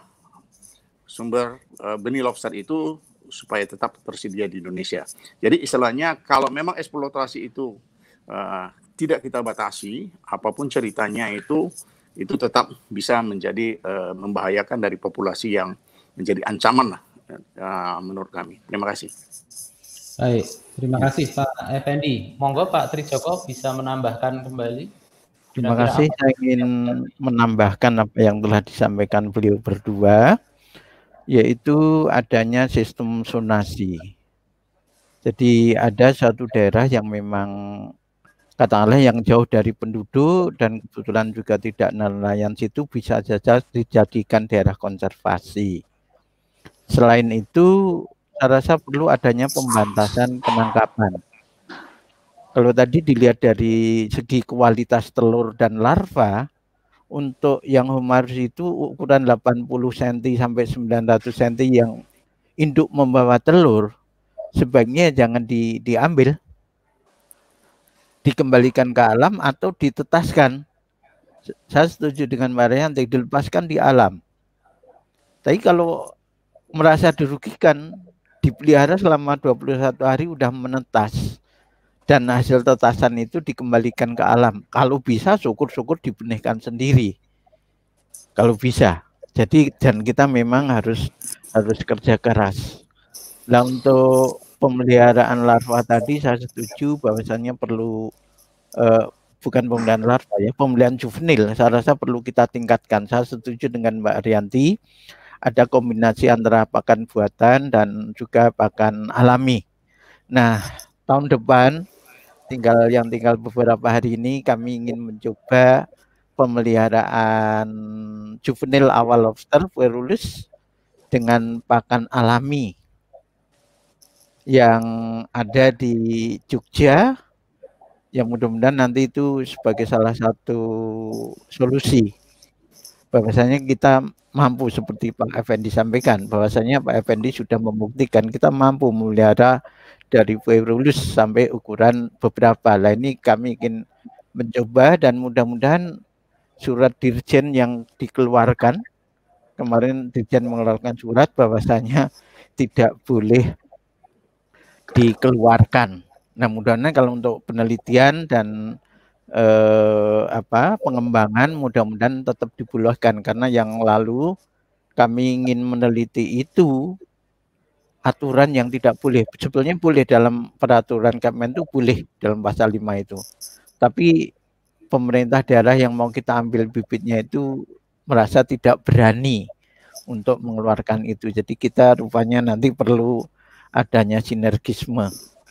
[SPEAKER 4] sumber benih lobster itu supaya tetap tersedia di Indonesia. Jadi istilahnya kalau memang eksploitasi itu tidak kita batasi, apapun ceritanya itu tetap bisa menjadi membahayakan dari populasi yang menjadi ancaman lah menurut kami. Terima kasih.
[SPEAKER 1] Baik, terima kasih Pak Effendi. Monggo Pak Trijoko bisa menambahkan kembali.
[SPEAKER 2] Terima kasih. Saya ingin menambahkan apa yang telah disampaikan beliau berdua, yaitu adanya sistem zonasi. Jadi ada satu daerah yang memang katakanlah yang jauh dari penduduk dan kebetulan juga tidak nelayan situ bisa saja dijadikan daerah konservasi. Selain itu, saya rasa perlu adanya pembatasan penangkapan. Kalau tadi dilihat dari segi kualitas telur dan larva, untuk yang humarus itu ukuran 80 cm sampai 900 cm yang induk membawa telur, sebaiknya jangan diambil, dikembalikan ke alam atau ditetaskan. Saya setuju dengan Mbak Rianti, dilepaskan di alam. Tapi kalau merasa dirugikan, dipelihara selama 21 hari udah menetas. Dan hasil tetasan itu dikembalikan ke alam. Kalau bisa syukur-syukur dibenihkan sendiri. Kalau bisa. Jadi dan kita memang harus kerja keras. Nah, untuk pemeliharaan larva tadi saya setuju bahwasannya perlu bukan pemeliharaan larva ya, pemeliharaan juvenil. Saya rasa perlu kita tingkatkan. Saya setuju dengan Mbak Rianti, ada kombinasi antara pakan buatan dan juga pakan alami. Nah, tahun depan tinggal beberapa hari ini kami ingin mencoba pemeliharaan juvenil awal lobster Puerulus dengan pakan alami yang ada di Jogja, yang mudah-mudahan nanti itu sebagai salah satu solusi. Bahwasanya kita mampu seperti Pak Effendi sampaikan, bahwasanya Pak Effendi sudah membuktikan kita mampu memelihara dari Puerulus sampai ukuran beberapa. Nah, ini kami ingin mencoba dan mudah-mudahan surat dirjen yang dikeluarkan kemarin, dirjen mengeluarkan surat bahwasanya tidak boleh dikeluarkan. Nah, mudah-mudahan kalau untuk penelitian dan pengembangan mudah-mudahan tetap dibolehkan, karena yang lalu kami ingin meneliti itu aturan yang tidak boleh. Sebetulnya boleh dalam peraturan Kemen itu, boleh dalam pasal 5 itu. Tapi pemerintah daerah yang mau kita ambil bibitnya itu merasa tidak berani untuk mengeluarkan itu. Jadi kita rupanya nanti perlu adanya sinergisme.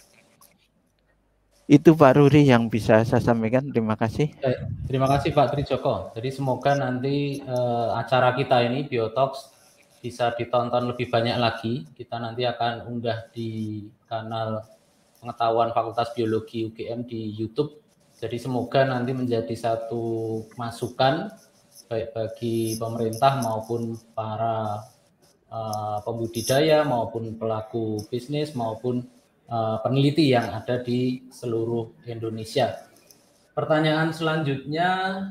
[SPEAKER 2] Itu Pak Ruri yang bisa saya sampaikan. Terima kasih.
[SPEAKER 1] Terima kasih Pak Trijoko. Jadi semoga nanti acara kita ini Biotalks bisa ditonton lebih banyak lagi. Kita nanti akan unggah di kanal pengetahuan Fakultas Biologi UGM di YouTube. Jadi semoga nanti menjadi satu masukan baik bagi pemerintah maupun para pembudidaya maupun pelaku bisnis maupun peneliti yang ada di seluruh Indonesia. Pertanyaan selanjutnya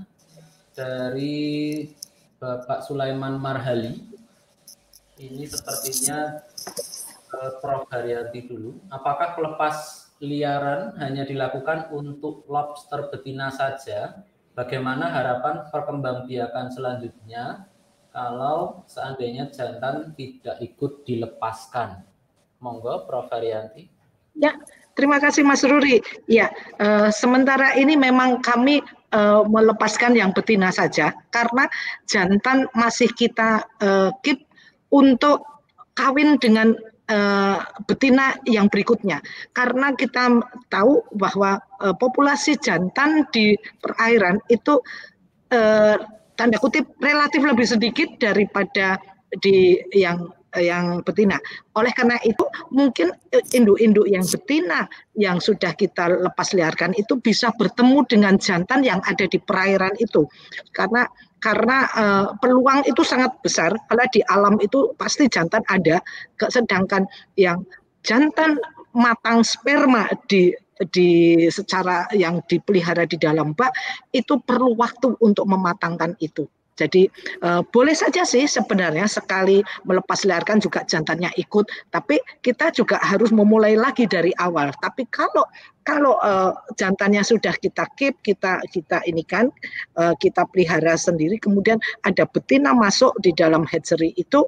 [SPEAKER 1] dari Bapak Sulaiman Marhali. Ini sepertinya Prof. Haryanti dulu. Apakah pelepas liaran hanya dilakukan untuk lobster betina saja? Bagaimana harapan perkembangbiakan selanjutnya kalau seandainya jantan tidak ikut dilepaskan? Monggo, Prof. Haryanti.
[SPEAKER 3] Ya, terima kasih Mas Ruri. Ya, sementara ini memang kami melepaskan yang betina saja karena jantan masih kita keep untuk kawin dengan betina yang berikutnya. Karena kita tahu bahwa populasi jantan di perairan itu tanda kutip relatif lebih sedikit daripada di yang betina. Oleh karena itu mungkin induk-induk yang betina yang sudah kita lepas liarkan itu bisa bertemu dengan jantan yang ada di perairan itu. Karena peluang itu sangat besar. Kalau di alam itu pasti jantan ada, sedangkan yang jantan matang sperma di secara yang dipelihara di dalam bak itu perlu waktu untuk mematangkan itu. Jadi boleh saja sih sebenarnya sekali melepas liarkan juga jantannya ikut, tapi kita juga harus memulai lagi dari awal. Tapi kalau jantannya sudah kita keep, kita ini kan kita pelihara sendiri, kemudian ada betina masuk di dalam hatchery itu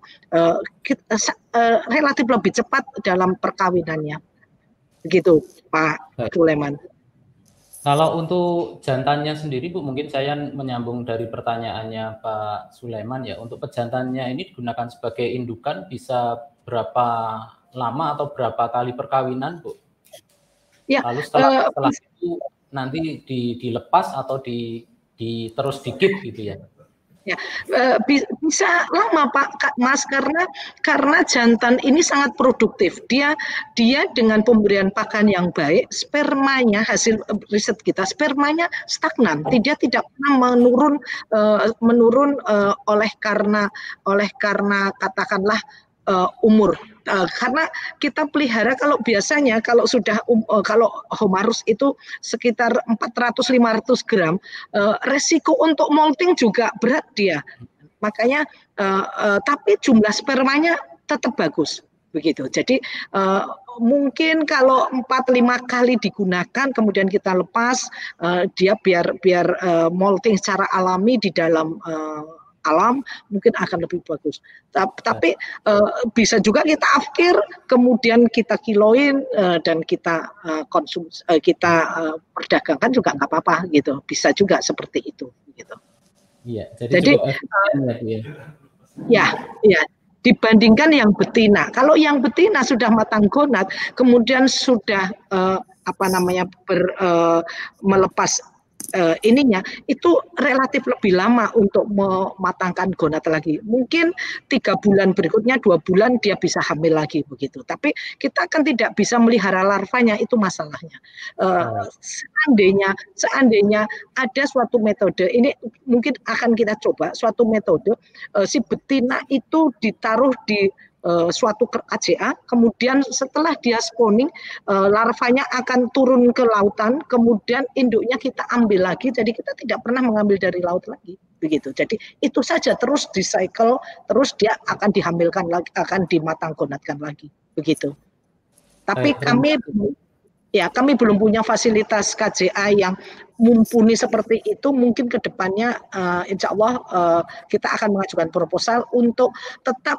[SPEAKER 3] relatif lebih cepat dalam perkawinannya. Begitu Pak Sulaiman.
[SPEAKER 1] Kalau untuk jantannya sendiri, Bu, mungkin saya menyambung dari pertanyaannya Pak Sulaiman ya. Untuk pejantannya ini digunakan sebagai indukan bisa berapa lama atau berapa kali perkawinan, Bu? Ya, lalu setelah itu nanti dilepas atau terus dikip gitu ya?
[SPEAKER 3] Ya, bisa lama Pak Mas karena jantan ini sangat produktif. Dia dengan pemberian pakan yang baik, spermanya, hasil riset kita, spermanya stagnan. Dia tidak pernah menurun oleh karena katakanlah umur. Karena kita pelihara kalau biasanya kalau sudah kalau Homarus itu sekitar 400-500 gram, resiko untuk molting juga berat dia. Makanya tapi jumlah spermanya tetap bagus begitu. Jadi mungkin kalau 4-5 kali digunakan kemudian kita lepas, dia biar molting secara alami di dalam alam mungkin akan lebih bagus. Tapi bisa juga kita afkir, kemudian kita kiloin dan kita konsumsi, kita perdagangkan juga nggak apa-apa gitu. Bisa juga seperti itu. Gitu.
[SPEAKER 1] Iya, jadi cukup efisien
[SPEAKER 3] ya. Ya. Dibandingkan yang betina. Kalau yang betina sudah matang gonat, kemudian sudah melepas ininya, itu relatif lebih lama untuk mematangkan gonat lagi. Mungkin 3 bulan berikutnya, 2 bulan dia bisa hamil lagi begitu. Tapi kita kan tidak bisa melihara larvanya, itu masalahnya. Seandainya ada suatu metode, ini mungkin akan kita coba suatu metode, si betina itu ditaruh di suatu KJA, kemudian setelah dia spawning, larvanya akan turun ke lautan, kemudian induknya kita ambil lagi, jadi kita tidak pernah mengambil dari laut lagi, begitu. Jadi itu saja terus di cycle, terus dia akan dihamilkan lagi, akan dimatanggonatkan lagi, begitu. Tapi kami belum punya fasilitas KJA yang mumpuni seperti itu. Mungkin ke depannya insya Allah kita akan mengajukan proposal untuk tetap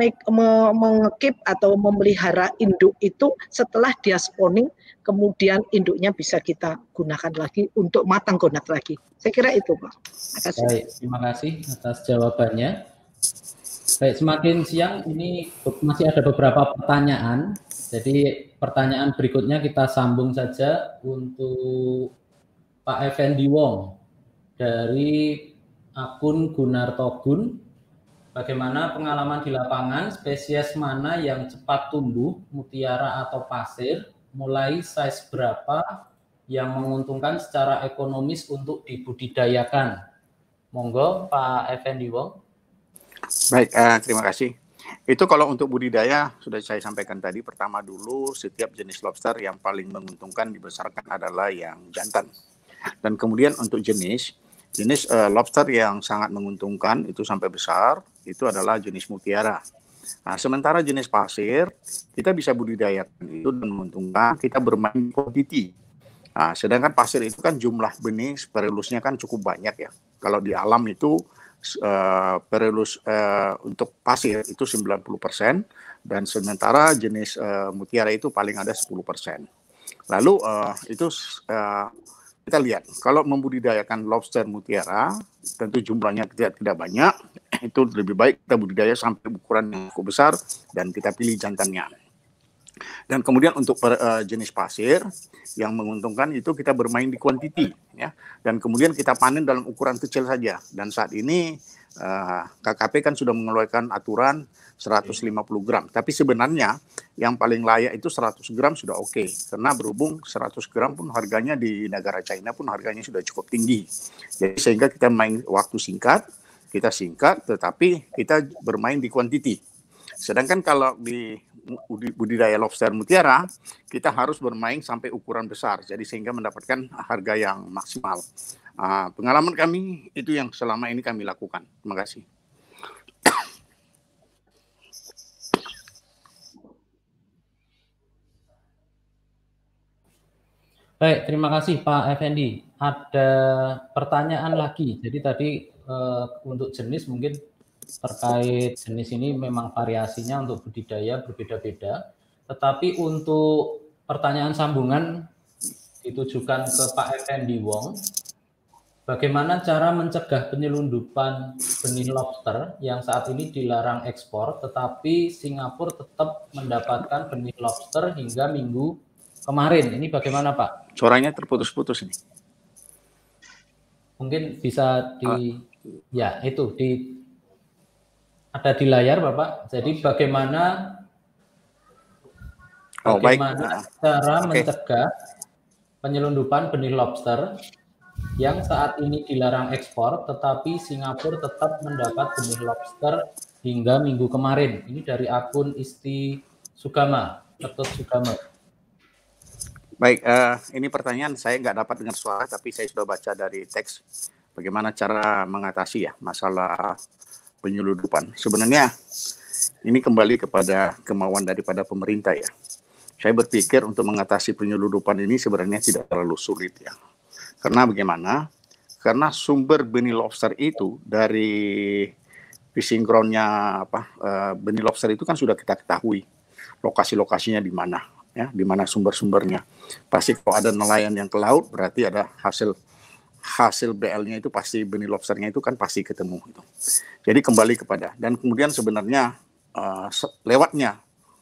[SPEAKER 3] mengekip atau memelihara induk itu setelah dia spawning, kemudian induknya bisa kita gunakan lagi untuk matang gonat lagi. Saya kira itu, Pak. Makasih.
[SPEAKER 1] Baik, terima kasih atas jawabannya. Baik, semakin siang ini masih ada beberapa pertanyaan. Jadi pertanyaan berikutnya kita sambung saja untuk Pak Effendi Wong dari akun Gunartogun. Bagaimana pengalaman di lapangan, spesies mana yang cepat tumbuh, mutiara atau pasir, mulai size berapa yang menguntungkan secara ekonomis untuk dibudidayakan? Monggo Pak Effendi Wong.
[SPEAKER 4] Baik, terima kasih. Itu kalau untuk budidaya sudah saya sampaikan tadi. Pertama dulu, setiap jenis lobster yang paling menguntungkan dibesarkan adalah yang jantan. Dan kemudian untuk jenis lobster yang sangat menguntungkan itu sampai besar, itu adalah jenis mutiara. Nah, sementara jenis pasir, kita bisa budidayakan itu dan menguntungkan, kita bermain quantity. Nah, sedangkan pasir itu kan jumlah benih perilusnya kan cukup banyak ya. Kalau di alam itu perilus untuk pasir itu 90%, dan sementara jenis mutiara itu paling ada 10%. Lalu itu kita lihat, kalau membudidayakan lobster mutiara, tentu jumlahnya tidak banyak, itu lebih baik kita budidaya sampai ukuran yang cukup besar, dan kita pilih jantannya. Dan kemudian untuk jenis pasir, yang menguntungkan itu kita bermain di quantity, ya. Dan kemudian kita panen dalam ukuran kecil saja. Dan saat ini KKP kan sudah mengeluarkan aturan 150 gram. Tapi sebenarnya yang paling layak itu 100 gram sudah oke. Karena berhubung 100 gram pun harganya di negara China pun harganya sudah cukup tinggi. Jadi sehingga kita main waktu singkat, tetapi kita bermain di quantity. Sedangkan kalau di budidaya lobster mutiara, kita harus bermain sampai ukuran besar. Jadi sehingga mendapatkan harga yang maksimal. Pengalaman kami itu yang selama ini kami lakukan. Terima kasih.
[SPEAKER 1] Baik, terima kasih Pak Effendi. Ada pertanyaan lagi. Jadi tadi untuk jenis mungkin terkait jenis ini memang variasinya untuk budidaya berbeda-beda. Tetapi untuk pertanyaan sambungan ditujukan ke Pak Effendi Wong. Bagaimana cara mencegah penyelundupan benih lobster yang saat ini dilarang ekspor, tetapi Singapura tetap mendapatkan benih lobster hingga minggu kemarin? Ini bagaimana, Pak?
[SPEAKER 4] Suaranya terputus-putus ini.
[SPEAKER 1] Mungkin bisa ada di layar, Bapak. Jadi bagaimana cara mencegah penyelundupan benih lobster yang saat ini dilarang ekspor, tetapi Singapura tetap mendapat benih lobster hingga minggu kemarin. Ini dari akun Isti Sugama, Ketut Sugama.
[SPEAKER 4] Baik, ini pertanyaan saya nggak dapat dengar suara, tapi saya sudah baca dari teks bagaimana cara mengatasi ya masalah penyelundupan. Sebenarnya ini kembali kepada kemauan daripada pemerintah ya. Saya berpikir untuk mengatasi penyelundupan ini sebenarnya tidak terlalu sulit ya. Karena bagaimana? karena sumber benih lobster itu dari fishing ground-nya benih lobster itu kan sudah kita ketahui lokasi-lokasinya di mana, ya, di mana sumber-sumbernya. Pasti kalau ada nelayan yang ke laut berarti ada hasil BL-nya itu pasti benih lobsternya itu kan pasti ketemu itu. Jadi kembali kepada, dan kemudian sebenarnya lewatnya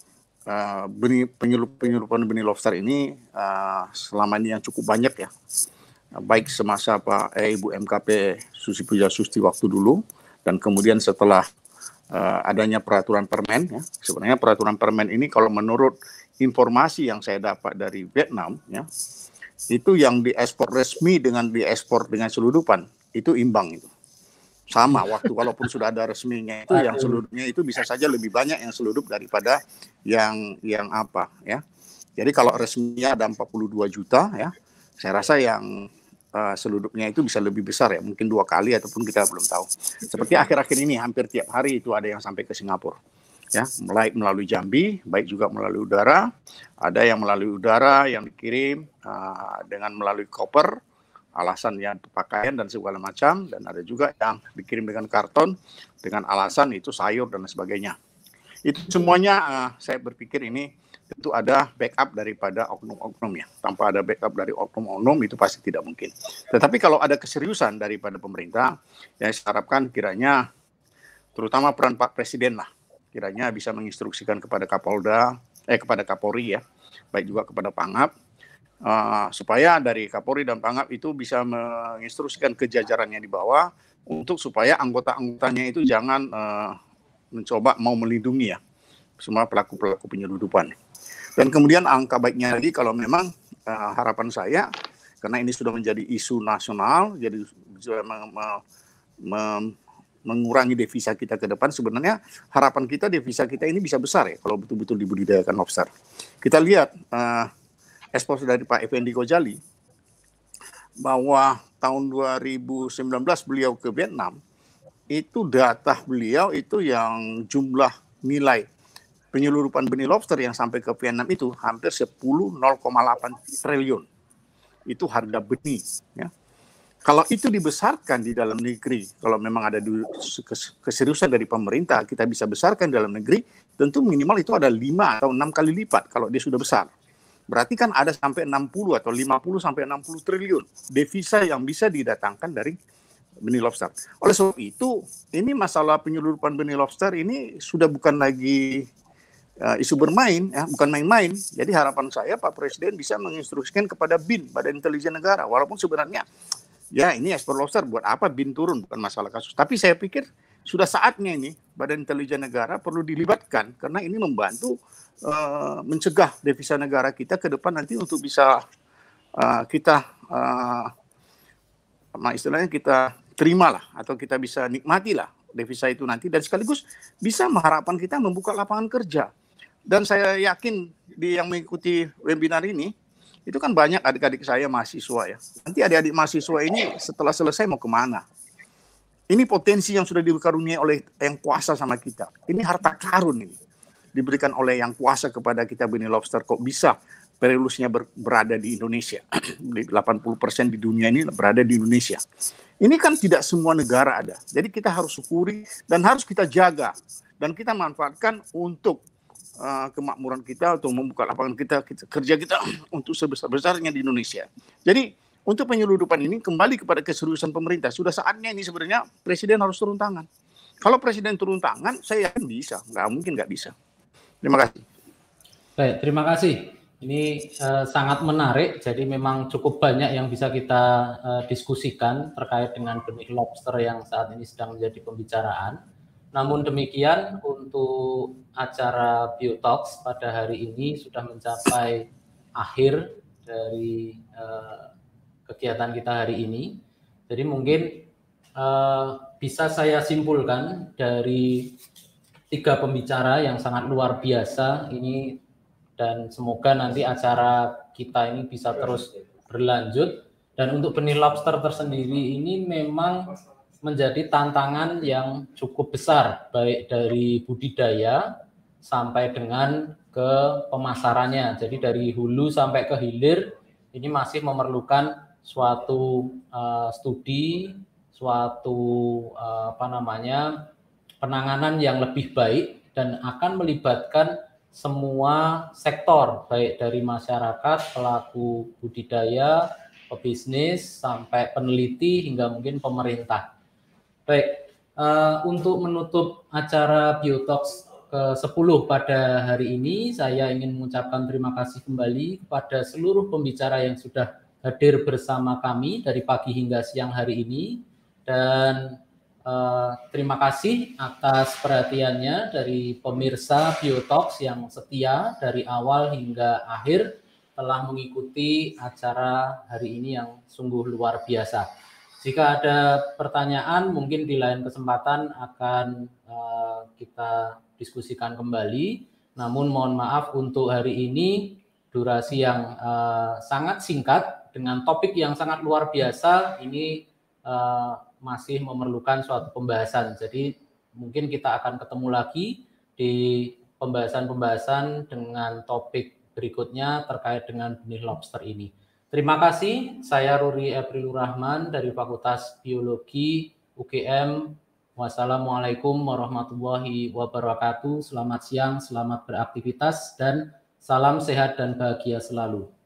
[SPEAKER 4] penyelundupan benih lobster ini selama ini yang cukup banyak ya, baik semasa Ibu MKP Susi Pujiastuti waktu dulu, dan kemudian setelah adanya peraturan permen, ya, sebenarnya peraturan permen ini kalau menurut informasi yang saya dapat dari Vietnam, ya, itu yang diekspor resmi dengan diekspor dengan selundupan itu imbang itu. Sama waktu kalaupun sudah ada resminya itu yang seludupnya itu bisa saja lebih banyak yang seludup daripada yang apa ya. Jadi kalau resminya ada 42 juta ya, saya rasa yang seludupnya itu bisa lebih besar ya, mungkin 2 kali ataupun kita belum tahu. Seperti akhir-akhir ini hampir tiap hari itu ada yang sampai ke Singapura. Ya, melalui Jambi, baik juga melalui udara, ada yang melalui udara yang dikirim dengan melalui koper, alasan yang pakaian dan segala macam, dan ada juga yang dikirim dengan karton dengan alasan itu sayur dan sebagainya. Itu semuanya saya berpikir ini tentu ada backup daripada oknum-oknum ya. Tanpa ada backup dari oknum-oknum itu pasti tidak mungkin. Tetapi kalau ada keseriusan daripada pemerintah, ya saya harapkan kiranya terutama peran Pak Presiden lah, kiranya bisa menginstruksikan kepada kepada Kapolri ya, baik juga kepada Pangap, supaya dari Kapolri dan Pangap itu bisa menginstruksikan ke jajarannya di bawah untuk supaya anggota-anggotanya itu jangan mencoba mau melindungi ya semua pelaku-pelaku penyeludupan. Dan kemudian angka baiknya lagi kalau memang harapan saya, karena ini sudah menjadi isu nasional, jadi sudah mengurangi devisa kita ke depan, sebenarnya harapan kita devisa kita ini bisa besar ya kalau betul-betul dibudidayakan lobster. Kita lihat ekspos dari Pak Effendi Ghazali bahwa tahun 2019 beliau ke Vietnam, itu data beliau itu yang jumlah nilai penyeludupan benih lobster yang sampai ke Vietnam itu hampir 0,8 triliun. Itu harga benih. Ya. Kalau itu dibesarkan di dalam negeri, kalau memang ada keseriusan dari pemerintah, kita bisa besarkan di dalam negeri, tentu minimal itu ada 5 atau 6 kali lipat kalau dia sudah besar. Berarti kan ada sampai 60 atau 50 sampai 60 triliun devisa yang bisa didatangkan dari benih lobster. Oleh sebab itu, ini masalah penyeludupan benih lobster ini sudah bukan lagi isu bermain, ya, bukan main-main. Jadi harapan saya Pak Presiden bisa menginstruksikan kepada BIN, Badan Intelijen Negara, walaupun sebenarnya ya ini ekspor lobster buat apa BIN turun, bukan masalah kasus. Tapi saya pikir sudah saatnya ini Badan Intelijen Negara perlu dilibatkan karena ini membantu mencegah devisa negara kita ke depan nanti untuk bisa kita istilahnya kita terimalah atau kita bisa nikmatilah devisa itu nanti, dan sekaligus bisa mengharapkan kita membuka lapangan kerja. Dan saya yakin yang mengikuti webinar ini itu kan banyak adik-adik saya mahasiswa ya. Nanti adik-adik mahasiswa ini setelah selesai mau kemana? Ini potensi yang sudah dikaruniai oleh yang kuasa sama kita. Ini harta karun ini diberikan oleh yang kuasa kepada kita benih lobster, kok bisa perilusnya berada di Indonesia. 80% di dunia ini berada di Indonesia. Ini kan tidak semua negara ada. Jadi kita harus syukuri dan harus kita jaga. Dan kita manfaatkan untuk kemakmuran kita, untuk membuka lapangan kerja kita untuk sebesar-besarnya di Indonesia. Jadi untuk penyeludupan ini kembali kepada keseriusan pemerintah. Sudah saatnya ini sebenarnya Presiden harus turun tangan. Kalau Presiden turun tangan, saya yakin bisa. Nggak mungkin nggak bisa. Terima kasih.
[SPEAKER 1] Baik, terima kasih. Ini sangat menarik, jadi memang cukup banyak yang bisa kita diskusikan terkait dengan benih lobster yang saat ini sedang menjadi pembicaraan. Namun demikian, untuk acara Biotalks pada hari ini sudah mencapai akhir dari kegiatan kita hari ini. Jadi mungkin bisa saya simpulkan dari 3 pembicara yang sangat luar biasa ini, dan semoga nanti acara kita ini bisa terus berlanjut. Dan untuk benih lobster tersendiri ini memang menjadi tantangan yang cukup besar, baik dari budidaya sampai dengan ke pemasarannya. Jadi dari hulu sampai ke hilir ini masih memerlukan suatu studi, suatu penanganan yang lebih baik dan akan melibatkan semua sektor, baik dari masyarakat, pelaku budidaya, pebisnis, sampai peneliti hingga mungkin pemerintah. Baik, untuk menutup acara Biotalks ke-10 pada hari ini, saya ingin mengucapkan terima kasih kembali kepada seluruh pembicara yang sudah hadir bersama kami dari pagi hingga siang hari ini, dan terima kasih atas perhatiannya dari pemirsa Biotalks yang setia dari awal hingga akhir telah mengikuti acara hari ini yang sungguh luar biasa. Jika ada pertanyaan mungkin di lain kesempatan akan kita diskusikan kembali. Namun mohon maaf untuk hari ini durasi yang sangat singkat dengan topik yang sangat luar biasa ini masih memerlukan suatu pembahasan. Jadi mungkin kita akan ketemu lagi di pembahasan-pembahasan dengan topik berikutnya terkait dengan benih lobster ini. Terima kasih, saya Ruri Eprilur Rahman dari Fakultas Biologi UGM. Wassalamualaikum warahmatullahi wabarakatuh. Selamat siang, selamat beraktivitas, dan salam sehat dan bahagia selalu.